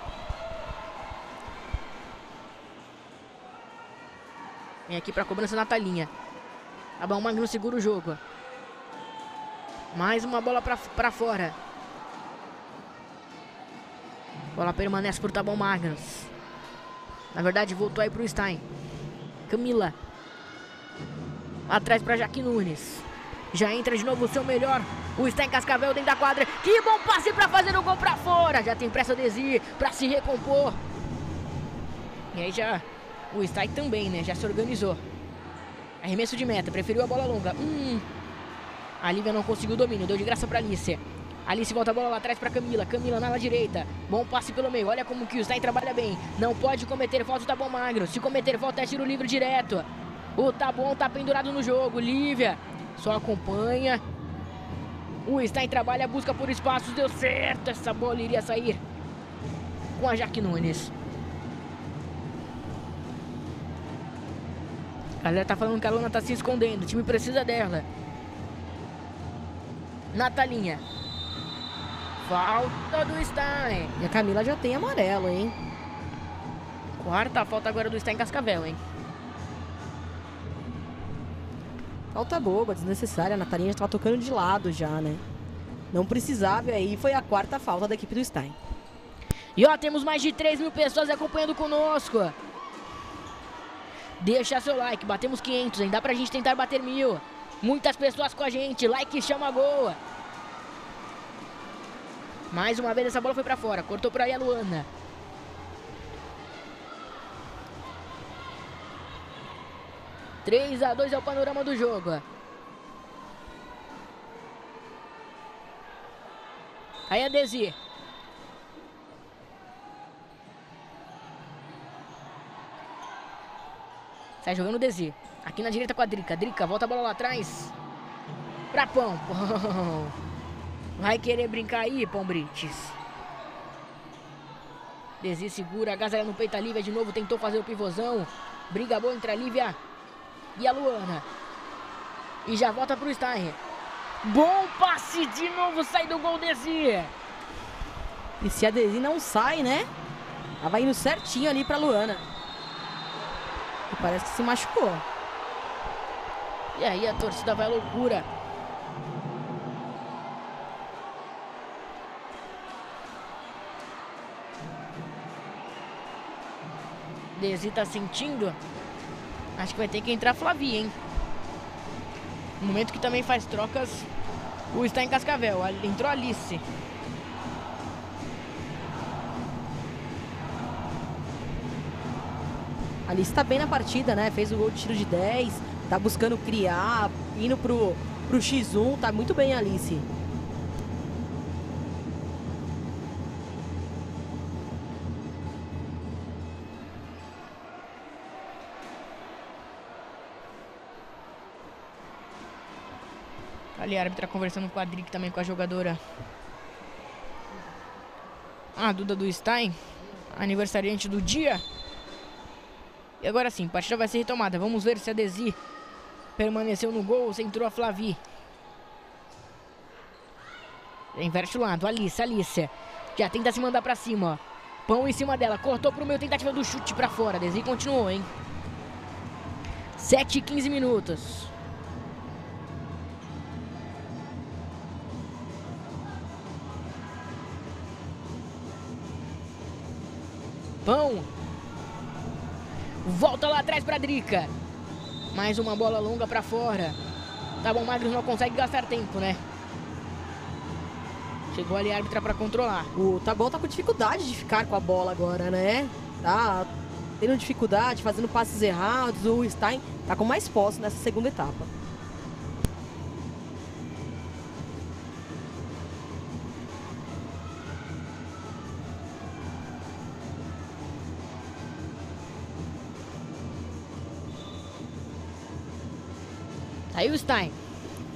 Vem aqui pra cobrança Natalinha. Tá bom, o Magno segura o jogo. Mais uma bola pra, pra fora. Bola permanece por Taboão Magnus. Na verdade, voltou aí pro Stein. Camila. Lá atrás pra Jaque Nunes. Já entra de novo o seu melhor. O Stein Cascavel dentro da quadra. Que bom passe pra fazer o gol pra fora. Já tem pressa Desir pra se recompor. E aí já... O Stein também, né? Já se organizou. Arremesso de meta. Preferiu a bola longa. Hum. A Lívia não conseguiu o domínio. Deu de graça pra Alice. Alice volta a bola lá atrás pra Camila. Camila na ala direita. Bom passe pelo meio. Olha como que o Stein trabalha bem. Não pode cometer falta o Taboão Magno. Se cometer falta é tiro livre direto. O Taboão tá pendurado no jogo. Lívia só acompanha. O Stein trabalha, busca por espaços. Deu certo. Essa bola iria sair com a Jaque Nunes. A galera tá falando que a Luana tá se escondendo. O time precisa dela. Natalinha. Falta do Stein. E a Camila já tem amarelo, hein? Quarta falta agora do Stein Cascavel, hein? Falta boba, desnecessária. A Natalinha já tava tocando de lado já, né? Não precisava, e aí foi a quarta falta da equipe do Stein. E ó, temos mais de três mil pessoas acompanhando conosco. Deixa seu like, batemos quinhentos, hein? Dá pra gente tentar bater mil. Muitas pessoas com a gente, like chama gol. Mais uma vez essa bola foi pra fora, cortou por aí a Luana. três a dois é o panorama do jogo. Aí a Desi. Sai jogando o Desi. Aqui na direita com a Drica. Drica, volta a bola lá atrás. Pra Pão. Pão. Vai querer brincar aí, Pão Brites. Desi segura, agasalha no peito a Lívia de novo. Tentou fazer o pivôzão. Briga boa entre a Lívia e a Luana. E já volta pro Stein. Bom passe de novo, sai do gol Desi. E se a Desi não sai, né? Ela vai indo certinho ali pra Luana. E parece que se machucou. E aí a torcida vai à loucura. Desi tá sentindo. Acho que vai ter que entrar a Flavi, hein? No momento que também faz trocas, o Stein Cascavel. Entrou a Alice. A Alice tá bem na partida, né? Fez o gol de tiro de dez. Tá buscando criar, indo pro, pro xis um. Tá muito bem a Alice. Ali a árbitra conversando com a Dric também, com a jogadora. A Duda do Stein, aniversariante do dia. E agora sim, a partida vai ser retomada. Vamos ver se a Desi permaneceu no gol ou se entrou a Flavi. Inverte o lado, Alice, Alice. Já tenta se mandar pra cima, ó. Pão em cima dela, cortou pro meio, tentativa do chute pra fora. Desi continuou, hein. sete e quinze minutos. Pão. Volta lá atrás pra Drica. Mais uma bola longa pra fora. Taboão Magno não consegue gastar tempo, né? Chegou ali a árbitra pra controlar. O Taboão tá com dificuldade de ficar com a bola agora, né? Tá tendo dificuldade, fazendo passes errados. O Stein tá com mais posse nessa segunda etapa. Aí o Stein.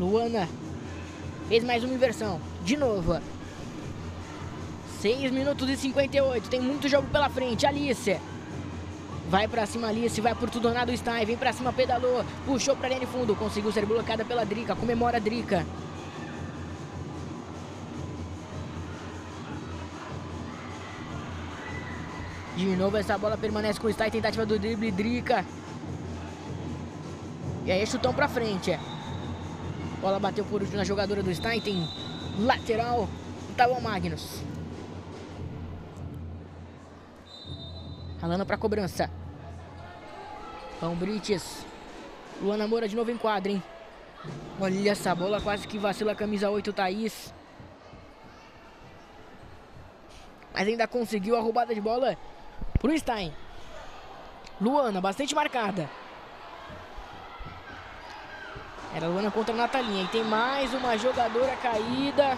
Luana fez mais uma inversão. De novo. seis minutos e cinquenta e oito. Tem muito jogo pela frente. Alice. Vai pra cima Alice. Vai por tudo ou nada o Stein. Vem pra cima, pedalou. Puxou pra linha de fundo. Conseguiu ser bloqueada pela Drica. Comemora a Drica. De novo essa bola permanece com o Stein. Tentativa do drible. Drica. E aí chutão pra frente. Bola bateu por último na jogadora do Stein. Tem lateral. Tabon Magnus. Ralando pra cobrança. Pão Brites. Luana Moura de novo em quadra, hein? Olha essa bola. Quase que vacila a camisa oito, Thaís. Mas ainda conseguiu a roubada de bola pro Stein. Luana, bastante marcada. Era a Luana contra a Natalinha. E tem mais uma jogadora caída.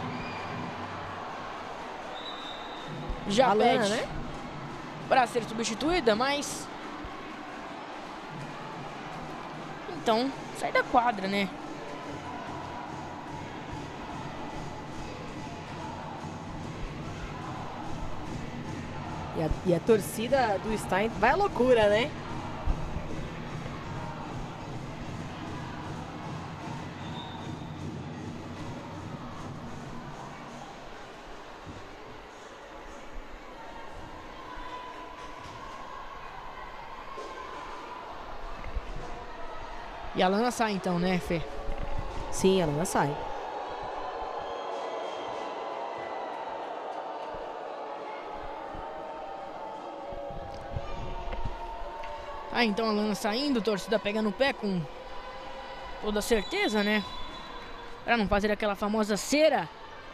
Já a pede, Luana, né? Para ser substituída, mas... Então, sai da quadra, né? E a, e a torcida do Stein vai à loucura, né? E a Lana sai então, né, Fê? Sim, a Lana sai. Ah, então a Lana saindo, torcida pega no pé com toda certeza, né? Pra não fazer aquela famosa cera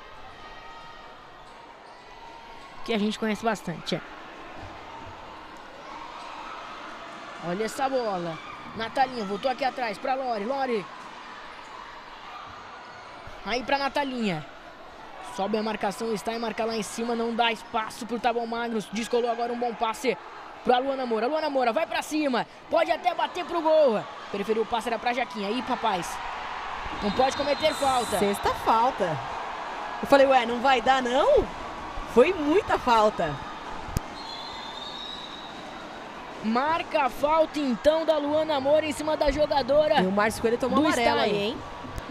que a gente conhece bastante, é. Olha essa bola. Natalinha voltou aqui atrás pra Lori. Lori. Aí pra Natalinha. Sobe a marcação, está em marcar lá em cima. Não dá espaço pro Tabon Magnus. Descolou agora um bom passe pra Luana Moura. Luana Moura vai pra cima. Pode até bater pro gol. Preferiu o passe, era pra Jaquinha. Aí, papais. Não pode cometer falta. Sexta falta. Eu falei, ué, não vai dar não? Foi muita falta. Marca a falta então da Luana Moura em cima da jogadora. E o Márcio Coelho tomou amarelo aí, hein?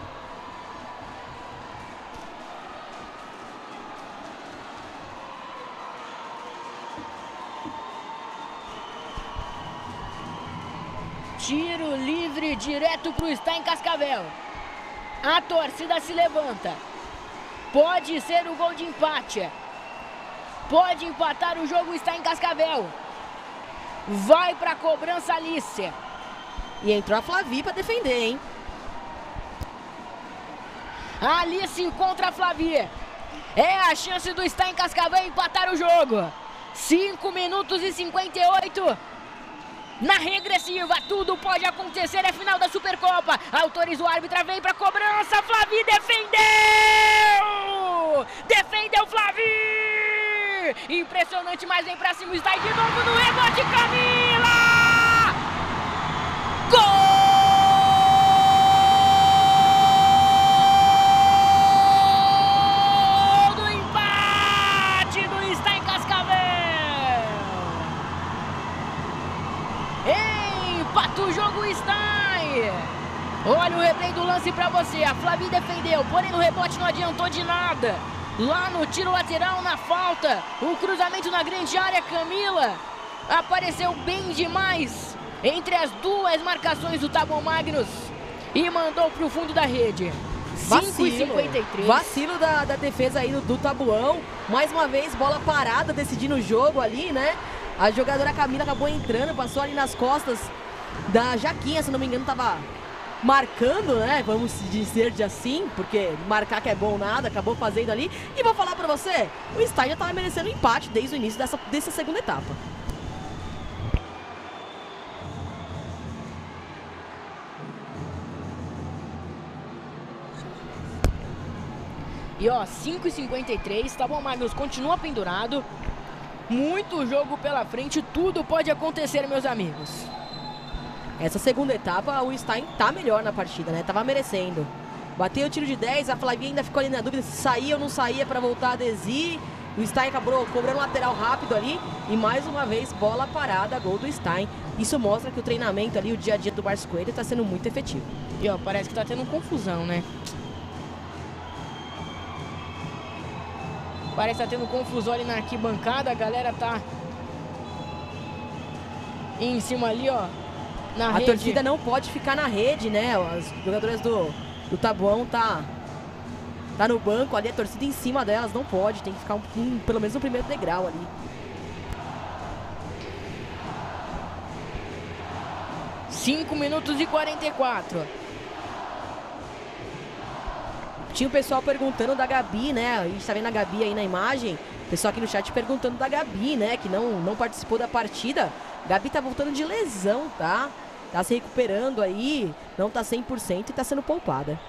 Tiro livre direto pro Stein Cascavel. A torcida se levanta. Pode ser o gol de empate. Pode empatar o jogo, está em Cascavel. Vai pra cobrança Alice. E entrou a Flavi pra defender, hein? Alice contra a Flavi. É a chance do Stein Cascavel empatar o jogo. cinco minutos e cinquenta e oito. Na regressiva, tudo pode acontecer, é final da Supercopa. Autoriza o árbitro, vem pra cobrança. Flavi defendeu! Defendeu Flavi! Impressionante, mas vem pra cima, está de novo no rebote, Camila! Gol! Do empate do Stein Cascavel! Empata o jogo, Stein! Olha o replay do lance pra você, a Flavi defendeu, porém no rebote não adiantou de nada. Lá no tiro lateral, na falta, o cruzamento na grande área, Camila apareceu bem demais entre as duas marcações do Tabon Magnus e mandou pro fundo da rede. cinco e cinquenta e três. Vacilo da, da defesa aí do, do Tabuão. Mais uma vez, bola parada, decidindo o jogo ali, né? A jogadora Camila acabou entrando, passou ali nas costas da Jaquinha, se não me engano, tava marcando, né? Vamos dizer de assim, porque marcar que é bom nada, acabou fazendo ali. E vou falar pra você, o Stein já tava merecendo empate desde o início dessa, dessa segunda etapa. E ó, cinco e cinquenta e três, Tabon Magnus continua pendurado. Muito jogo pela frente, tudo pode acontecer, meus amigos. Essa segunda etapa, o Stein tá melhor na partida, né? Tava merecendo. bateu o tiro de dez, a Flavinha ainda ficou ali na dúvida se saía ou não saía para voltar a Desi. O Stein acabou cobrando um lateral rápido ali e mais uma vez bola parada, gol do Stein. Isso mostra que o treinamento ali, o dia a dia do Márcio Coelho está sendo muito efetivo. E ó, parece que tá tendo confusão, né? Parece que tá tendo confusão ali na arquibancada, a galera tá em cima ali, ó, na a rede. torcida não pode ficar na rede, né? As jogadoras do, do Taboão tá, tá no banco ali, a torcida em cima delas não pode, tem que ficar um, um, pelo menos no primeiro degrau ali. cinco minutos e quarenta e quatro. Tinha o pessoal perguntando da Gabi, né? A gente tá vendo a Gabi aí na imagem. O pessoal aqui no chat perguntando da Gabi, né? Que não, não participou da partida. Gabi tá voltando de lesão, tá? Tá se recuperando aí. Não tá cem por cento e tá sendo poupada.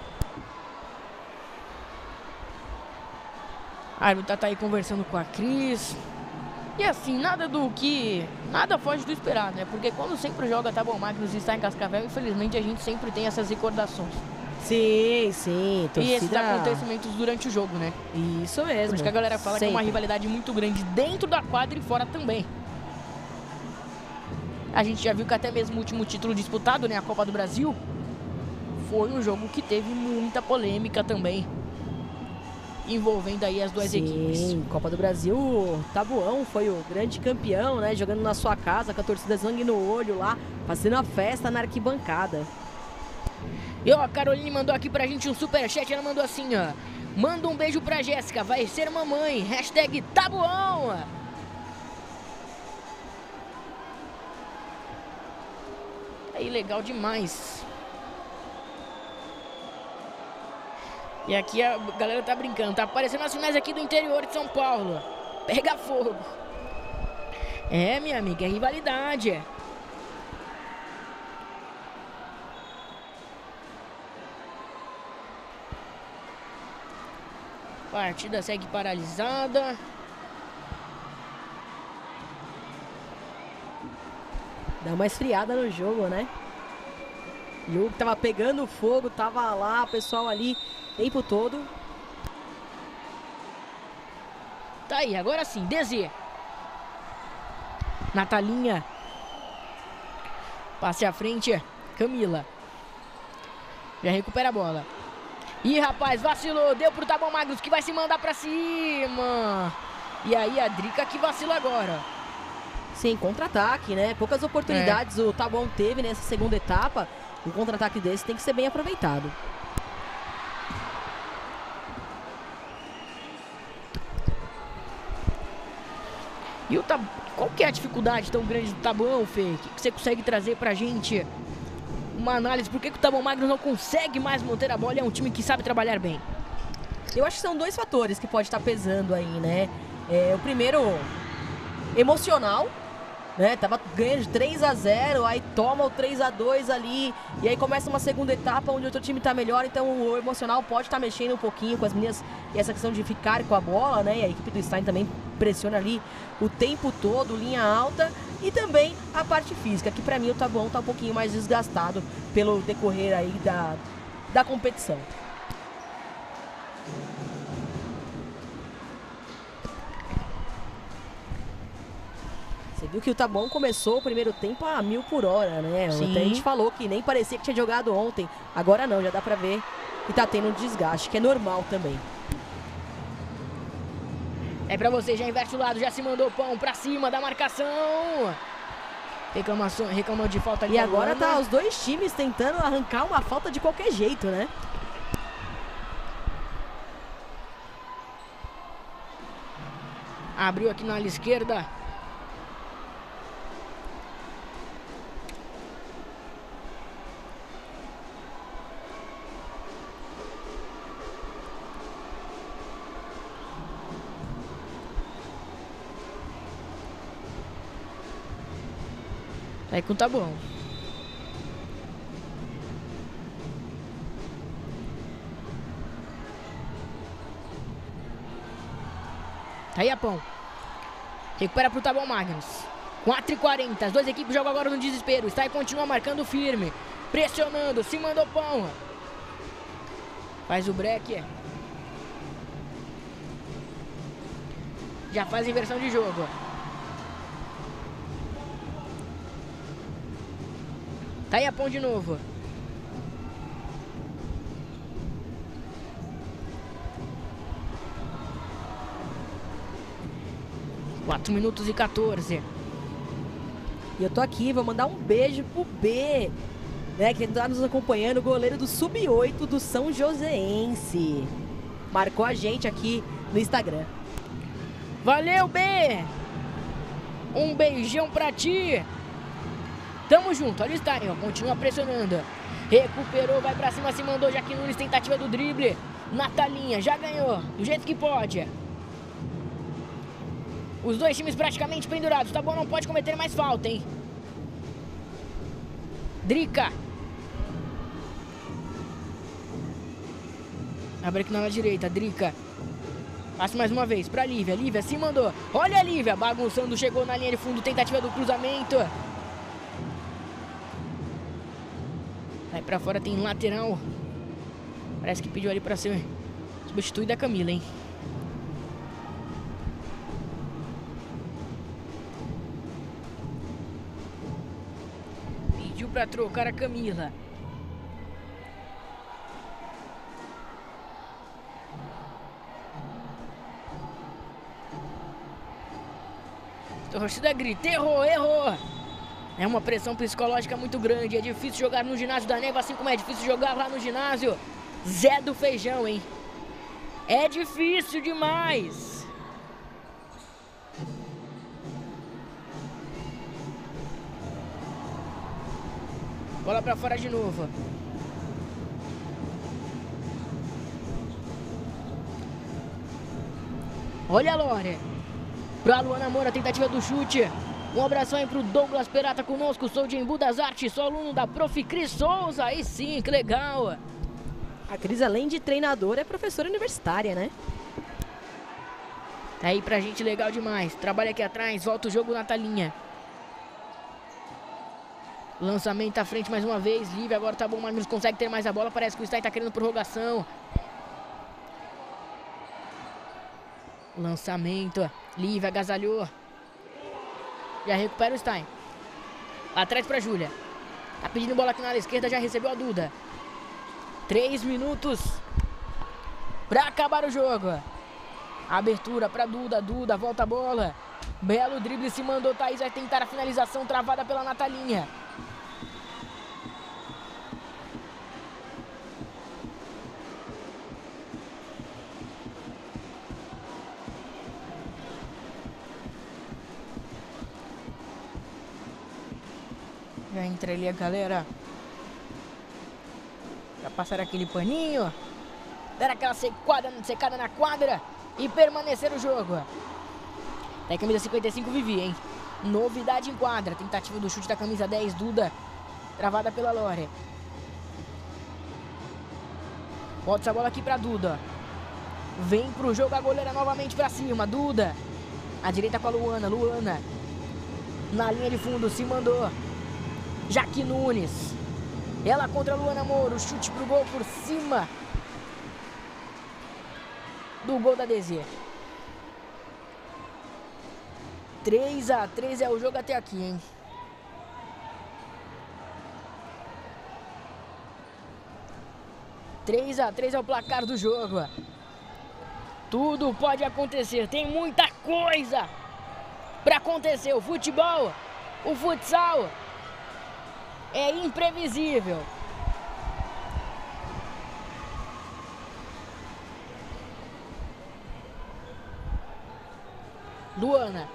A árbitra tá aí conversando com a Cris. E assim, nada do que... Nada foge do esperado, né? Porque quando sempre joga Taboão Magnus e está em Cascavel, infelizmente a gente sempre tem essas recordações. Sim, sim. Torcida... E esses acontecimentos durante o jogo, né? Isso mesmo. Por isso que a galera fala sempre. Que é uma rivalidade muito grande dentro da quadra e fora também. A gente já viu que até mesmo o último título disputado, né? A Copa do Brasil, foi um jogo que teve muita polêmica também, envolvendo aí as duas Sim, equipes. Sim, Copa do Brasil, o Taboão foi o grande campeão, né? Jogando na sua casa, com a torcida sangue no olho lá, fazendo a festa na arquibancada. E ó, a Caroline mandou aqui pra gente um superchat, ela mandou assim, ó. Manda um beijo pra Jéssica, vai ser mamãe, hashtag Taboão. Aí, legal demais. E aqui a galera tá brincando, tá aparecendo as finais aqui do interior de São Paulo. Pega fogo. É, minha amiga, é rivalidade, é. Partida segue paralisada. Dá uma esfriada no jogo, né? O jogo que tava pegando fogo, tava lá, o pessoal ali o tempo todo. Tá aí, agora sim, D Z. Natalinha. Passe à frente, Camila. Já recupera a bola. Ih, rapaz, vacilou, deu pro Taboão Magnus que vai se mandar pra cima. E aí a Drica que vacila agora. Sim, contra-ataque, né? Poucas oportunidades é. o Taboão teve nessa segunda etapa. Um contra-ataque desse tem que ser bem aproveitado. E o Tab... qual que é a dificuldade tão grande do Taboão, Fê? O que você consegue trazer pra gente? Uma análise, por que, que o Taboão Magnus não consegue mais manter a bola e é um time que sabe trabalhar bem? Eu acho que são dois fatores que pode estar pesando aí, né? É, o primeiro, emocional, né? Tava ganhando de três a zero, aí toma o três a dois ali, e aí começa uma segunda etapa onde o outro time tá melhor, então o emocional pode estar mexendo um pouquinho com as meninas, e essa questão de ficar com a bola, né? E a equipe do Stein também pressiona ali o tempo todo, linha alta, e também a parte física, que pra mim o Taboão tá um pouquinho mais desgastado pelo decorrer aí da, da competição. Você viu que o Taboão começou o primeiro tempo a mil por hora, né? Sim. Até a gente falou que nem parecia que tinha jogado ontem. Agora não, já dá pra ver que tá tendo um desgaste, que é normal também. É pra você, já inverte o lado, já se mandou pão pra cima da marcação. Reclamação, reclamou de falta ali. E agora tá os dois times tentando arrancar uma falta de qualquer jeito, né? Abriu aqui na ala esquerda. Aí com o Taboão. Tá aí a Pão. Recupera pro Taboão Magnus. quatro e quarenta. As duas equipes jogam agora no desespero. Está aí, continua marcando firme. Pressionando. Se mandou Pão. Faz o break. Já faz a inversão de jogo. Tá aí a Pon de novo. quatro minutos e quatorze. E eu tô aqui, vou mandar um beijo pro B, né, que tá nos acompanhando, o goleiro do sub oito do São Joséense. Marcou a gente aqui no Instagram. Valeu, B! Um beijão pra ti! Tamo junto, olha o Stein, ó, continua pressionando. Recuperou, vai pra cima, se mandou. Jaque Nunes, tentativa do drible. Natalinha, já ganhou, do jeito que pode. Os dois times praticamente pendurados. Tá bom, não pode cometer mais falta, hein? Drica. Abre aqui na direita, Drica. Passa mais uma vez pra Lívia. Lívia se mandou. Olha a Lívia, bagunçando, chegou na linha de fundo. Tentativa do cruzamento. Vai pra fora, tem lateral. Parece que pediu ali pra ser substituída a Camila, hein? Pediu pra trocar a Camila. A torcida grita, errou, errou. É uma pressão psicológica muito grande. É difícil jogar no ginásio da Neva, assim como é difícil jogar lá no ginásio Zé do Feijão, hein? É difícil demais. Bola pra fora de novo. Olha a Lore. Pra Luana Moura, tentativa do chute. Um abração aí pro Douglas Perata conosco. Sou de Embu das Artes, sou aluno da Prof Cris Souza. Aí sim, que legal. A Cris, além de treinadora, é professora universitária, né? Tá aí pra gente, legal demais. Trabalha aqui atrás, volta o jogo na talinha. Lançamento à frente mais uma vez. Lívia agora tá bom, mas consegue ter mais a bola. Parece que o Stein tá querendo prorrogação. Lançamento. Lívia agasalhou. Já recupera o Stein. Atrás pra Júlia. Tá pedindo bola aqui na área esquerda, já recebeu a Duda. Três minutos pra acabar o jogo. Abertura pra Duda. Duda, volta a bola. Belo drible, se mandou. Thaís vai tentar a finalização, travada pela Natalinha. Já entra ali a galera. Já passaram aquele paninho. Deram aquela secada, secada na quadra. E permanecer o jogo. Tem a camisa cinquenta e cinco, Vivi, hein? Novidade em quadra. Tentativa do chute da camisa dez, Duda. Travada pela Lore. Bota essa bola aqui pra Duda. Vem pro jogo a goleira novamente pra cima. Duda. À direita com a Luana. Luana. Na linha de fundo, se mandou. Jaque Nunes. Ela contra a Luana Moura. O chute pro gol por cima do gol da D Z. três a três é o jogo até aqui, hein? três a três é o placar do jogo. Tudo pode acontecer. Tem muita coisa pra acontecer. O futebol, o futsal é imprevisível. Luana.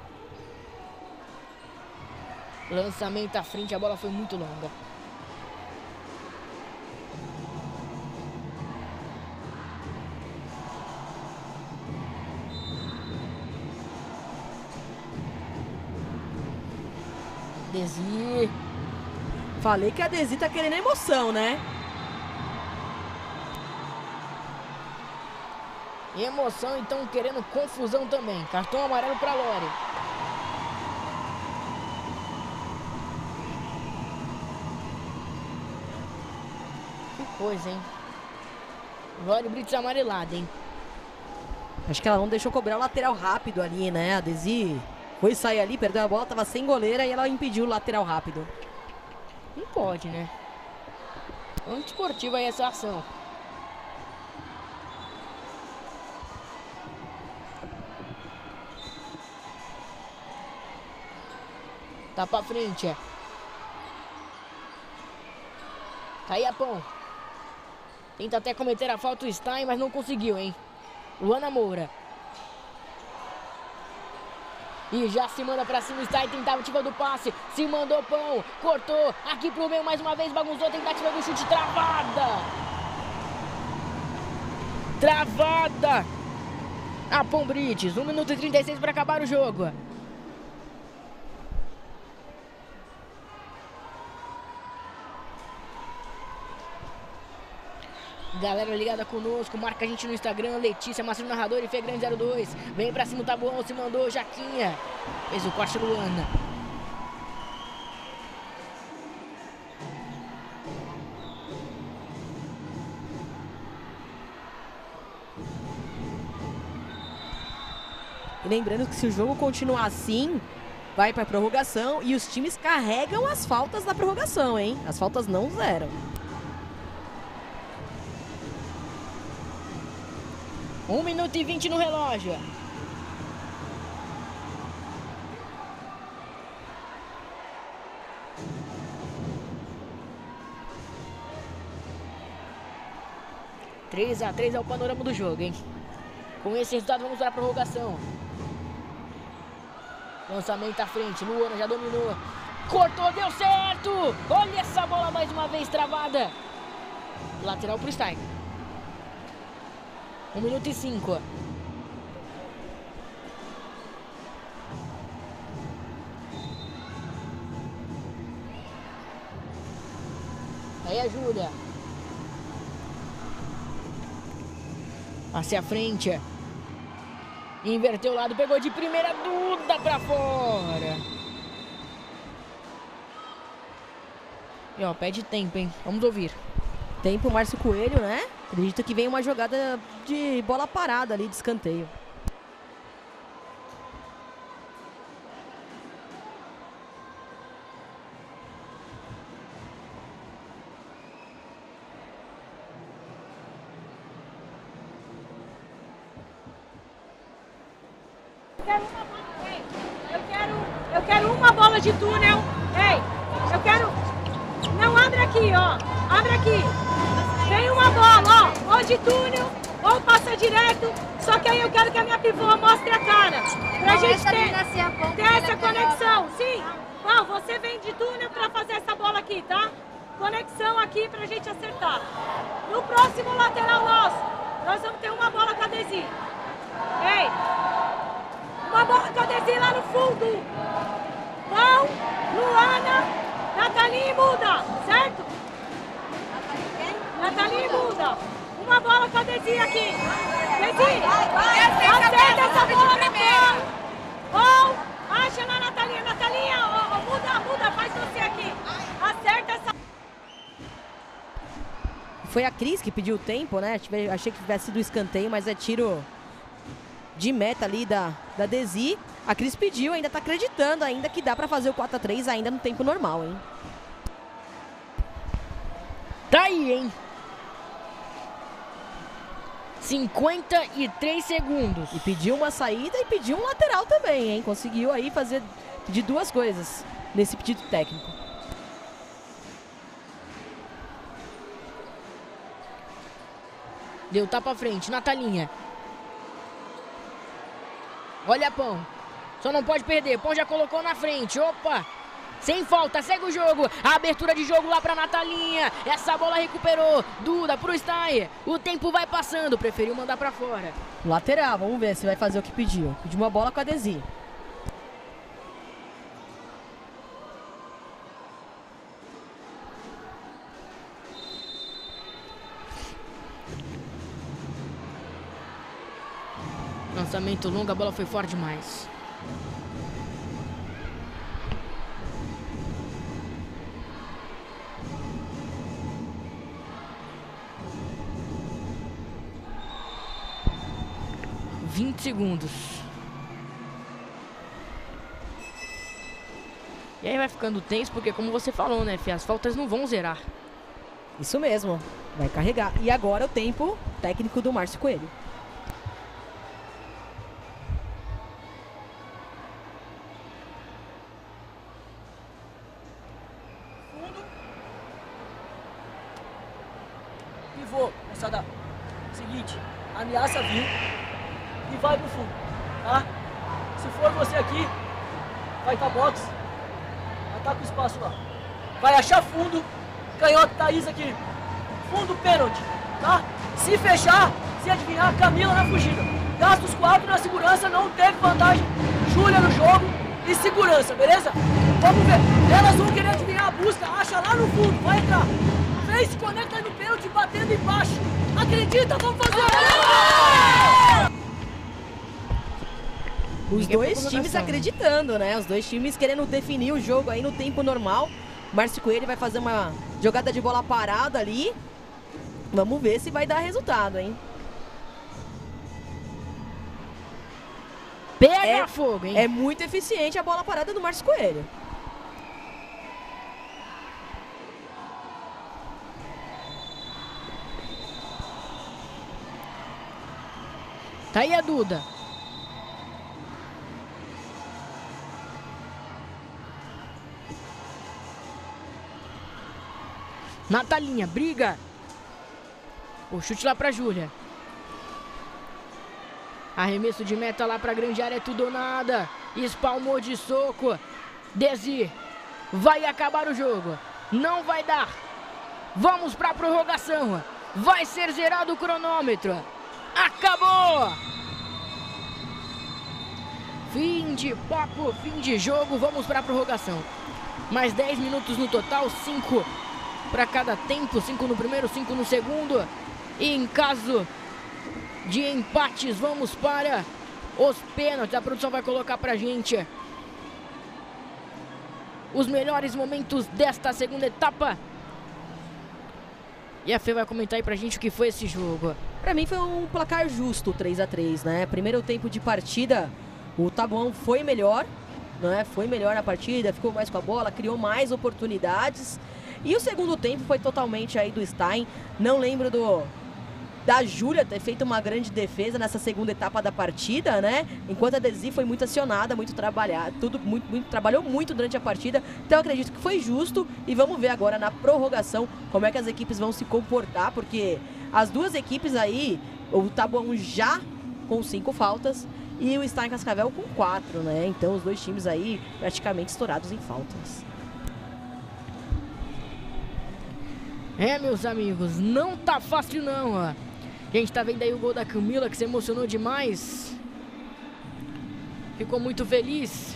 Lançamento à frente, a bola foi muito longa. Desi. Falei que a Desi tá querendo emoção, né? Emoção, então querendo confusão também. Cartão amarelo pra Lore. Que coisa, hein? Glória Brits amarelada, hein? Acho que ela não deixou cobrar o lateral rápido ali, né? A Desi foi sair ali, perdeu a bola, tava sem goleira e ela impediu o lateral rápido. Não pode, né? Antiesportiva aí essa ação. Tá pra frente, é. Caiapão. Tenta até cometer a falta o Stein, mas não conseguiu, hein? Luana Moura. E já se manda pra cima o Stein, tentativa do passe. Se mandou pão, cortou. Aqui pro meio mais uma vez, bagunçou. Tentativa do chute, travada. Travada. A Pão Brits, um minuto e trinta e seis pra acabar o jogo. Galera ligada conosco, marca a gente no Instagram, Letícia, Marcelo Narrador e Fê Grande zero dois. Vem pra cima o Tabuão, se mandou, Jaquinha. Fez o corte Luana. E lembrando que se o jogo continuar assim, vai pra prorrogação e os times carregam as faltas na prorrogação, hein? As faltas não zeram. um minuto e vinte no relógio. três a três é o panorama do jogo, hein? Com esse resultado vamos para a prorrogação. Lançamento à frente, Luana já dominou. Cortou, deu certo! Olha essa bola mais uma vez travada. Lateral pro Stein. um minuto e cinco. Aí a Júlia. Passe à frente. Inverteu o lado, pegou de primeira, Duda pra fora. E ó, pede tempo, hein? Vamos ouvir. Tempo, Márcio Coelho, né? Acredito que vem uma jogada de bola parada ali, de escanteio. Eu quero, eu quero uma bola de túnel. Ei, eu quero... Não, abre aqui, ó. Abre aqui. Tem uma bola, ó. Ou de túnel, ou passa direto. Só que aí eu quero que a minha pivô mostre a cara. Pra não, gente ter, ter essa conexão. Sim. Bom, você vem de túnel pra fazer essa bola aqui, tá? Conexão aqui pra gente acertar. No próximo lateral nosso, nós vamos ter uma bola com a Desi. Ei. Uma bola com a Desi lá no fundo. Bom, Luana, Nathalie muda, certo? Nathalie muda. Uma bola com a Desi aqui. Desi, acerta essa bola na bola. Bom, acha na Nathalie. Nathalie, ó, ó, muda, muda, faz você aqui. Acerta essa... Foi a Cris que pediu o tempo, né? Achei que tivesse sido escanteio, mas é tiro de meta ali da, da Desi. A Cris pediu, ainda tá acreditando ainda que dá pra fazer o quatro a três ainda no tempo normal, hein? Tá aí, hein? cinquenta e três segundos. E pediu uma saída e pediu um lateral também, hein? Conseguiu aí fazer, pedir duas coisas nesse pedido técnico. Deu tapa à frente, Natalinha. Olha Pão. Só não pode perder. Pão já colocou na frente. Opa! Sem falta, segue o jogo. A abertura de jogo lá pra Natalinha. Essa bola recuperou. Duda pro Stein. O tempo vai passando. Preferiu mandar pra fora. Lateral, vamos ver se vai fazer o que pediu. Pediu uma bola com a Desi. Lançamento longo, a bola foi forte demais. vinte segundos. E aí vai ficando tenso, porque como você falou, né, Fê? As faltas não vão zerar. Isso mesmo, vai carregar. E agora o tempo técnico do Márcio Coelho. Pivô, moçada. Seguinte, ameaça vir e vai pro fundo, tá? Se for você aqui, vai estar box, vai estar com espaço lá. Vai achar fundo, canhota Thaís aqui. Fundo pênalti, tá? Se fechar, se adivinhar, Camila na fugida. Gasta os quatro na segurança, não teve vantagem. Júlia no jogo e segurança, beleza? Vamos ver. Elas vão querer adivinhar a busca, acha lá no fundo, vai entrar. Fez, se conecta aí no pênalti, batendo embaixo. Acredita, vamos fazer! Os dois times acreditando, né? Os dois times querendo definir o jogo aí no tempo normal. Márcio Coelho vai fazer uma jogada de bola parada ali. Vamos ver se vai dar resultado, hein? Pega é, fogo, hein? É muito eficiente a bola parada do Márcio Coelho. Tá aí a Duda. Natalinha, briga. O chute lá pra Júlia. Arremesso de meta lá pra grande área, é tudo ou nada. Espalmou de soco. Desi. Vai acabar o jogo. Não vai dar. Vamos pra prorrogação. Vai ser zerado o cronômetro. Acabou! Fim de papo, fim de jogo. Vamos pra prorrogação. Mais dez minutos no total, cinco para cada tempo, cinco no primeiro, cinco no segundo. E em caso de empates, vamos para os pênaltis. A produção vai colocar pra gente os melhores momentos desta segunda etapa. E a Fê vai comentar aí pra gente o que foi esse jogo. Pra mim foi um placar justo, três a três, né? Primeiro tempo de partida, o Taboão foi melhor, né? Foi melhor na partida, ficou mais com a bola, criou mais oportunidades. E o segundo tempo foi totalmente aí do Stein. Não lembro do da Júlia ter feito uma grande defesa nessa segunda etapa da partida, né? Enquanto a Desi foi muito acionada, muito trabalhada, tudo muito, muito, trabalhou muito durante a partida. Então eu acredito que foi justo e vamos ver agora na prorrogação como é que as equipes vão se comportar, porque as duas equipes aí, o Taboão já com cinco faltas e o Stein Cascavel com quatro, né? Então os dois times aí praticamente estourados em faltas. É, meus amigos, não tá fácil não, ó. A gente tá vendo aí o gol da Camila, que se emocionou demais. Ficou muito feliz.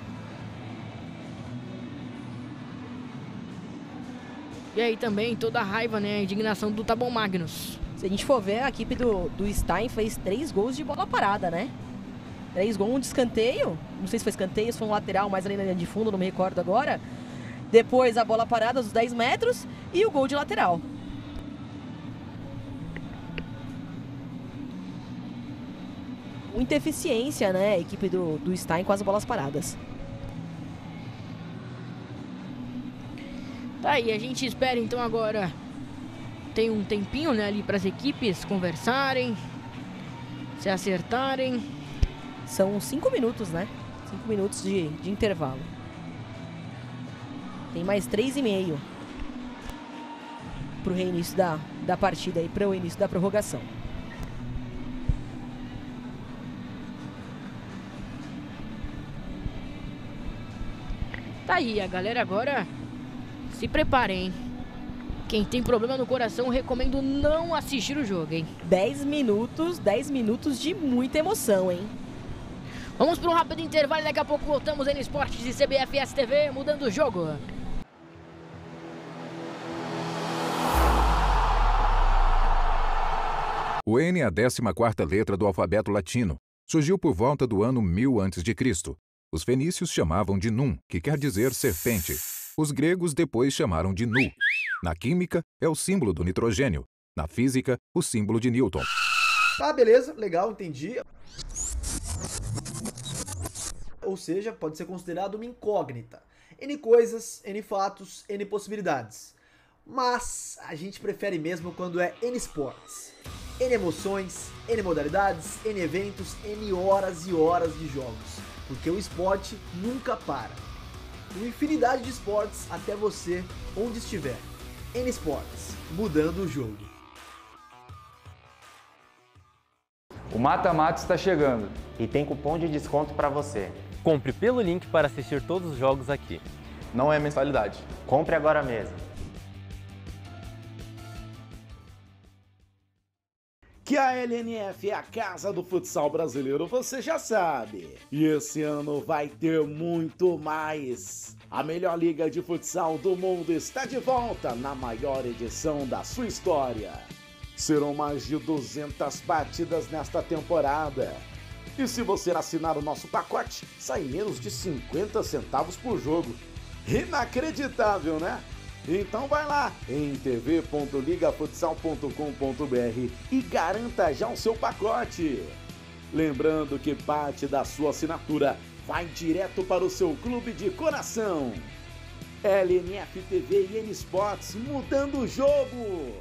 E aí também toda a raiva, né, a indignação do Taboão Magnus. Se a gente for ver, a equipe do, do Stein fez três gols de bola parada, né? Três gols, um de escanteio. Não sei se foi escanteio, se foi um lateral, mais ali na linha de fundo, não me recordo agora. Depois a bola parada dos dez metros e o gol de lateral. Muita eficiência, né, a equipe do, do Stein com as bolas paradas. Tá aí, a gente espera então agora. Tem um tempinho, né, ali para as equipes conversarem, se acertarem. São cinco minutos, né? Cinco minutos de, de intervalo. Tem mais três e meio pro reinício da, da partida e para o início da prorrogação. Tá aí, a galera agora se preparem, hein? Quem tem problema no coração, recomendo não assistir o jogo, hein? dez minutos, dez minutos de muita emoção, hein? Vamos para um rápido intervalo e daqui a pouco voltamos aí no Esportes e C B F S T V, mudando o jogo. O N é a décima quarta letra do alfabeto latino. Surgiu por volta do ano mil antes de Cristo. Os fenícios chamavam de Num, que quer dizer serpente. Os gregos depois chamaram de Nu. Na química, é o símbolo do nitrogênio. Na física, o símbolo de Newton. Tá, beleza, legal, entendi. ou seja, pode ser considerado uma incógnita. N coisas, N fatos, N possibilidades. Mas a gente prefere mesmo quando é N esportes. N emoções, N modalidades, N eventos, N horas e horas de jogos. Porque o esporte nunca para. Uma infinidade de esportes até você, onde estiver. N Esportes, mudando o jogo. O mata-mata está chegando. E tem cupom de desconto para você. Compre pelo link para assistir todos os jogos aqui. Não é mensalidade. Compre agora mesmo. Que a L N F é a casa do futsal brasileiro, você já sabe. E esse ano vai ter muito mais. A melhor liga de futsal do mundo está de volta na maior edição da sua história. Serão mais de duzentas partidas nesta temporada. E se você assinar o nosso pacote, sai menos de cinquenta centavos por jogo. Inacreditável, né? Então vai lá em t v ponto liga futsal ponto com ponto b r e garanta já o seu pacote. Lembrando que parte da sua assinatura vai direto para o seu clube de coração. L N F T V e N Sports, mudando o jogo.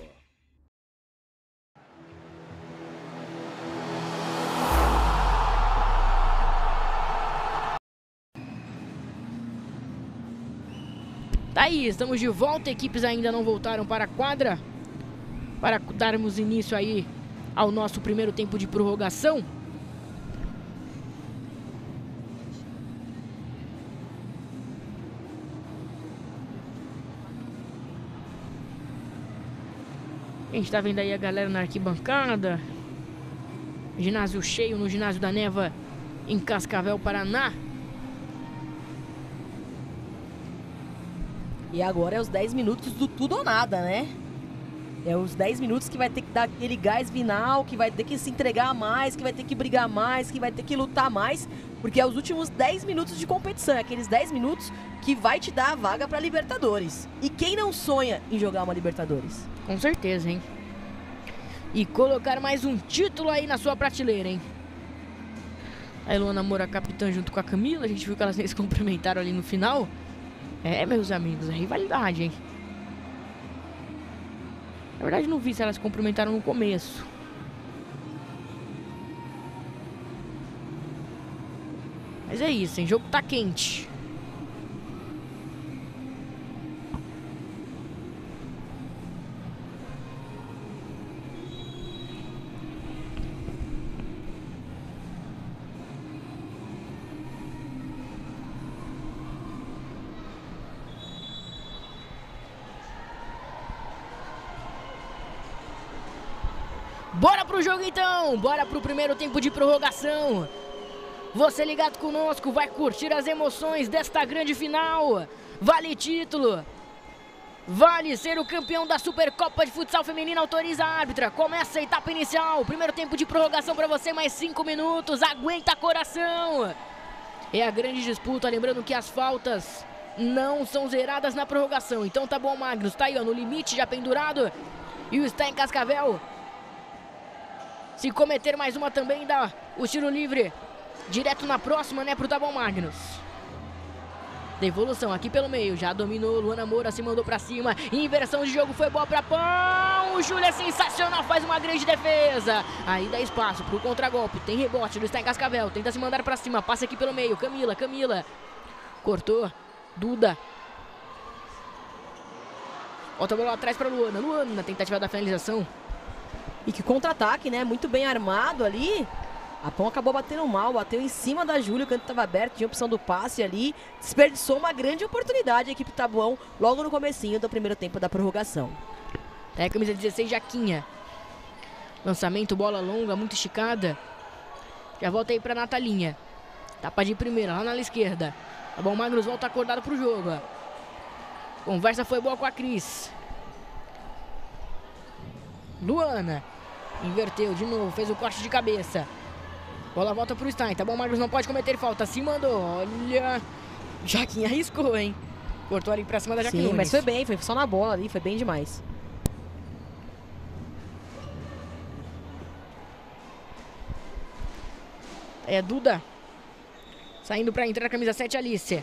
Tá aí, estamos de volta, equipes ainda não voltaram para a quadra para darmos início aí ao nosso primeiro tempo de prorrogação. A gente tá vendo aí a galera na arquibancada, ginásio cheio no ginásio da Neva em Cascavel, Paraná. E agora é os dez minutos do tudo ou nada, né? É os dez minutos que vai ter que dar aquele gás final, que vai ter que se entregar mais, que vai ter que brigar mais, que vai ter que lutar mais, porque é os últimos dez minutos de competição, é aqueles dez minutos que vai te dar a vaga para Libertadores. E quem não sonha em jogar uma Libertadores? Com certeza, hein? E colocar mais um título aí na sua prateleira, hein? A Ilona Moura, capitã, junto com a Camila, a gente viu que elas se cumprimentaram ali no final. É, meus amigos, é rivalidade, hein? Na verdade, não vi se elas se cumprimentaram no começo. Mas é isso, hein? O jogo tá quente. Bora pro jogo então, bora pro primeiro tempo de prorrogação. Você ligado conosco vai curtir as emoções desta grande final. Vale título, vale ser o campeão da Supercopa de Futsal Feminina, autoriza a árbitra. Começa a etapa inicial, primeiro tempo de prorrogação pra você, mais cinco minutos, aguenta coração. É a grande disputa, lembrando que as faltas não são zeradas na prorrogação. Então tá bom, Magnus, tá aí ó, no limite já pendurado. E o Stein Cascavel, se cometer mais uma também, dá o tiro livre direto na próxima, né, pro Tabon Magnus. Devolução aqui pelo meio, já dominou, Luana Moura se mandou pra cima, inversão de jogo foi boa pra Pão, Júlia sensacional, faz uma grande defesa. Aí dá espaço pro contragolpe, tem rebote do Stein Cascavel, tenta se mandar pra cima, passa aqui pelo meio, Camila, Camila, cortou, Duda. Volta a bola atrás pra Luana, Luana na tentativa da finalização. E que contra-ataque, né? Muito bem armado ali. A Pão acabou batendo mal, bateu em cima da Júlia, o canto estava aberto, tinha opção do passe ali. Desperdiçou uma grande oportunidade a equipe Tabuão logo no comecinho do primeiro tempo da prorrogação. É a camisa dezesseis, Jaquinha. Lançamento, bola longa, muito esticada. Já volta aí pra Natalinha. Tapa de primeira, lá na esquerda. Tá bom, Magnus volta acordado pro jogo. Conversa foi boa com a Cris. Luana. Inverteu de novo, fez o corte de cabeça. Bola volta pro Stein, tá bom, Magnus não pode cometer falta, se mandou, olha. Jaquinha arriscou, hein. Cortou ali pra cima da Jaquinha. Sim, mas foi bem, foi só na bola ali, foi bem demais. É Duda. Saindo pra entrar a camisa sete, Alice.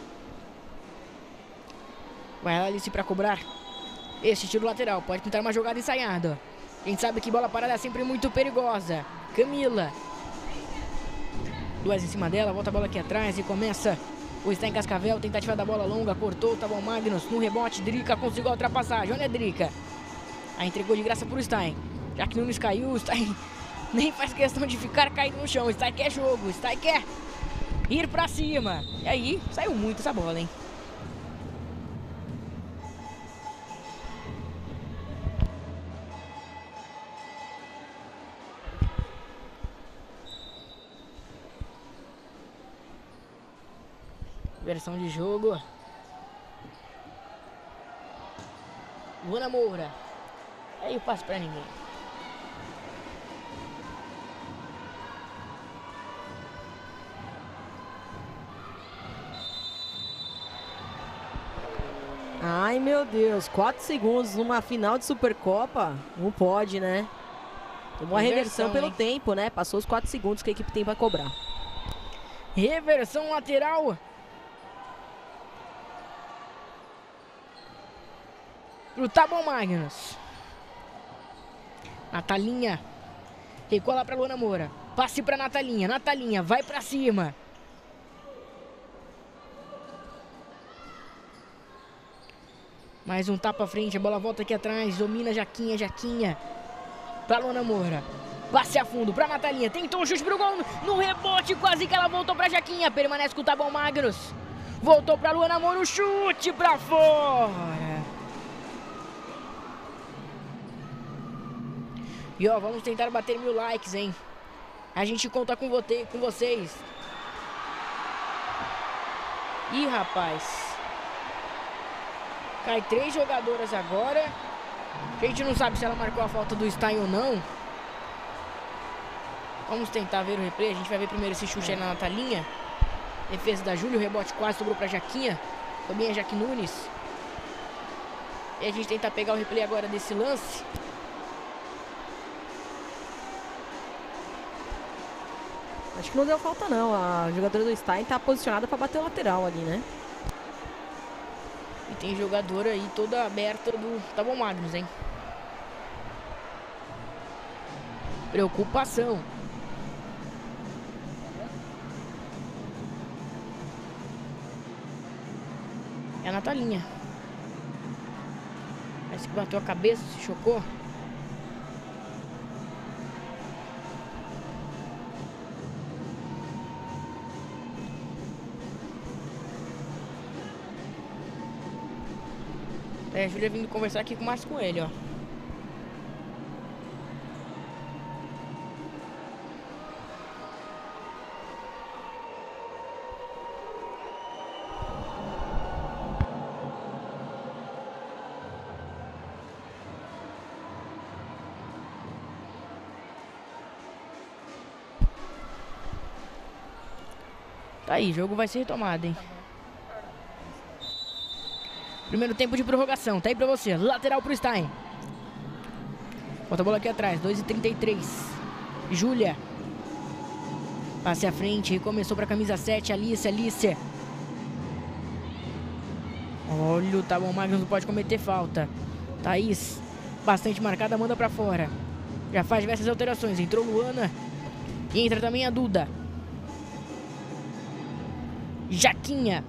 Vai lá, Alice, pra cobrar este tiro lateral. Pode tentar uma jogada ensaiada. Quem sabe que bola parada é sempre muito perigosa. Camila. Duas em cima dela, volta a bola aqui atrás e começa o Stein Cascavel. Tentativa da bola longa, cortou, tá bom, Magnus. No rebote, Drica conseguiu a ultrapassagem. Olha a Drica. Aí entregou de graça pro Stein. Já que Nunes caiu, o Stein nem faz questão de ficar caído no chão. O Stein quer jogo, o Stein quer ir pra cima. E aí, saiu muito essa bola, hein? Versão de jogo. Luana Moura. Aí eu passo pra ninguém. Ai, meu Deus. quatro segundos numa final de Supercopa. Não pode, né? Tomou a reversão pelo hein? tempo, né? Passou os quatro segundos que a equipe tem pra cobrar. Reversão lateral. Pro Tá Bom, Magnus. Natalinha. Recua lá pra Luana Moura. Passe pra Natalinha. Natalinha vai pra cima. Mais um tapa à frente. A bola volta aqui atrás. Domina Jaquinha. Jaquinha. Pra Luana Moura. Passe a fundo pra Natalinha. Tentou um chute pro gol. No rebote. Quase que ela voltou pra Jaquinha. Permanece com o Tá Bom, Magnus. Voltou pra Luana Moura. O chute pra fora. E ó, vamos tentar bater mil likes, hein? A gente conta com, vote com vocês. Ih, rapaz. Cai três jogadoras agora. A gente não sabe se ela marcou a falta do Stein ou não. Vamos tentar ver o replay. A gente vai ver primeiro esse chute aí na Natalinha. Defesa da Júlia, o rebote quase sobrou pra Jaquinha. Também a Jaque Nunes. E a gente tenta pegar o replay agora desse lance. Acho que não deu falta não, a jogadora do Stein tá posicionada para bater o lateral ali, né? E tem jogadora aí toda aberta do Tá Bom, Magnus, hein? Preocupação. É a Natalinha. Parece que bateu a cabeça, se chocou. É, a Júlia vindo conversar aqui com mais com ele, ó. Tá aí, o jogo vai ser retomado, hein? Primeiro tempo de prorrogação, tá aí pra você. Lateral pro Stein. Bota a bola aqui atrás, dois e trinta e três. Júlia. Passe à frente, recomeçou pra camisa sete, Alice, Alice. Olha, Tá Bom, Magnus não pode cometer falta. Thaís, bastante marcada, manda pra fora. Já faz diversas alterações, entrou Luana. E entra também a Duda. Jaquinha.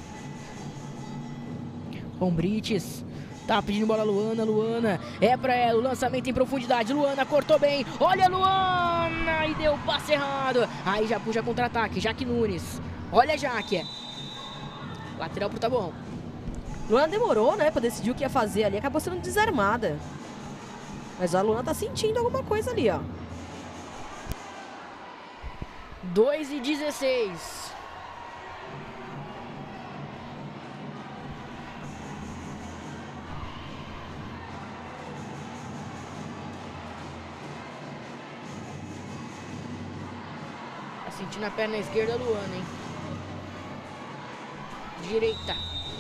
Bom, Brites. Tá pedindo bola Luana, Luana. É pra ela, o lançamento em profundidade. Luana cortou bem. Olha a Luana. E deu o passe errado. Aí já puxa contra-ataque. Jaque Nunes. Olha a Jaque. Lateral pro Tá Bom. Luana demorou, né, pra decidir o que ia fazer ali. Acabou sendo desarmada. Mas a Luana tá sentindo alguma coisa ali, ó. dois e dezesseis. Sentindo a perna esquerda, Luana, hein? Direita.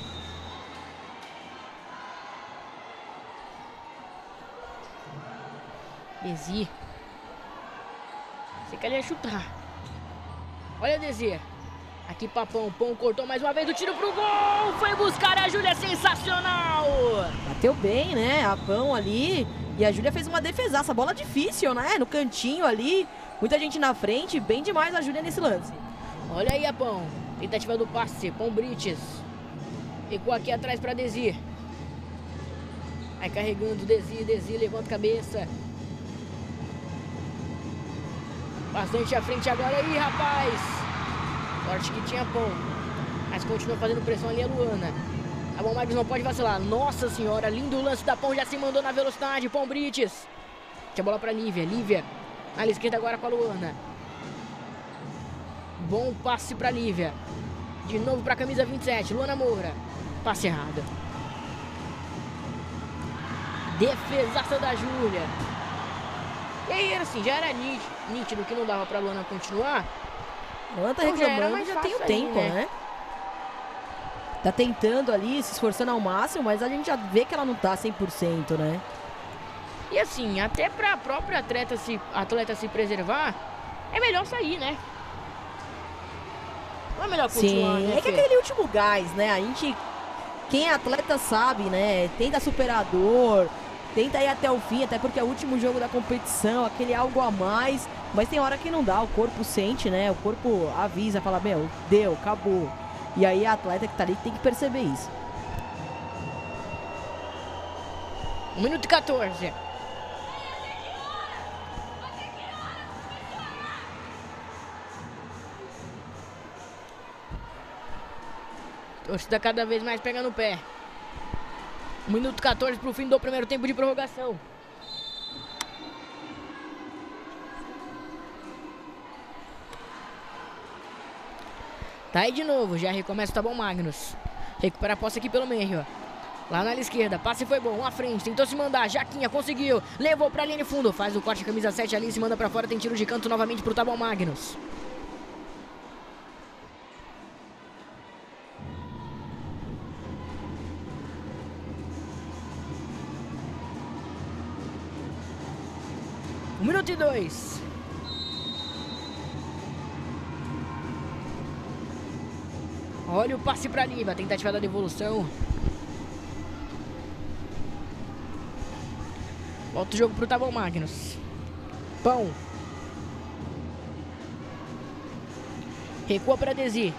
Desi. Você quer ia chutar. Olha a Desi. Aqui Papão, Pão cortou mais uma vez o tiro pro gol. Foi buscar a Júlia, sensacional. Bateu bem, né? A Pão ali. E a Júlia fez uma defesaça. Bola difícil, né? No cantinho ali. Muita gente na frente. Bem demais a Júlia nesse lance. Olha aí a Pão. Tentativa do passe. Pão Brites. Ficou aqui atrás pra Desi. Vai carregando Desi. Desi levanta a cabeça. Bastante à frente agora aí, rapaz. Sorte que tinha Pão. Mas continua fazendo pressão ali a Luana. A Bom Magnus não pode vacilar. Nossa senhora, lindo o lance da Pão. Já se mandou na velocidade. Pão Brites. Tinha bola pra Lívia. Lívia. Na esquerda agora com a Luana. Bom passe pra Lívia. De novo pra camisa vinte e sete. Luana Moura. Passe errado. Defesaça da Júlia. E aí, assim, já era nítido, nítido que não dava pra Luana continuar. Luana tá reclamando, mas já tem o tempo, né? né? Tá tentando ali, se esforçando ao máximo, mas a gente já vê que ela não tá cem por cento, né? E assim, até pra própria atleta se, atleta se preservar, é melhor sair, né? Não é melhor continuar, Sim, né, é que aquele último gás, né? A gente, quem é atleta sabe, né? Tenta superar a dor, tenta ir até o fim, até porque é o último jogo da competição, aquele algo a mais. Mas tem hora que não dá, o corpo sente, né? O corpo avisa, fala, meu, deu, acabou. E aí a atleta que tá ali tem que perceber isso. um minuto e quatorze. Torcida cada vez mais pega no pé. um minuto e quatorze pro fim do primeiro tempo de prorrogação. Tá aí de novo, já recomeça o Tá Bom Magnus. Recupera a posse aqui pelo meio. Lá na esquerda, passe foi bom, à frente, tentou se mandar, Jaquinha conseguiu, levou pra linha de fundo, faz o corte, camisa sete ali, se manda pra fora, tem tiro de canto novamente pro Tá Bom Magnus. Um minuto e dois. Olha o passe pra Lívia, tentativa da devolução. Volta o jogo pro Tá Bom Magnus. Pão. Recua pra Desi.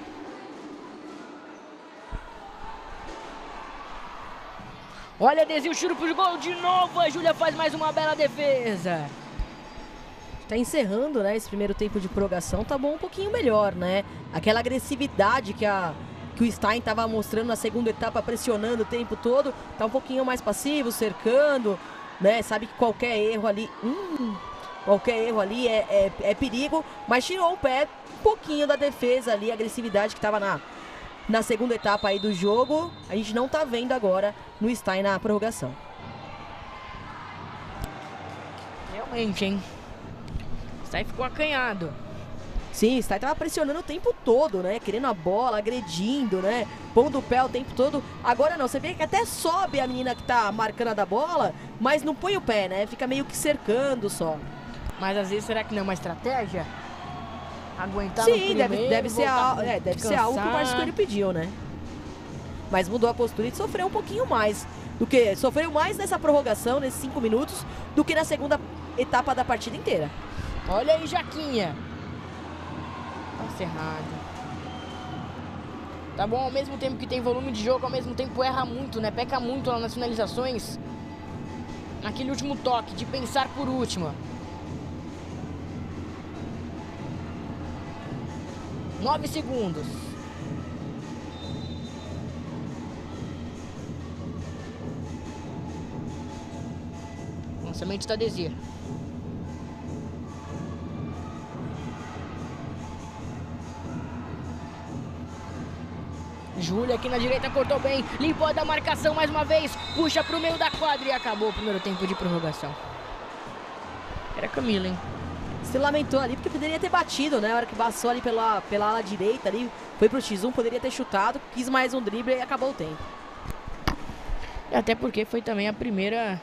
Olha a Desi, o tiro pro gol de novo. A Júlia faz mais uma bela defesa. Tá encerrando, né, esse primeiro tempo de prorrogação, tá bom um pouquinho melhor, né? Aquela agressividade que, a, que o Stein tava mostrando na segunda etapa, pressionando o tempo todo, tá um pouquinho mais passivo, cercando, né? Sabe que qualquer erro ali, hum, qualquer erro ali é, é, é perigo, mas tirou o pé um pouquinho da defesa ali, a agressividade que tava na, na segunda etapa aí do jogo, a gente não tá vendo agora no Stein na prorrogação. Realmente, hein? Stein ficou acanhado. Sim, Stein tava pressionando o tempo todo, né? Querendo a bola, agredindo, né? Pondo o pé o tempo todo. Agora não, você vê que até sobe a menina que tá marcando a da bola, mas não põe o pé, né? Fica meio que cercando só. Mas às vezes, será que não é uma estratégia? Aguentar Sim, no primeiro, deve, deve, ser, a, é, deve ser algo que o Márcio Coelho pediu, né? Mas mudou a postura e sofreu um pouquinho mais. Do que, sofreu mais nessa prorrogação, nesses cinco minutos, do que na segunda etapa da partida inteira. Olha aí, Jaquinha. Passe errado. Tá bom, ao mesmo tempo que tem volume de jogo, ao mesmo tempo erra muito, né? Peca muito lá nas finalizações. Naquele último toque, de pensar por último. Nove segundos. Lançamento da Desir. Júlia aqui na direita cortou bem, limpou da marcação mais uma vez, puxa pro meio da quadra e acabou o primeiro tempo de prorrogação. Era Camila, hein? Se lamentou ali porque poderia ter batido, né? A hora que passou ali pela, pela ala direita ali, foi pro X um, poderia ter chutado, quis mais um drible e acabou o tempo. E até porque foi também a primeira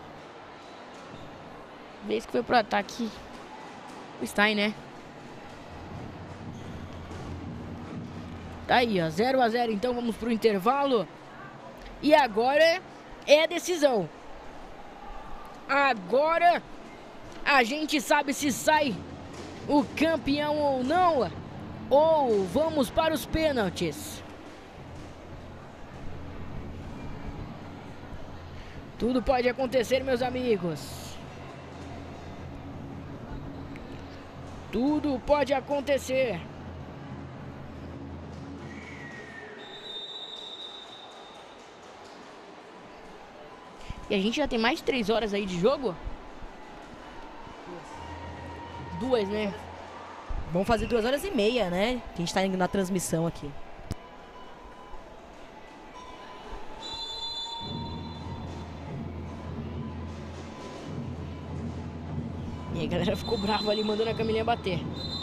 vez que foi pro ataque o Stein, né? Tá aí, ó, zero a zero, então vamos pro intervalo. E agora é a decisão. Agora a gente sabe se sai o campeão ou não, ou vamos para os pênaltis. Tudo pode acontecer, meus amigos. Tudo pode acontecer. E a gente já tem mais de três horas aí de jogo? Duas, né? Vamos fazer duas horas e meia, né? Que a gente tá indo na transmissão aqui. E aí a galera ficou brava ali, mandando a Camilinha bater.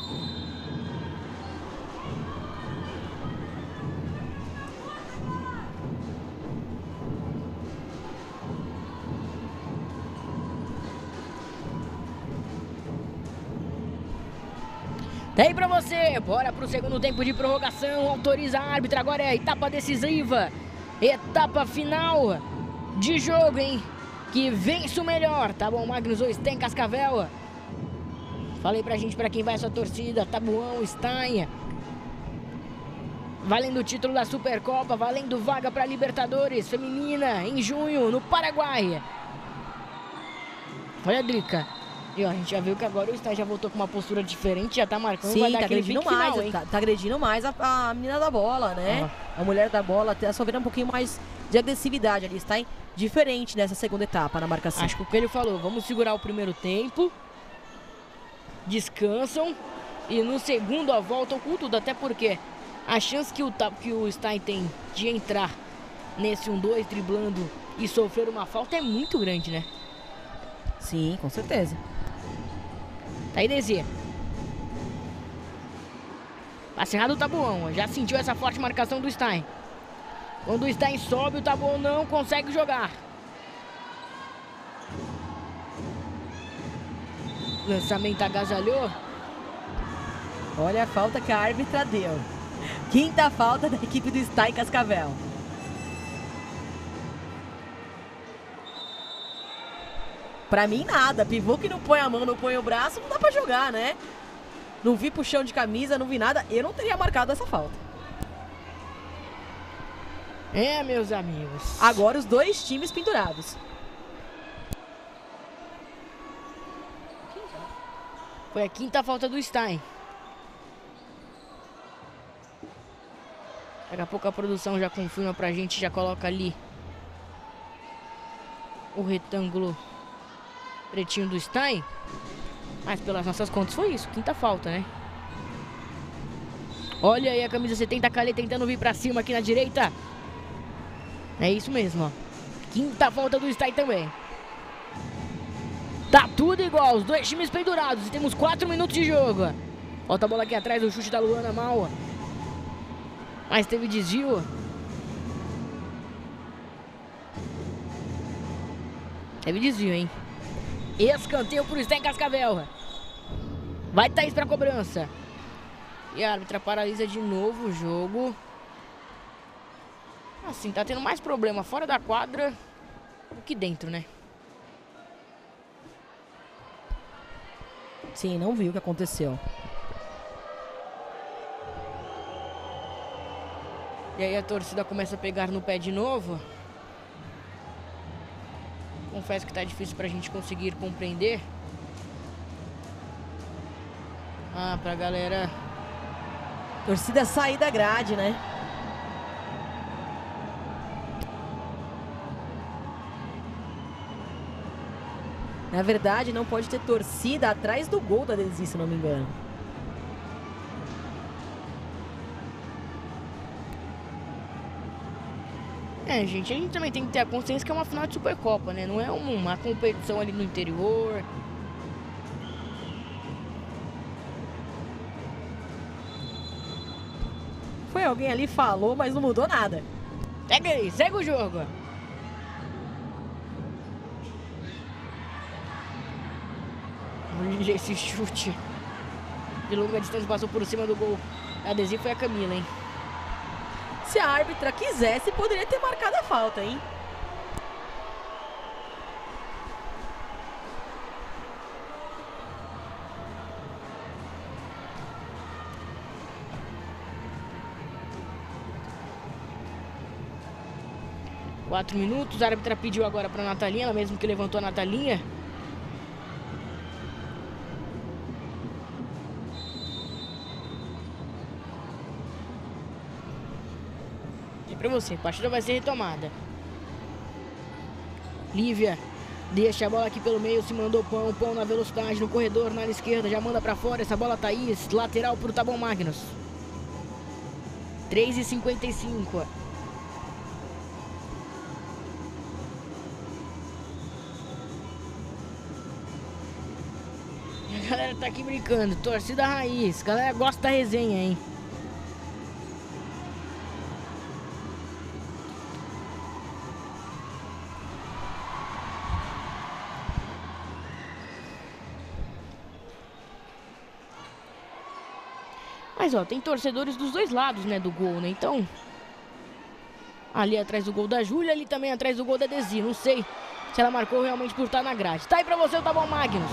Tá aí pra você, bora pro segundo tempo de prorrogação, autoriza a árbitra, agora é a etapa decisiva, etapa final de jogo, hein? Que vence o melhor, tá bom, Magnus ou Stein Cascavel? Falei pra gente pra quem vai essa torcida, Tabuão, Stein. Valendo o título da Supercopa, valendo vaga pra Libertadores Feminina em junho, no Paraguai. Olha a Drica. E ó, a gente já viu que agora o Stein já voltou com uma postura diferente, já tá marcando. Sim, vai dar tá agredindo mais, final, tá, tá agredindo mais a, a menina da bola, né? Ah. A mulher da bola, até só vendo um pouquinho mais de agressividade ali, está diferente nessa segunda etapa na marcação. Acho que o que ele falou, vamos segurar o primeiro tempo, descansam e no segundo a voltam com tudo, até porque a chance que o, que o Stein tem de entrar nesse um dois driblando e sofrer uma falta é muito grande, né? Sim, com certeza. Tá aí, Desi. Passe errado o Tabuão, já sentiu essa forte marcação do Stein. Quando o Stein sobe, o Tabuão não consegue jogar. Lançamento agasalhou. Olha a falta que a árbitra deu. Quinta falta da equipe do Stein Cascavel. Pra mim, nada. Pivô que não põe a mão, não põe o braço, não dá pra jogar, né? Não vi puxão de camisa, não vi nada. Eu não teria marcado essa falta. É, meus amigos. Agora os dois times pendurados. Foi a quinta falta do Stein. Daqui a pouco a produção já confirma pra gente, já coloca ali o retângulo pretinho do Stein. Mas pelas nossas contas foi isso, quinta falta, né? Olha aí a camisa setenta, Calê tentando vir pra cima aqui na direita. É isso mesmo, ó. Quinta falta do Stein também. Tá tudo igual, os dois times pendurados. E temos quatro minutos de jogo. Volta a bola aqui atrás, o chute da Luana mal. Mas teve desvio. Teve desvio, hein? Escanteio pro Stein Cascavel. Vai Thaís pra cobrança. E a árbitra paralisa de novo o jogo. Assim, tá tendo mais problema fora da quadra do que dentro, né? Sim, não viu o que aconteceu. E aí a torcida começa a pegar no pé de novo. Confesso que tá difícil pra gente conseguir compreender. Ah, pra galera... Torcida sair da grade, né? Na verdade, não pode ter torcida atrás do gol da Desi, se não me engano. É, gente, a gente também tem que ter a consciência que é uma final de Supercopa, né? Não é uma competição ali no interior. Foi alguém ali, falou, mas não mudou nada. Segue aí, segue o jogo. Olha esse chute. De longa distância passou por cima do gol. A adesivo foi a Camila, hein? se a árbitra quisesse, poderia ter marcado a falta, hein? Quatro minutos, a árbitra pediu agora para a Natalinha, ela mesmo que levantou a Natalinha. E para você, a partida vai ser retomada. Lívia deixa a bola aqui pelo meio, se mandou Pão, Pão na velocidade, no corredor, na esquerda, já manda para fora, essa bola Thaís, lateral para o Taboão Magnus. três e cinquenta e cinco. A galera tá aqui brincando, torcida raiz, a galera gosta da resenha, hein? Mas ó, tem torcedores dos dois lados, né, do gol, né? Então, ali atrás do gol da Júlia, ali também atrás do gol da Desi. Não sei se ela marcou realmente por estar na grade. Tá aí pra você o Taboão Magnus.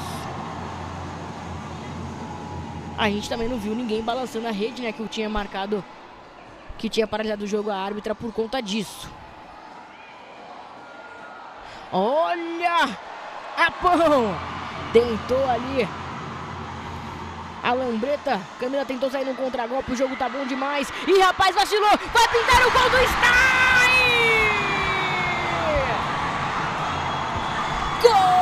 A gente também não viu ninguém balançando a rede, né? Que eu tinha marcado, que tinha paralisado o jogo a árbitra por conta disso. Olha! A Pão! Tentou ali. A Lambreta, Camila tentou sair no contragolpe, o jogo tá bom demais. Ih, rapaz, vacilou! Vai pintar o gol do Stein! Gol!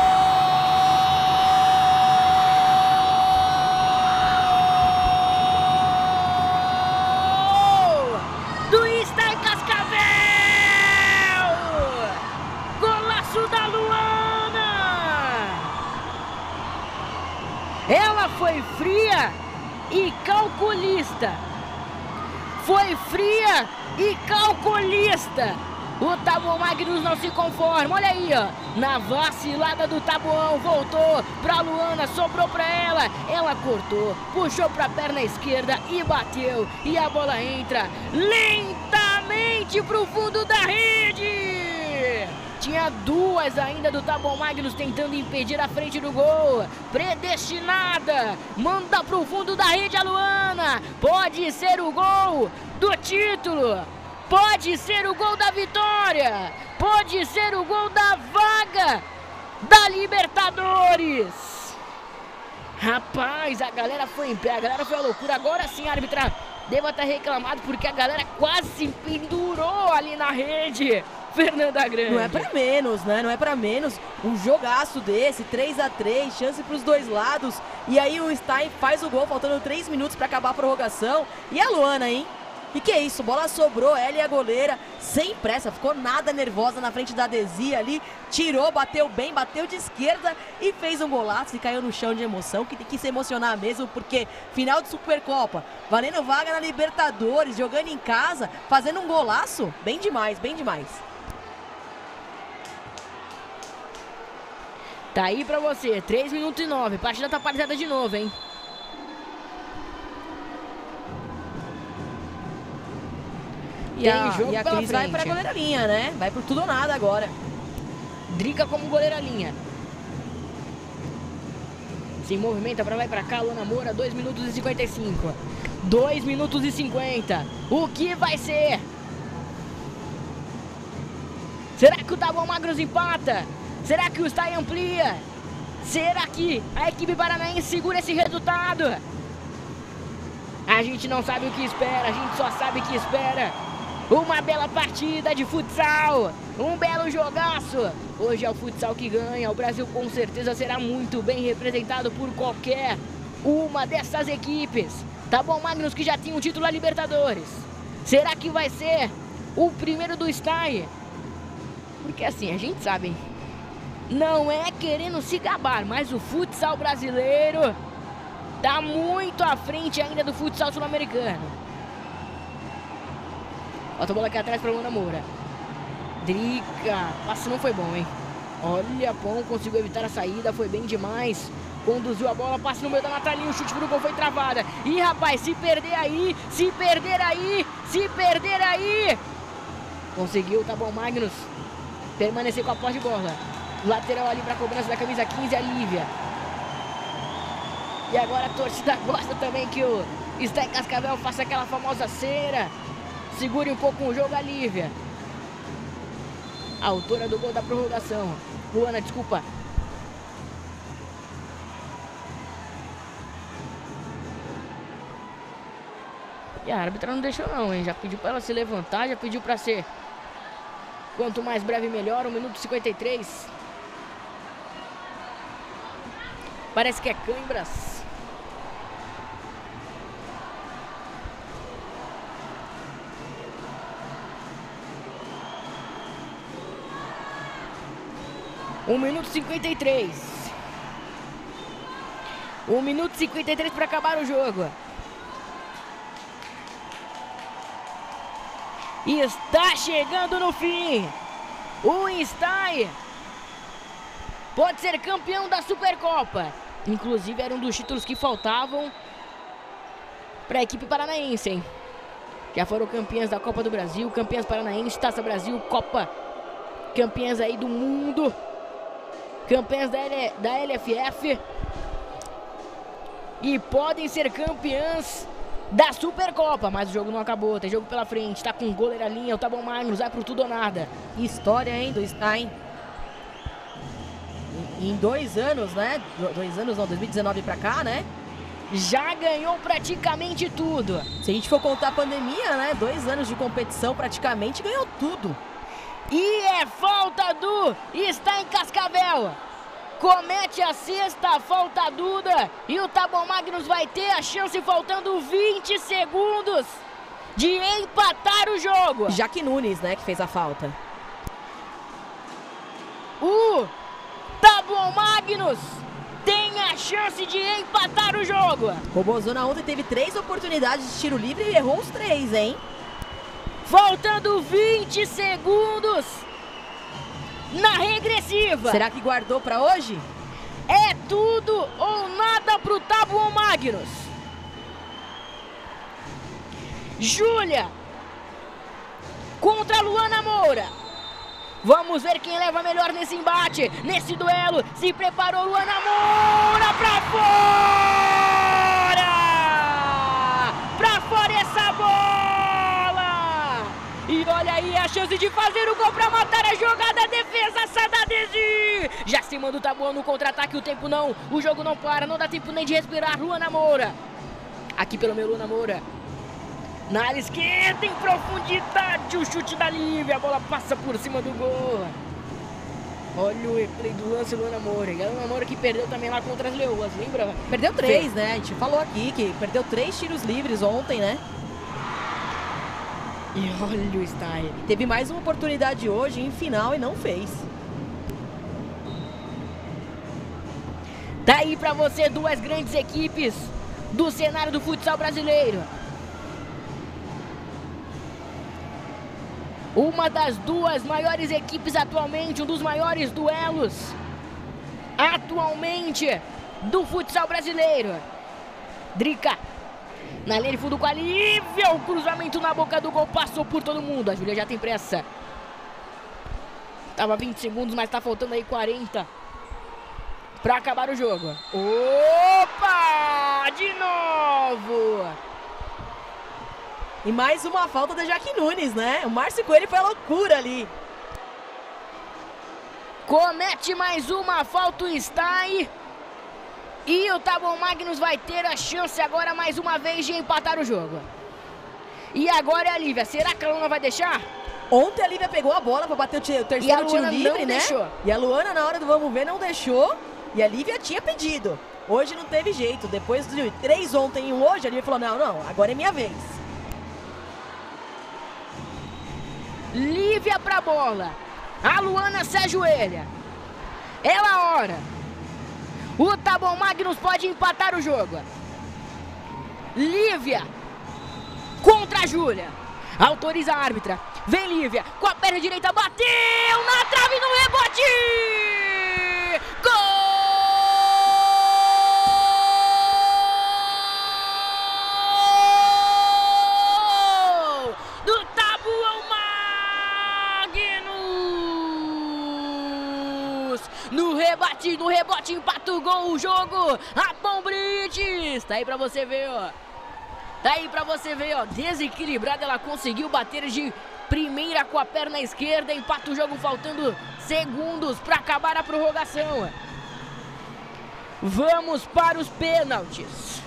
Ela foi fria e calculista. Foi fria e calculista. O Taboão Magnus não se conforma. Olha aí, ó. Na vacilada do Taboão, voltou pra Luana, sobrou pra ela. Ela cortou, puxou pra perna esquerda e bateu. E a bola entra lentamente pro fundo da rede. Tinha duas ainda do Taboão Magnus tentando impedir a frente do gol. Predestinada. Manda pro fundo da rede a Luana. Pode ser o gol do título. Pode ser o gol da vitória. Pode ser o gol da vaga da Libertadores. Rapaz, a galera foi em pé. A galera foi a loucura. Agora sim a árbitra deva estar reclamado porque a galera quase se pendurou ali na rede. Fernanda Grande. Não é pra menos, né? Não é pra menos. Um jogaço desse, três a três, chance pros dois lados. E aí o Stein faz o gol, faltando três minutos pra acabar a prorrogação. E a Luana, hein? E que é isso? Bola sobrou, ela e a goleira, sem pressa, ficou nada nervosa na frente da Desi ali. Tirou, bateu bem, bateu de esquerda e fez um golaço e caiu no chão de emoção, que tem que se emocionar mesmo, porque final de Supercopa, valendo vaga na Libertadores, jogando em casa, fazendo um golaço, bem demais, bem demais. Tá aí pra você, três minutos e nove, partida tá paralisada de novo, hein? E a, e a Cris vai pra goleira linha, né? Vai pro tudo ou nada agora. Drica como goleira linha. Se movimenta pra lá e pra cá, Luana Moura, dois minutos e cinquenta e cinco. dois minutos e cinquenta. O que vai ser? Será que o Taboão Magnus empata? Será que o Stein amplia? Será que a equipe paranaense segura esse resultado? A gente não sabe o que espera, a gente só sabe que espera uma bela partida de futsal, um belo jogaço. Hoje é o futsal que ganha, o Brasil com certeza será muito bem representado por qualquer uma dessas equipes. Taboão Magnus que já tinha um título da Libertadores. Será que vai ser o primeiro do Stein? Porque assim, a gente sabe, hein? Não é querendo se gabar, mas o futsal brasileiro tá muito à frente ainda do futsal sul-americano. Bota a bola aqui atrás pra Luana Moura. Drica. Passe não foi bom, hein? Olha, Pão conseguiu evitar a saída, foi bem demais. Conduziu a bola, passe no meio da Natalinha, o chute pro gol foi travada. Ih, rapaz, se perder aí, se perder aí, Se perder aí, conseguiu, tá bom, Magnus permanecer com a posse de bola. Lateral ali pra cobrança da camisa quinze, a Lívia. E agora a torcida gosta também que o Stein Cascavel faça aquela famosa cera. Segure um pouco o jogo, a Lívia. Autora do gol da prorrogação. Luana, desculpa. E a árbitra não deixou não, hein? Já pediu pra ela se levantar, já pediu pra ser quanto mais breve melhor. um minuto e cinquenta e três. Parece que é câimbras. um minuto e cinquenta e três. um minuto e cinquenta e três para acabar o jogo. E está chegando no fim. O Stein pode ser campeão da Supercopa. Inclusive era um dos títulos que faltavam para a equipe paranaense, hein? Já foram campeãs da Copa do Brasil, campeãs paranaenses, Taça Brasil, Copa, campeãs aí do mundo, campeãs da, L da L F F. E podem ser campeãs da Supercopa, mas o jogo não acabou, tem jogo pela frente, tá com goleiro a linha, o Tá Bom Magnus vai pro tudo ou nada. História, hein, do Stein. Em, em dois anos, né, dois anos não, dois mil e dezenove pra cá, né, já ganhou praticamente tudo. Se a gente for contar a pandemia, né, dois anos de competição praticamente ganhou tudo. E é falta do Stein Cascavel. Comete a sexta falta Duda e o Tá Bom Magnus vai ter a chance, faltando vinte segundos, de empatar o jogo. Jaque Nunes, né, que fez a falta. O Tá Bom Magnus tem a chance de empatar o jogo. Robozona ontem teve três oportunidades de tiro livre e errou os três, hein? Faltando vinte segundos na regressiva. Será que guardou pra hoje? É tudo ou nada pro Tá Bom Magnus. Júlia contra Luana Moura. Vamos ver quem leva melhor nesse embate, nesse duelo. Se preparou Luana Moura pra fora! Pra fora essa bola! E olha aí a chance de fazer o gol pra matar a jogada. A defesa Sadadesi. Já se manda o Tá Bom no contra-ataque. O tempo não, o jogo não para. Não dá tempo nem de respirar. Luana Moura. Aqui pelo meu Luana Moura. Na área esquerda, em profundidade, o chute da Lívia. A bola passa por cima do gol. Olha o replay do lance, Luana Moura. E a Luana Moura que perdeu também lá contra as Leoas, lembra? Perdeu três, né? A gente falou aqui que perdeu três tiros livres ontem, né? E olha o Stein. Teve mais uma oportunidade hoje em final e não fez. Tá aí pra você duas grandes equipes do cenário do futsal brasileiro. Uma das duas maiores equipes atualmente, um dos maiores duelos atualmente do futsal brasileiro. Drica na linha de fundo com a Lívia, o cruzamento na boca do gol, passou por todo mundo. A Júlia já tem pressa. Tava vinte segundos, mas tá faltando aí quarenta pra acabar o jogo. Opa! De novo! E mais uma falta da Jaque Nunes, né? O Márcio Coelho foi a loucura ali. Comete mais uma falta o Stein. E o Tá Bom Magnus vai ter a chance agora mais uma vez de empatar o jogo. E agora é a Lívia. Será que a Luana vai deixar? Ontem a Lívia pegou a bola para bater o terceiro tiro livre, né? Deixou. E a Luana na hora do vamos ver não deixou. E a Lívia tinha pedido. Hoje não teve jeito. Depois de três ontem e um hoje, a Lívia falou, não, não, agora é minha vez. Lívia pra bola. A Luana se ajoelha. Ela a hora. O Tá Bom Magnus pode empatar o jogo. Lívia contra a Júlia. Autoriza a árbitra. Vem Lívia com a perna direita. Bateu na trave no rebote. Gol! Pombrites no rebote, empata o gol, o jogo. A Pombrites, tá aí pra você ver, ó. Tá aí pra você ver, ó. Desequilibrada, ela conseguiu bater de primeira com a perna esquerda. Empata o jogo faltando segundos pra acabar a prorrogação. Vamos para os pênaltis.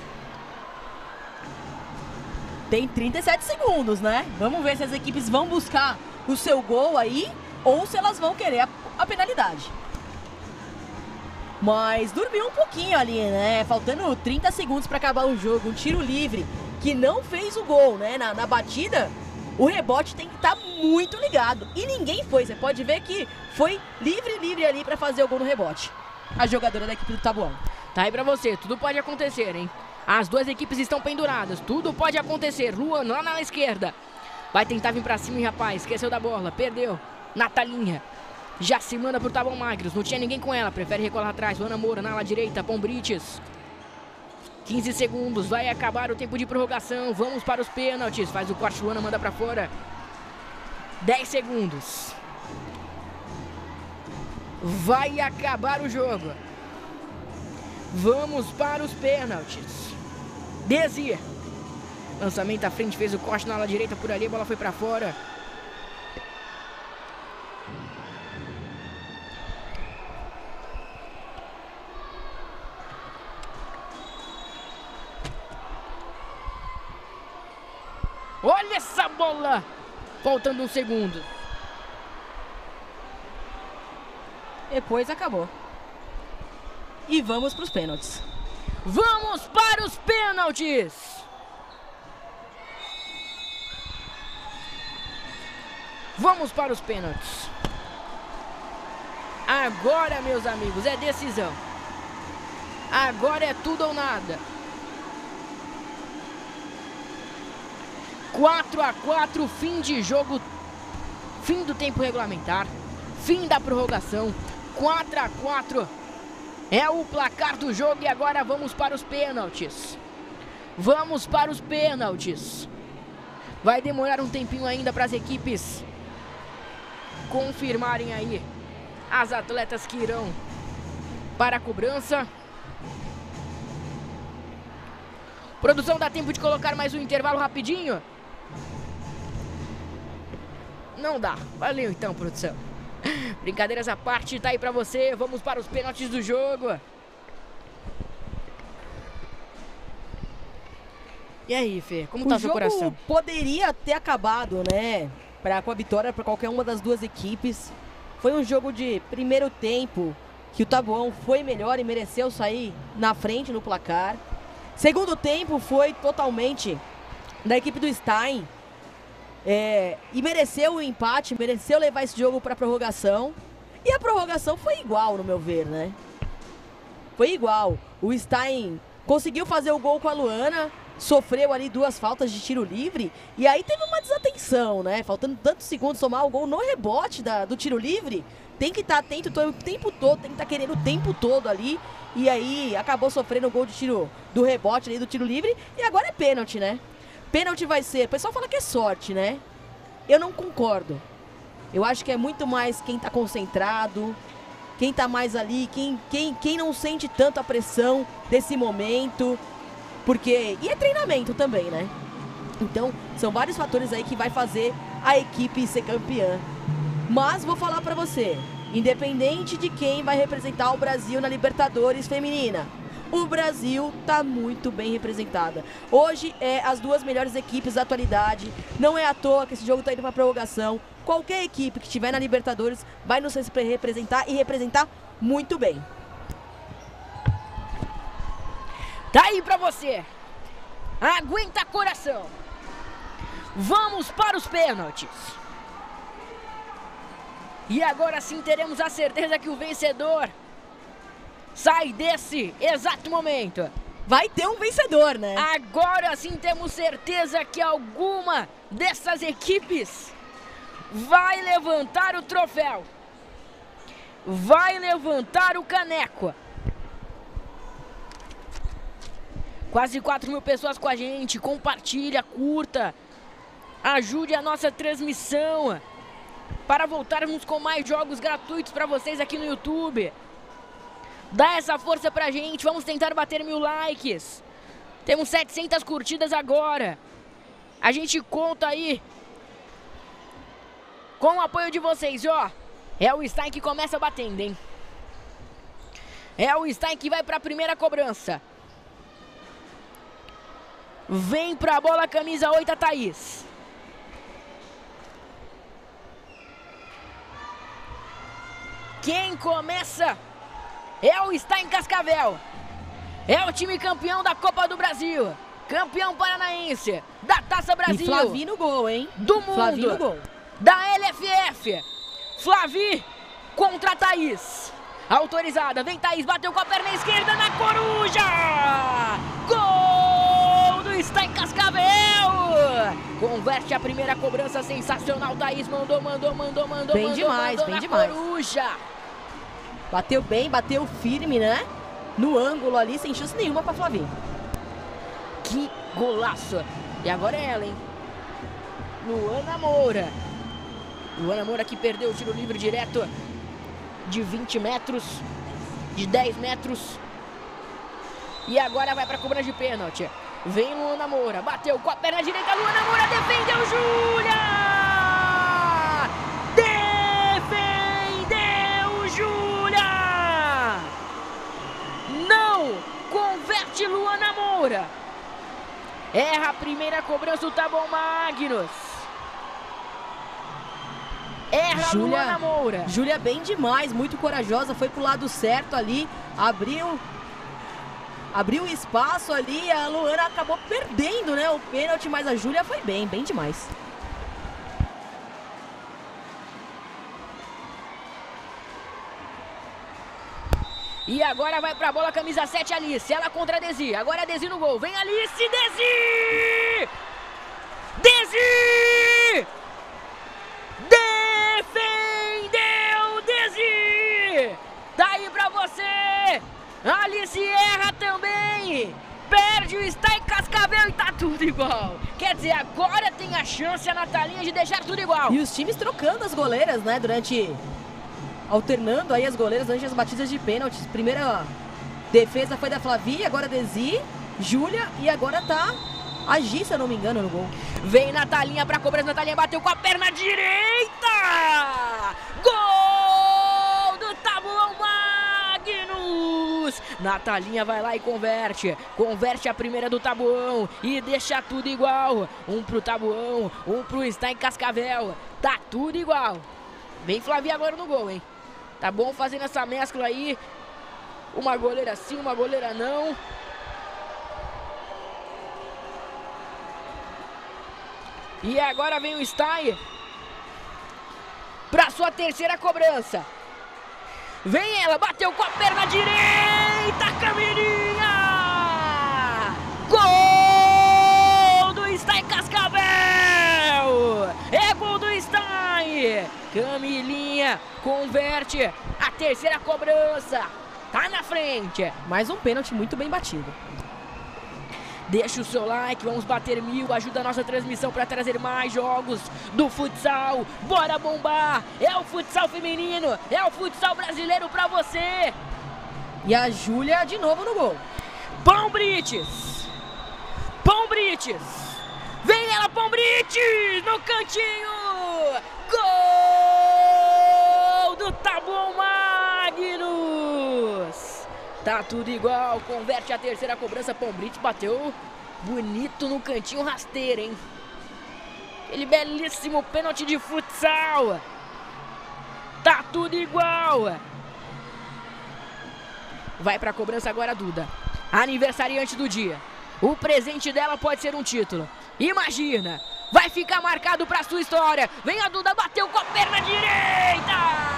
Tem trinta e sete segundos, né? Vamos ver se as equipes vão buscar o seu gol aí ou se elas vão querer a, a penalidade. Mas dormiu um pouquinho ali, né? Faltando trinta segundos para acabar o jogo. Um tiro livre que não fez o gol, né? Na, na batida, o rebote tem que estar tá muito ligado. E ninguém foi. Você pode ver que foi livre, livre ali para fazer o gol no rebote. A jogadora da equipe do Taboão. Tá aí pra você. Tudo pode acontecer, hein? As duas equipes estão penduradas. Tudo pode acontecer. Luan lá na esquerda. Vai tentar vir pra cima, hein, rapaz. Esqueceu da bola. Perdeu. Natalinha. Já se manda pro Taboão Magros. Não tinha ninguém com ela. Prefere recolar atrás. Luana Moura na ala direita. Pombrites. quinze segundos. Vai acabar o tempo de prorrogação. Vamos para os pênaltis. Faz o corte. Luana manda pra fora. dez segundos. Vai acabar o jogo. Vamos para os pênaltis. Desir. Lançamento à frente, fez o corte na ala direita por ali, a bola foi para fora. Olha essa bola! Faltando um segundo. Depois acabou. E vamos para os pênaltis. Vamos para os pênaltis! Vamos para os pênaltis. Agora, meus amigos, é decisão. Agora é tudo ou nada. quatro a quatro, fim de jogo. Fim do tempo regulamentar. Fim da prorrogação. quatro a quatro. É o placar do jogo e agora vamos para os pênaltis. Vamos para os pênaltis. Vai demorar um tempinho ainda para as equipes confirmarem aí as atletas que irão para a cobrança. Produção, dá tempo de colocar mais um intervalo rapidinho? Não dá. Valeu então, produção. Brincadeiras à parte, tá aí pra você. Vamos para os pênaltis do jogo. E aí, Fê, como tá o seu coração? O jogo poderia ter acabado, né? Pra, com a vitória para qualquer uma das duas equipes. Foi um jogo de primeiro tempo que o Taboão foi melhor e mereceu sair na frente no placar. Segundo tempo foi totalmente da equipe do Stein. É, e mereceu o empate, mereceu levar esse jogo para prorrogação. E a prorrogação foi igual, no meu ver, né? Foi igual. O Stein conseguiu fazer o gol com a Luana, sofreu ali duas faltas de tiro livre, e aí teve uma desatenção, né? Faltando tantos segundos tomar o gol no rebote da, do tiro livre, tem que estar tá atento o tempo todo, tem que estar tá querendo o tempo todo ali, e aí acabou sofrendo o gol de tiro do rebote ali do tiro livre, e agora é pênalti, né? Pênalti vai ser, o pessoal fala que é sorte, né? Eu não concordo. Eu acho que é muito mais quem tá concentrado, quem tá mais ali, quem, quem, quem não sente tanto a pressão desse momento, porque... E é treinamento também, né? Então, são vários fatores aí que vai fazer a equipe ser campeã. Mas vou falar pra você, independente de quem vai representar o Brasil na Libertadores feminina, o Brasil tá muito bem representada. Hoje é as duas melhores equipes da atualidade. Não é à toa que esse jogo tá indo pra prorrogação. Qualquer equipe que estiver na Libertadores vai nos representar e representar muito bem. Tá aí pra você. Aguenta coração. Vamos para os pênaltis. E agora sim teremos a certeza que o vencedor sai desse exato momento. Vai ter um vencedor, né? Agora sim temos certeza que alguma dessas equipes vai levantar o troféu. Vai levantar o caneco. Quase quatro mil pessoas com a gente. Compartilha, curta. Ajude a nossa transmissão para voltarmos com mais jogos gratuitos para vocês aqui no YouTube. Dá essa força pra gente, vamos tentar bater mil likes. Temos setecentas curtidas agora. A gente conta aí com o apoio de vocês, ó. É o Stein que começa batendo, hein? É o Stein que vai pra primeira cobrança. Vem pra bola, camisa oito, a Thaís. Quem começa é o Stein Cascavel. É o time campeão da Copa do Brasil. Campeão paranaense. Da Taça Brasil. E Flavi no gol, hein? Do mundo. Flavi no gol. Da L F F. Flavi contra a Thaís. Autorizada. Vem Thaís. Bateu com a perna esquerda na coruja. Gol do Stein Cascavel. Converte a primeira cobrança. Sensacional. Thaís mandou, mandou, mandou, mandou. Bem mandou, demais, mandou bem na demais. Coruja. Bateu bem, bateu firme, né? No ângulo ali, sem chance nenhuma pra Flavi. Que golaço. E agora é ela, hein? Luana Moura. Luana Moura que perdeu o tiro livre direto de vinte metros, de dez metros. E agora vai pra cobrança de pênalti. Vem Luana Moura, bateu com a perna direita. Luana Moura defendeu, Júlia! Defendeu, Júlia! Não converte Luana Moura. Erra a primeira cobrança o Tabon Magnus. Erra Júlia, Luana Moura. Júlia bem demais, muito corajosa, foi pro lado certo ali, abriu abriu espaço ali, a Luana acabou perdendo, né, o pênalti, mas a Júlia foi bem, bem demais. E agora vai pra bola, camisa sete, Alice. Ela contra a Desi. Agora a Desi no gol. Vem Alice, Desi! Desi! Defendeu, Desi! Tá aí pra você! Alice erra também! Perde o Stein Cascavel e tá tudo igual. Quer dizer, agora tem a chance a Natalinha de deixar tudo igual. E os times trocando as goleiras, né, durante... alternando aí as goleiras durante as batidas de pênaltis. Primeira defesa foi da Flavi, agora Desi, Júlia e agora tá a Gi, se eu não me engano, no gol. Vem Natalinha pra cobrança, Natalinha bateu com a perna direita! Gol do Tabuão Magnus! Natalinha vai lá e converte, converte a primeira do Tabuão e deixa tudo igual. Um pro Tabuão, um pro Stein Cascavel, tá tudo igual. Vem Flavi agora no gol, hein? Tá bom fazendo essa mescla aí. Uma goleira sim, uma goleira não. E agora vem o Stein pra sua terceira cobrança. Vem ela, bateu com a perna direita, Camilinha! Gol do Stein Cascavel! É gol do Stein! Camilinha converte a terceira cobrança. Tá na frente. Mais um pênalti muito bem batido. Deixa o seu like, vamos bater mil, ajuda a nossa transmissão para trazer mais jogos do futsal. Bora bombar! É o futsal feminino, é o futsal brasileiro para você. E a Júlia de novo no gol. Pão Brites! Pão Brites! Vem ela, Pão Brites! No cantinho! Gol do Tabuão Magnus! Tá tudo igual, converte a terceira cobrança, Pão Brites bateu bonito no cantinho rasteiro, hein? Aquele belíssimo pênalti de futsal. Tá tudo igual. Vai pra cobrança agora a Duda, aniversariante do dia. O presente dela pode ser um título. Imagina, vai ficar marcado pra sua história. Vem a Duda, bateu com a perna direita.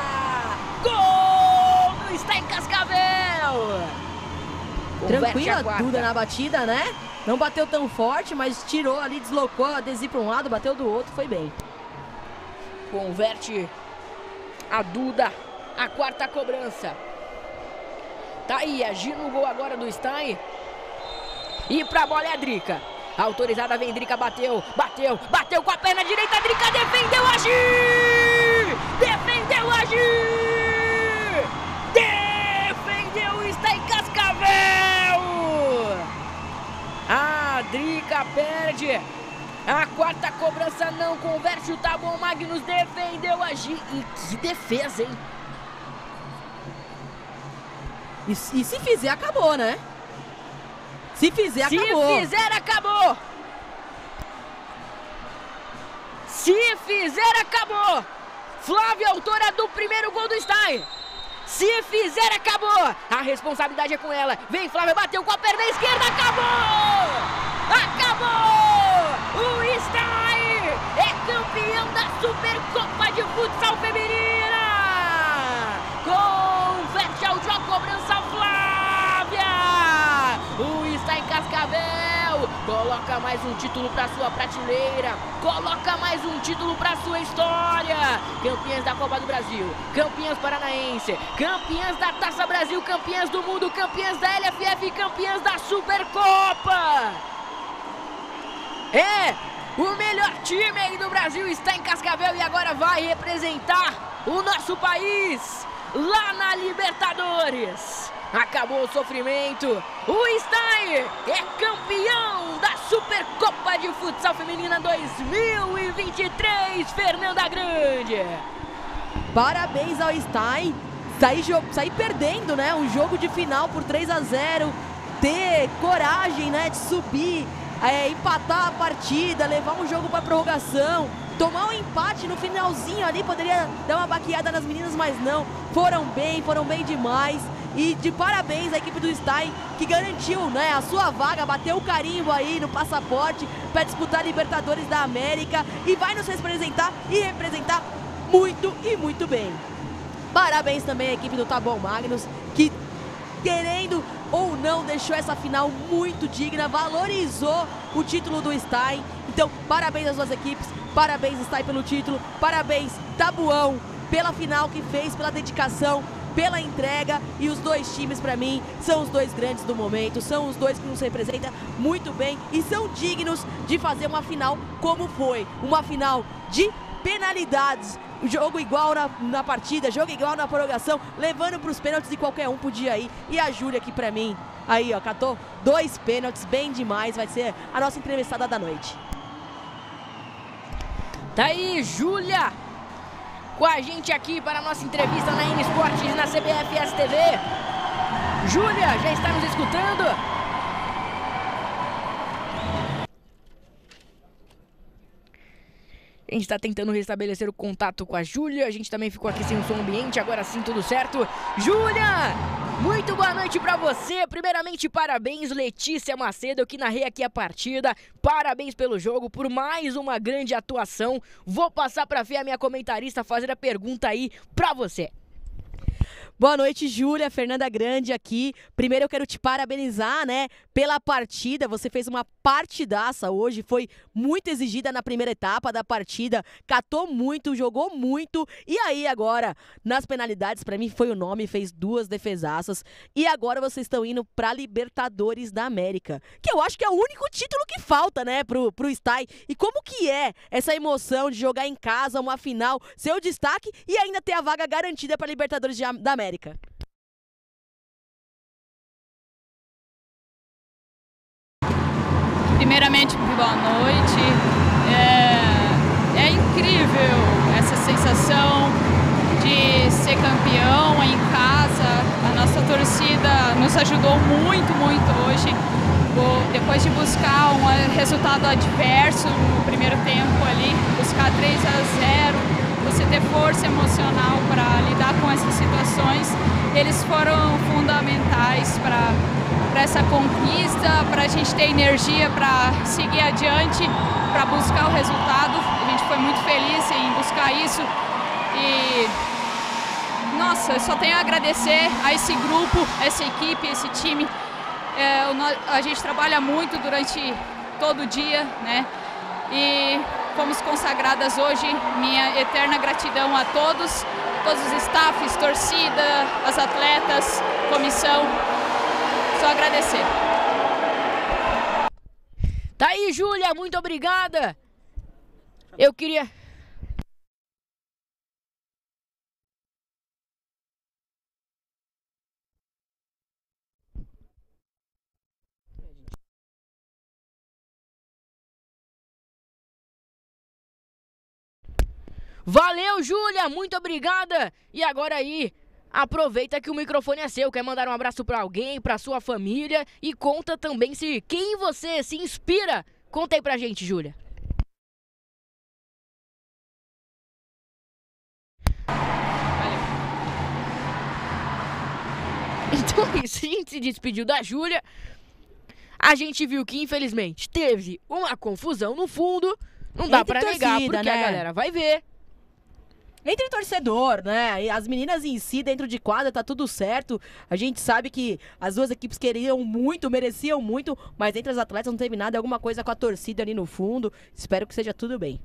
Gol do Stein Cascavel. Tranquila a Duda na batida, né? Não bateu tão forte, mas tirou ali, deslocou a Desi para um lado, bateu do outro, foi bem. Converte a Duda, a quarta cobrança. Tá aí, a Gi no gol agora do Stein. E pra bola é a Drica. Autorizada, vem Drica, bateu, bateu, bateu com a perna direita, a Drica defendeu a Gi! Defendeu a Gi! Defendeu Drica perde. A quarta cobrança não converte, o Taboão Magnus defendeu a Gi. E que defesa, hein? E, e se fizer, acabou, né? Se fizer, se acabou. Se fizer, acabou. Se fizer, acabou. Flávia, autora do primeiro gol do Stein. Se fizer, acabou. A responsabilidade é com ela. Vem, Flávia, bateu com a perna esquerda, acabou! Acabou! O Stein é campeão da Supercopa de Futsal Feminina! Converte ao jogo, cobrança Flávia! O Stein Cascavel coloca mais um título para sua prateleira, coloca mais um título para sua história. Campeãs da Copa do Brasil, campeãs paranaense, campeãs da Taça Brasil, campeãs do mundo, campeãs da L F F, campeãs da Supercopa. É, o melhor time aí do Brasil está em Cascavel e agora vai representar o nosso país lá na Libertadores. Acabou o sofrimento. O Stein é campeão da Supercopa de Futsal Feminina dois mil e vinte e três, Fernanda Grande. Parabéns ao Stein. Sair, sair perdendo, né? Um jogo de final por três a zero. Ter coragem, né? De subir, é, empatar a partida, levar um jogo para prorrogação. Tomar um empate no finalzinho ali, poderia dar uma baqueada nas meninas, mas não. Foram bem, foram bem demais. E de parabéns à equipe do Stein, que garantiu, né, a sua vaga, bateu o carimbo aí no passaporte para disputar a Libertadores da América e vai nos representar e representar muito e muito bem. Parabéns também à equipe do Taboão Magnus, que querendo ou não deixou essa final muito digna, valorizou o título do Stein. Então, parabéns às duas equipes, parabéns Stein pelo título, parabéns Taboão pela final que fez, pela dedicação, pela entrega, e os dois times para mim são os dois grandes do momento, são os dois que nos representam muito bem e são dignos de fazer uma final como foi, uma final de penalidades, jogo igual na, na partida, jogo igual na prorrogação, levando para os pênaltis e qualquer um podia ir, e a Júlia aqui para mim, aí ó, catou dois pênaltis, bem demais, vai ser a nossa entrevistada da noite. Tá aí, Júlia, com a gente aqui para a nossa entrevista na N Esportes e na C B F S T V. Júlia, já está nos escutando? A gente está tentando restabelecer o contato com a Júlia. A gente também ficou aqui sem o som ambiente, agora sim tudo certo. Júlia, muito boa noite para você. Primeiramente, parabéns, Letícia Macedo, eu que narrei aqui a partida. Parabéns pelo jogo, por mais uma grande atuação. Vou passar para Fê, a minha comentarista, fazer a pergunta aí para você. Boa noite, Júlia, Fernanda Grande aqui. Primeiro eu quero te parabenizar, né, pela partida. Você fez uma partidaça hoje, foi muito exigida na primeira etapa da partida, catou muito, jogou muito. E aí agora, nas penalidades, pra mim foi o nome, fez duas defesaças. E agora vocês estão indo pra Libertadores da América, que eu acho que é o único título que falta, né, pro, pro Stein. E como que é essa emoção de jogar em casa uma final, seu destaque e ainda ter a vaga garantida pra Libertadores de, da América? Primeiramente, boa noite. É, é incrível essa sensação de ser campeão em casa. A nossa torcida nos ajudou muito, muito hoje. Depois de buscar um resultado adverso no primeiro tempo ali, buscar três a zero, você ter força emocional para lidar com essas situações, eles foram fundamentais para essa conquista, para a gente ter energia para seguir adiante, para buscar o resultado. A gente foi muito feliz em buscar isso e, nossa, eu só tenho a agradecer a esse grupo, a essa equipe, esse time. É, a gente trabalha muito durante todo o dia, né? E fomos consagradas hoje. Minha eterna gratidão a todos, todos os staffs, torcida, as atletas, comissão. Só agradecer. Tá aí, Júlia, muito obrigada. Eu queria... Valeu, Júlia, muito obrigada. E agora aí, aproveita que o microfone é seu. Quer mandar um abraço pra alguém, pra sua família? E conta também se quem você se inspira. Conta aí pra gente, Júlia. Então é isso, a gente se despediu da Júlia. A gente viu que, infelizmente, teve uma confusão no fundo. Não dá Entre pra torcida, negar, porque né? a galera vai ver. Entre torcedor, né? E as meninas em si, dentro de quadra, tá tudo certo. A gente sabe que as duas equipes queriam muito, mereciam muito, mas entre as atletas não teve nada, alguma coisa com a torcida ali no fundo. Espero que seja tudo bem.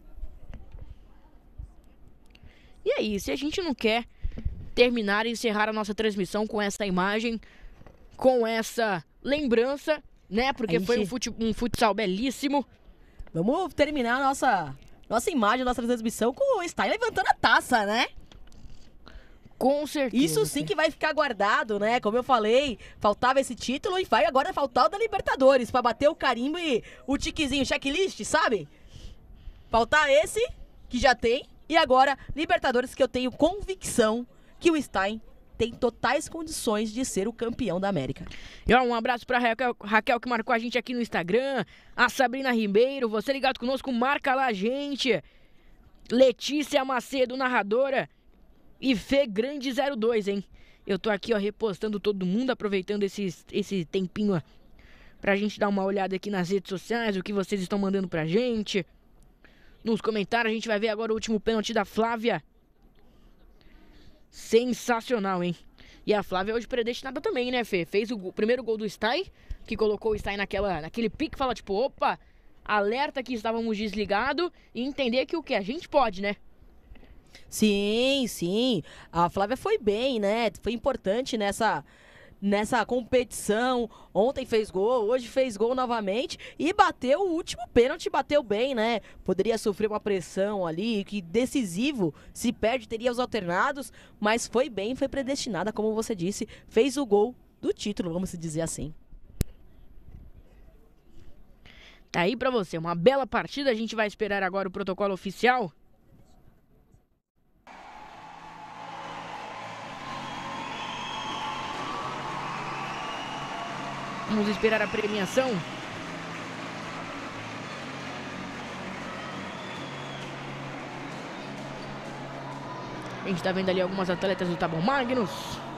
E é isso, e a gente não quer terminar e encerrar a nossa transmissão com essa imagem, com essa lembrança, né? Porque A foi um, gente- fute- um futsal belíssimo. Vamos terminar a nossa, nossa imagem, nossa transmissão com o Stein levantando a taça, né? Com certeza. Isso sim que vai ficar guardado, né? Como eu falei, faltava esse título e vai agora faltar o da Libertadores pra bater o carimbo e o tiquezinho, checklist, sabe? Faltar esse, que já tem, e agora Libertadores, que eu tenho convicção que o Stein tem totais condições de ser o campeão da América. E ó, um abraço pra Raquel, Raquel que marcou a gente aqui no Instagram, a Sabrina Ribeiro, você ligado conosco, marca lá a gente. Letícia Macedo, narradora, e Fê Grande zero dois, hein? Eu tô aqui, ó, repostando todo mundo, aproveitando esse, esse tempinho, ó, pra gente dar uma olhada aqui nas redes sociais, o que vocês estão mandando pra gente. Nos comentários, a gente vai ver agora o último pênalti da Flávia. Sensacional, hein? E a Flávia hoje predestinada também, né, Fê? Fez o, go- o primeiro gol do Stein, que colocou o Stein naquela, naquele pique, fala tipo, opa, alerta que estávamos desligados e entender que o que a gente pode, né? Sim, sim. A Flávia foi bem, né? Foi importante nessa, nessa competição. Ontem fez gol, hoje fez gol novamente e bateu o último pênalti, bateu bem, né? Poderia sofrer uma pressão ali, que decisivo, se perde teria os alternados, mas foi bem, foi predestinada, como você disse, fez o gol do título, vamos dizer assim. Tá aí pra você, uma bela partida, a gente vai esperar agora o protocolo oficial. Vamos esperar a premiação. A gente tá vendo ali algumas atletas do Taboão Magnus.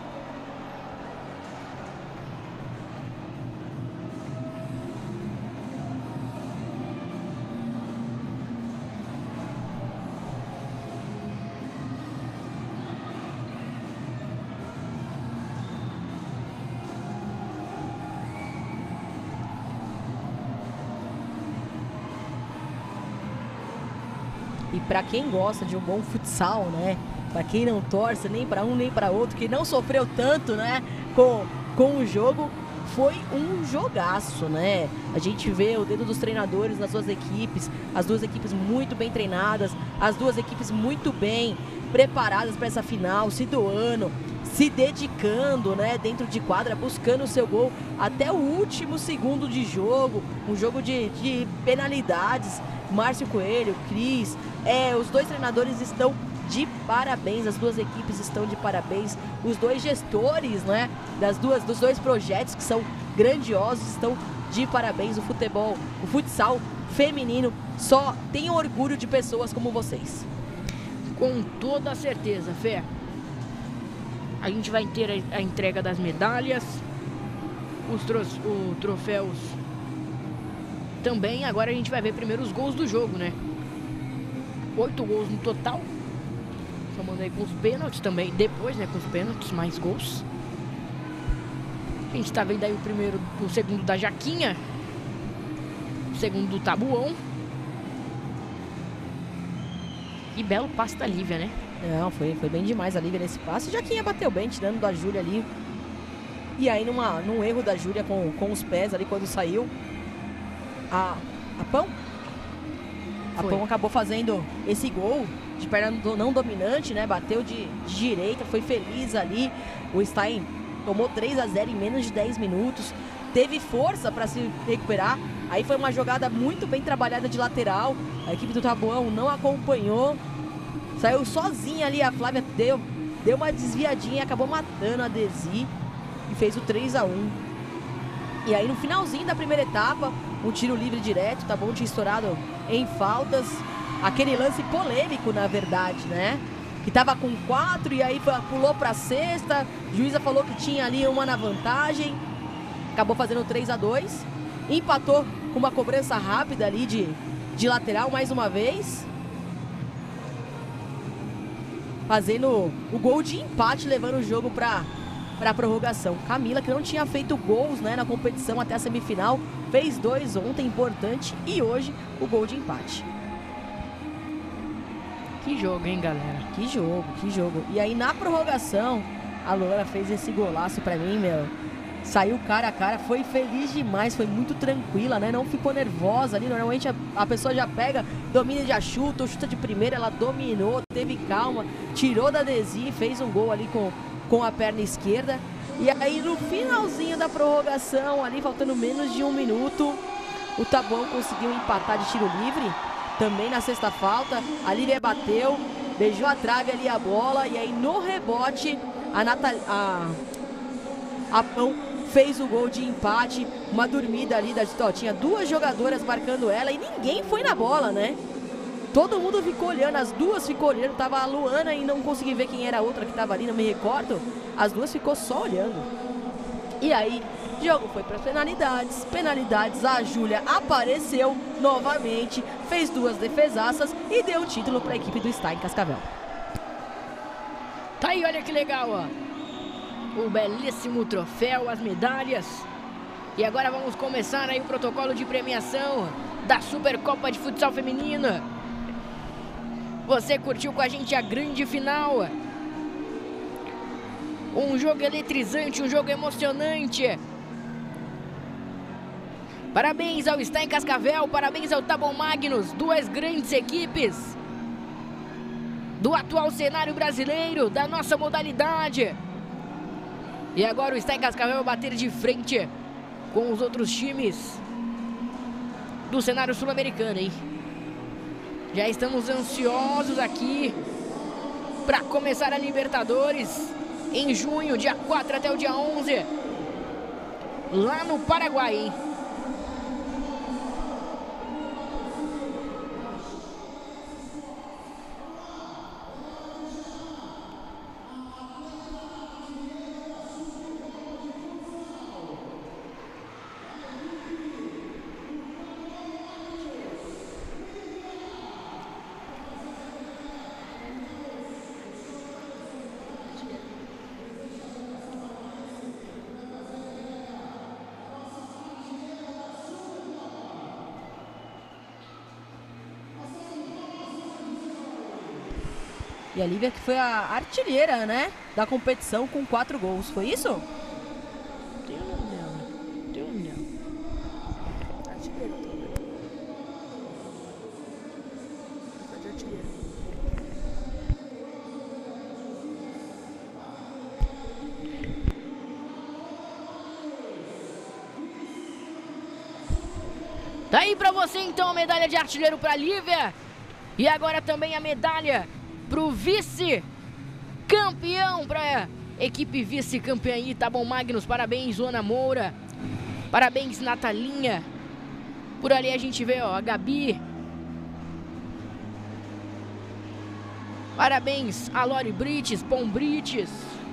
E pra quem gosta de um bom futsal, né? Pra quem não torce nem pra um nem pra outro, que não sofreu tanto, né? Com, com o jogo, foi um jogaço, né? A gente vê o dedo dos treinadores nas duas equipes, as duas equipes muito bem treinadas, as duas equipes muito bem preparadas para essa final, se doando, se dedicando, né? Dentro de quadra, buscando o seu gol até o último segundo de jogo, um jogo de, de penalidades. Márcio Coelho, Cris, é, os dois treinadores estão de parabéns, as duas equipes estão de parabéns, os dois gestores, né, das duas, dos dois projetos que são grandiosos estão de parabéns. O futebol, o futsal feminino só tem orgulho de pessoas como vocês. Com toda certeza, Fé. A gente vai ter a, a entrega das medalhas, os tro o troféus também. Agora a gente vai ver primeiro os gols do jogo, né? Oito gols no total. Somando aí com os pênaltis também. Depois, né? Com os pênaltis, mais gols. A gente tá vendo aí o primeiro, o segundo da Jaquinha. O segundo do Tabuão. E belo passe da Lívia, né? Não, foi, foi bem demais a Lívia nesse passe. Jaquinha bateu bem, tirando da Júlia ali. E aí numa, num erro da Júlia com, com os pés ali quando saiu. A, a Pão? A Foi. Pão acabou fazendo esse gol de perna do- não dominante, né? Bateu de, de direita, foi feliz ali. O Stein tomou três a zero em menos de dez minutos. Teve força para se recuperar. Aí foi uma jogada muito bem trabalhada de lateral. A equipe do Taboão não acompanhou. Saiu sozinha ali, a Flávia deu, deu uma desviadinha, acabou matando a Desi e fez o três a um. E aí no finalzinho da primeira etapa, um tiro livre direto, tá bom? Tinha estourado em faltas. Aquele lance polêmico, na verdade, né? Que tava com quatro e aí pulou pra sexta. A juíza falou que tinha ali uma na vantagem. Acabou fazendo três a dois. Empatou com uma cobrança rápida ali de, de lateral mais uma vez. Fazendo o gol de empate, levando o jogo pra, pra prorrogação. Camila, que não tinha feito gols, né, na competição até a semifinal, fez dois ontem, importante. E hoje, o gol de empate. Que jogo, hein, galera? Que jogo, que jogo. E aí, na prorrogação, a Luana fez esse golaço pra mim, meu. Saiu cara a cara, foi feliz demais, foi muito tranquila, né? Não ficou nervosa ali. Normalmente a, a pessoa já pega, domina, já chuta, ou chuta de primeira. Ela dominou, teve calma, tirou da Desi, fez um gol ali com, com a perna esquerda. E aí, no finalzinho da prorrogação, ali faltando menos de um minuto, o Taboão conseguiu empatar de tiro livre. Também na sexta falta, a Lívia bateu, beijou a trave ali a bola. E aí no rebote, a Natália, a, a Pão fez o gol de empate. Uma dormida ali, da, ó, tinha duas jogadoras marcando ela e ninguém foi na bola, né? Todo mundo ficou olhando, as duas ficou olhando. Tava a Luana e não consegui ver quem era a outra que tava ali, não me recordo. As duas ficou só olhando. E aí, o jogo foi para as penalidades. Penalidades, a Júlia apareceu novamente, fez duas defesaças e deu o título para a equipe do Stein Cascavel. Tá aí, olha que legal, ó. O belíssimo troféu, as medalhas. E agora vamos começar aí o protocolo de premiação da Supercopa de Futsal Feminina. Você curtiu com a gente a grande final? Um jogo eletrizante, um jogo emocionante. Parabéns ao Stein Cascavel, parabéns ao Taboão Magnus, duas grandes equipes do atual cenário brasileiro, da nossa modalidade. E agora o Stein Cascavel vai bater de frente com os outros times do cenário sul-americano, hein? Já estamos ansiosos aqui para começar a Libertadores em junho, dia quatro até o dia onze, lá no Paraguai, hein? E a Lívia que foi a artilheira, né, da competição com quatro gols, foi isso? Tem o nome dela, tem o nome dela. Artilheira também. Foi de artilheira. Tá aí pra você então a medalha de artilheiro pra Lívia. E agora também a medalha pro vice-campeão, pra equipe vice-campeã aí, Taboão Magnus. Parabéns, Luana Moura. Parabéns, Natalinha. Por ali a gente vê, ó, a Gabi. Parabéns a Lori Brites, Pom Brites,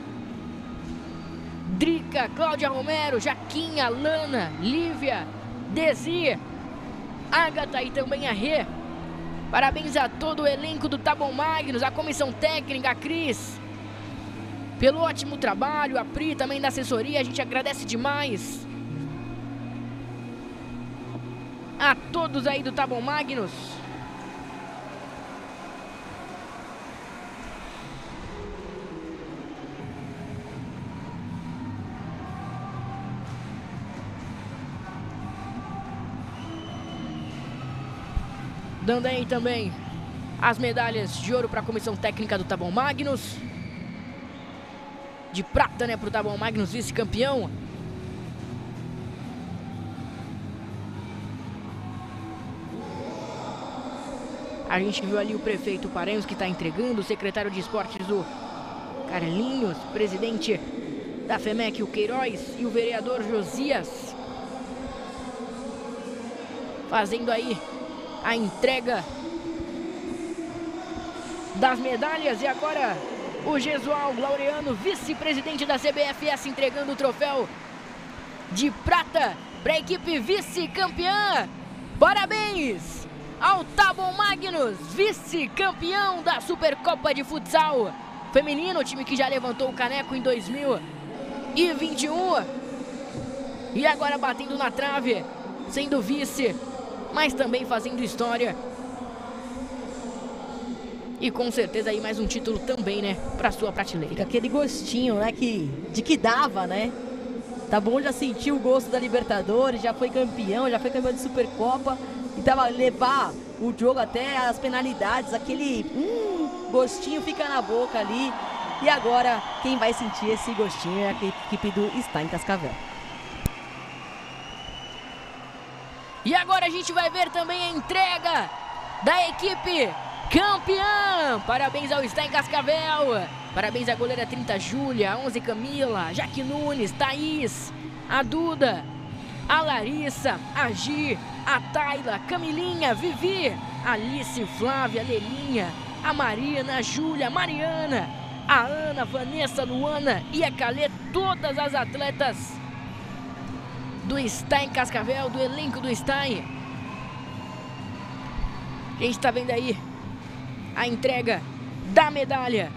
Drica, Cláudia Romero, Jaquinha, Lana, Lívia, Desi, Agatha e também a Rê. Parabéns a todo o elenco do Taboão Magnus, a comissão técnica, a Cris, pelo ótimo trabalho, a Pri também da assessoria, a gente agradece demais a todos aí do Taboão Magnus. Dando aí também as medalhas de ouro para a comissão técnica do Taboão Magnus. De prata, né, para o Taboão Magnus, vice-campeão. A gente viu ali o prefeito Paranhos que está entregando, o secretário de esportes, o Carlinhos, presidente da FEMEC, o Queiroz, e o vereador Josias fazendo aí a entrega das medalhas. E agora o Jesual Laureano, vice-presidente da C B F S, entregando o troféu de prata para a equipe vice-campeã. Parabéns ao Tabon Magnus, vice-campeão da Supercopa de Futsal Feminino, o time que já levantou o caneco em dois mil e vinte e um. E agora batendo na trave, sendo vice, mas também fazendo história. E com certeza aí mais um título também, né, pra sua prateleira. Fica aquele gostinho, né, que, de que dava, né? Tá bom, já sentiu o gosto da Libertadores, já foi campeão, já foi campeão de Supercopa. E tava levar o jogo até as penalidades, aquele hum, gostinho fica na boca ali. E agora quem vai sentir esse gostinho é a equipe do Stein Cascavel. E agora a gente vai ver também a entrega da equipe campeã. Parabéns ao Stein Cascavel. Parabéns à goleira trinta, Júlia, a onze, Camila, Jaque Nunes, Thaís, a Duda, a Larissa, a Gi, a Tayla, Camilinha, Vivi, Alice, Flávia, Lelinha, a Marina, a Júlia, a Mariana, a Ana, a Vanessa, a Luana e a Calê, todas as atletas do Stein Cascavel, do elenco do Stein. A gente tá vendo aí a entrega da medalha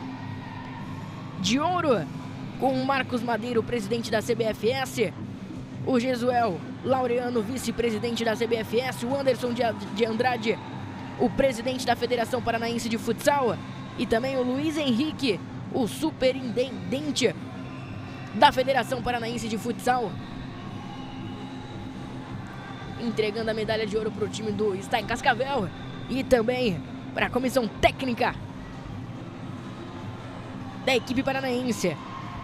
de ouro com o Marcos Madeiro, presidente da C B F S, o Jesuel Laureano, vice-presidente da C B F S, o Anderson de Andrade, o presidente da Federação Paranaense de Futsal, e também o Luiz Henrique, o superintendente da Federação Paranaense de Futsal, entregando a medalha de ouro para o time do Stein Cascavel e também para a comissão técnica da equipe paranaense.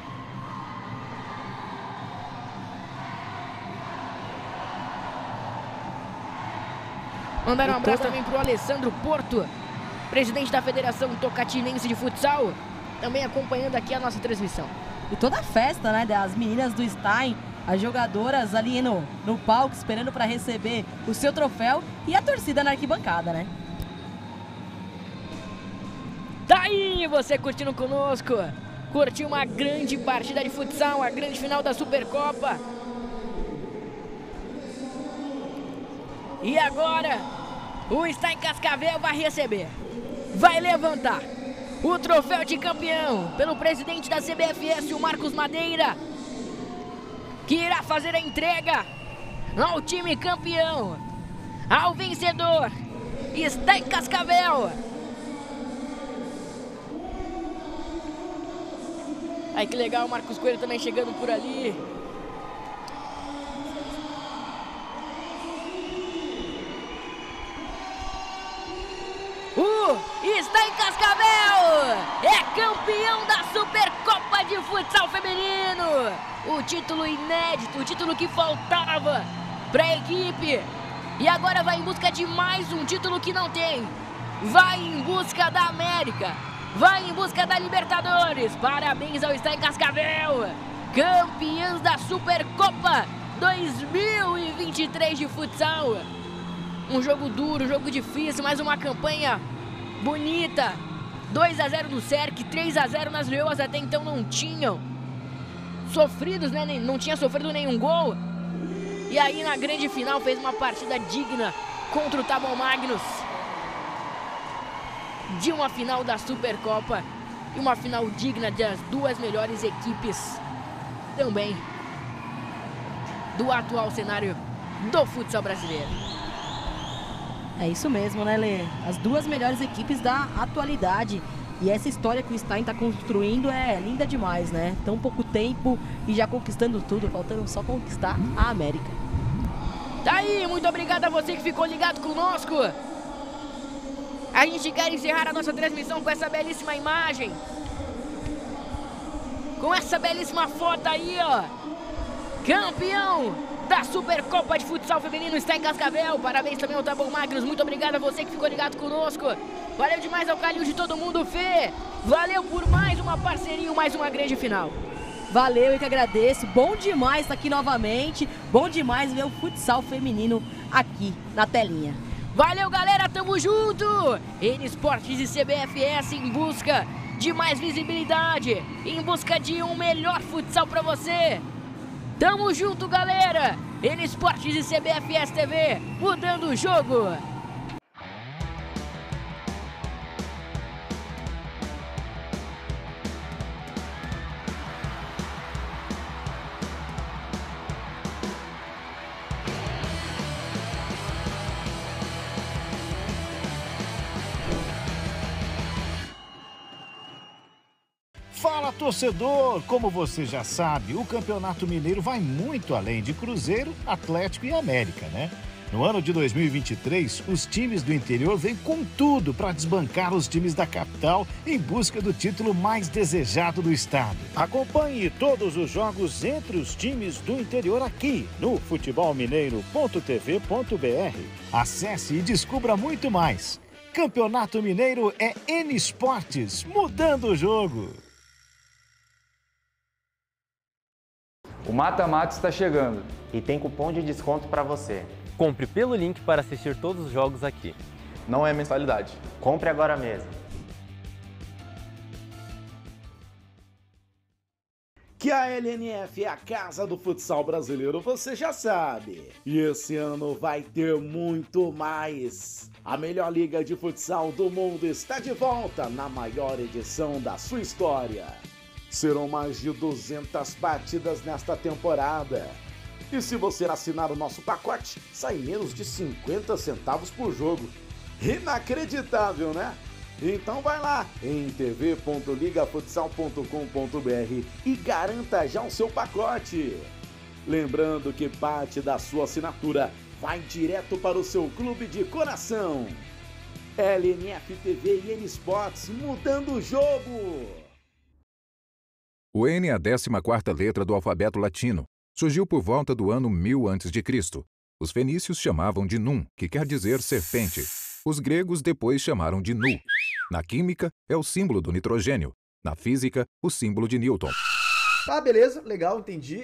Mandaram um abraço também para o Alessandro Porto, presidente da Federação Tocatinense de Futsal, também acompanhando aqui a nossa transmissão. E toda a festa, né, das meninas do Stein, as jogadoras ali no, no palco esperando para receber o seu troféu e a torcida na arquibancada, né? Tá aí, você curtindo conosco, curtiu uma grande partida de futsal, a grande final da Supercopa. E agora, o Stein Cascavel vai receber, vai levantar o troféu de campeão pelo presidente da C B F S, o Marcos Madeira, que irá fazer a entrega ao time campeão, ao vencedor, Stein Cascavel. Ai, que legal, o Marcos Coelho também chegando por ali. O Stein Cascavel é campeão da Supercopa de Futsal Feminino. O título inédito, o título que faltava para a equipe. E agora vai em busca de mais um título que não tem. Vai em busca da América. Vai em busca da Libertadores. Parabéns ao Stein Cascavel, campeãs da Supercopa dois mil e vinte e três de futsal. Um jogo duro, um jogo difícil, mas uma campanha bonita. dois a zero no S E R C, três a zero nas Leoas, até então não tinham sofridos, né? Não tinha sofrido nenhum gol. E aí na grande final fez uma partida digna contra o Tabon Magnus, de uma final da Supercopa e uma final digna das duas melhores equipes também do atual cenário do futsal brasileiro. É isso mesmo, né, Lê? As duas melhores equipes da atualidade. E essa história que o Stein está construindo é linda demais, né? Tão pouco tempo e já conquistando tudo, faltando só conquistar a América. Tá aí, muito obrigado a você que ficou ligado conosco. A gente quer encerrar a nossa transmissão com essa belíssima imagem, com essa belíssima foto aí, ó, Campeão da Supercopa de Futsal Feminino está em Cascavel. Parabéns também ao Tá Bom Magros. Muito obrigado a você que ficou ligado conosco. Valeu demais ao Calil de todo mundo, Fê. Valeu por mais uma parceria e mais uma grande final. Valeu, eu que agradeço. Bom demais estar aqui novamente. Bom demais ver o futsal feminino aqui na telinha. Valeu, galera. Tamo junto. N Esportes e C B F S em busca de mais visibilidade, em busca de um melhor futsal pra você. Tamo junto, galera. N Esportes e C B F S T V, mudando o jogo. Fala, torcedor! Como você já sabe, o Campeonato Mineiro vai muito além de Cruzeiro, Atlético e América, né? No ano de dois mil e vinte e três, os times do interior vêm com tudo para desbancar os times da capital em busca do título mais desejado do estado. Acompanhe todos os jogos entre os times do interior aqui no futebol mineiro ponto t v ponto b r. Acesse e descubra muito mais. Campeonato Mineiro é N Esportes, mudando o jogo. O mata-mata está chegando. E tem cupom de desconto para você. Compre pelo link para assistir todos os jogos aqui. Não é mensalidade. Compre agora mesmo. Que a L N F é a casa do futsal brasileiro, você já sabe. E esse ano vai ter muito mais. A melhor liga de futsal do mundo está de volta na maior edição da sua história. Serão mais de duzentas partidas nesta temporada. E se você assinar o nosso pacote, sai menos de cinquenta centavos por jogo. Inacreditável, né? Então vai lá em t v ponto liga futsal ponto com ponto b r e garanta já o seu pacote. Lembrando que parte da sua assinatura vai direto para o seu clube de coração. L N F T V e N Esportes, mudando o jogo. O N é a décima quarta letra do alfabeto latino. Surgiu por volta do ano mil antes de Cristo. Os fenícios chamavam de num, que quer dizer serpente. Os gregos depois chamaram de nu. Na química, é o símbolo do nitrogênio. Na física, o símbolo de Newton. Tá, beleza, legal, entendi.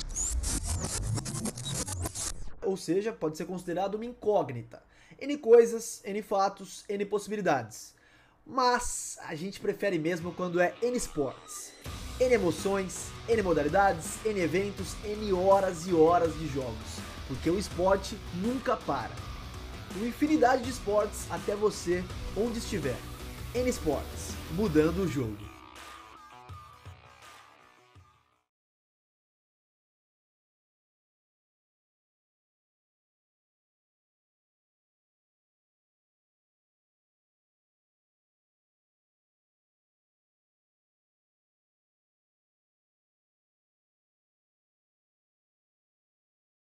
Ou seja, pode ser considerado uma incógnita. N coisas, N fatos, N possibilidades. Mas a gente prefere mesmo quando é N Esportes. N emoções, N modalidades, N eventos, N horas e horas de jogos. Porque o esporte nunca para. Uma infinidade de esportes até você, onde estiver. N Esportes, mudando o jogo.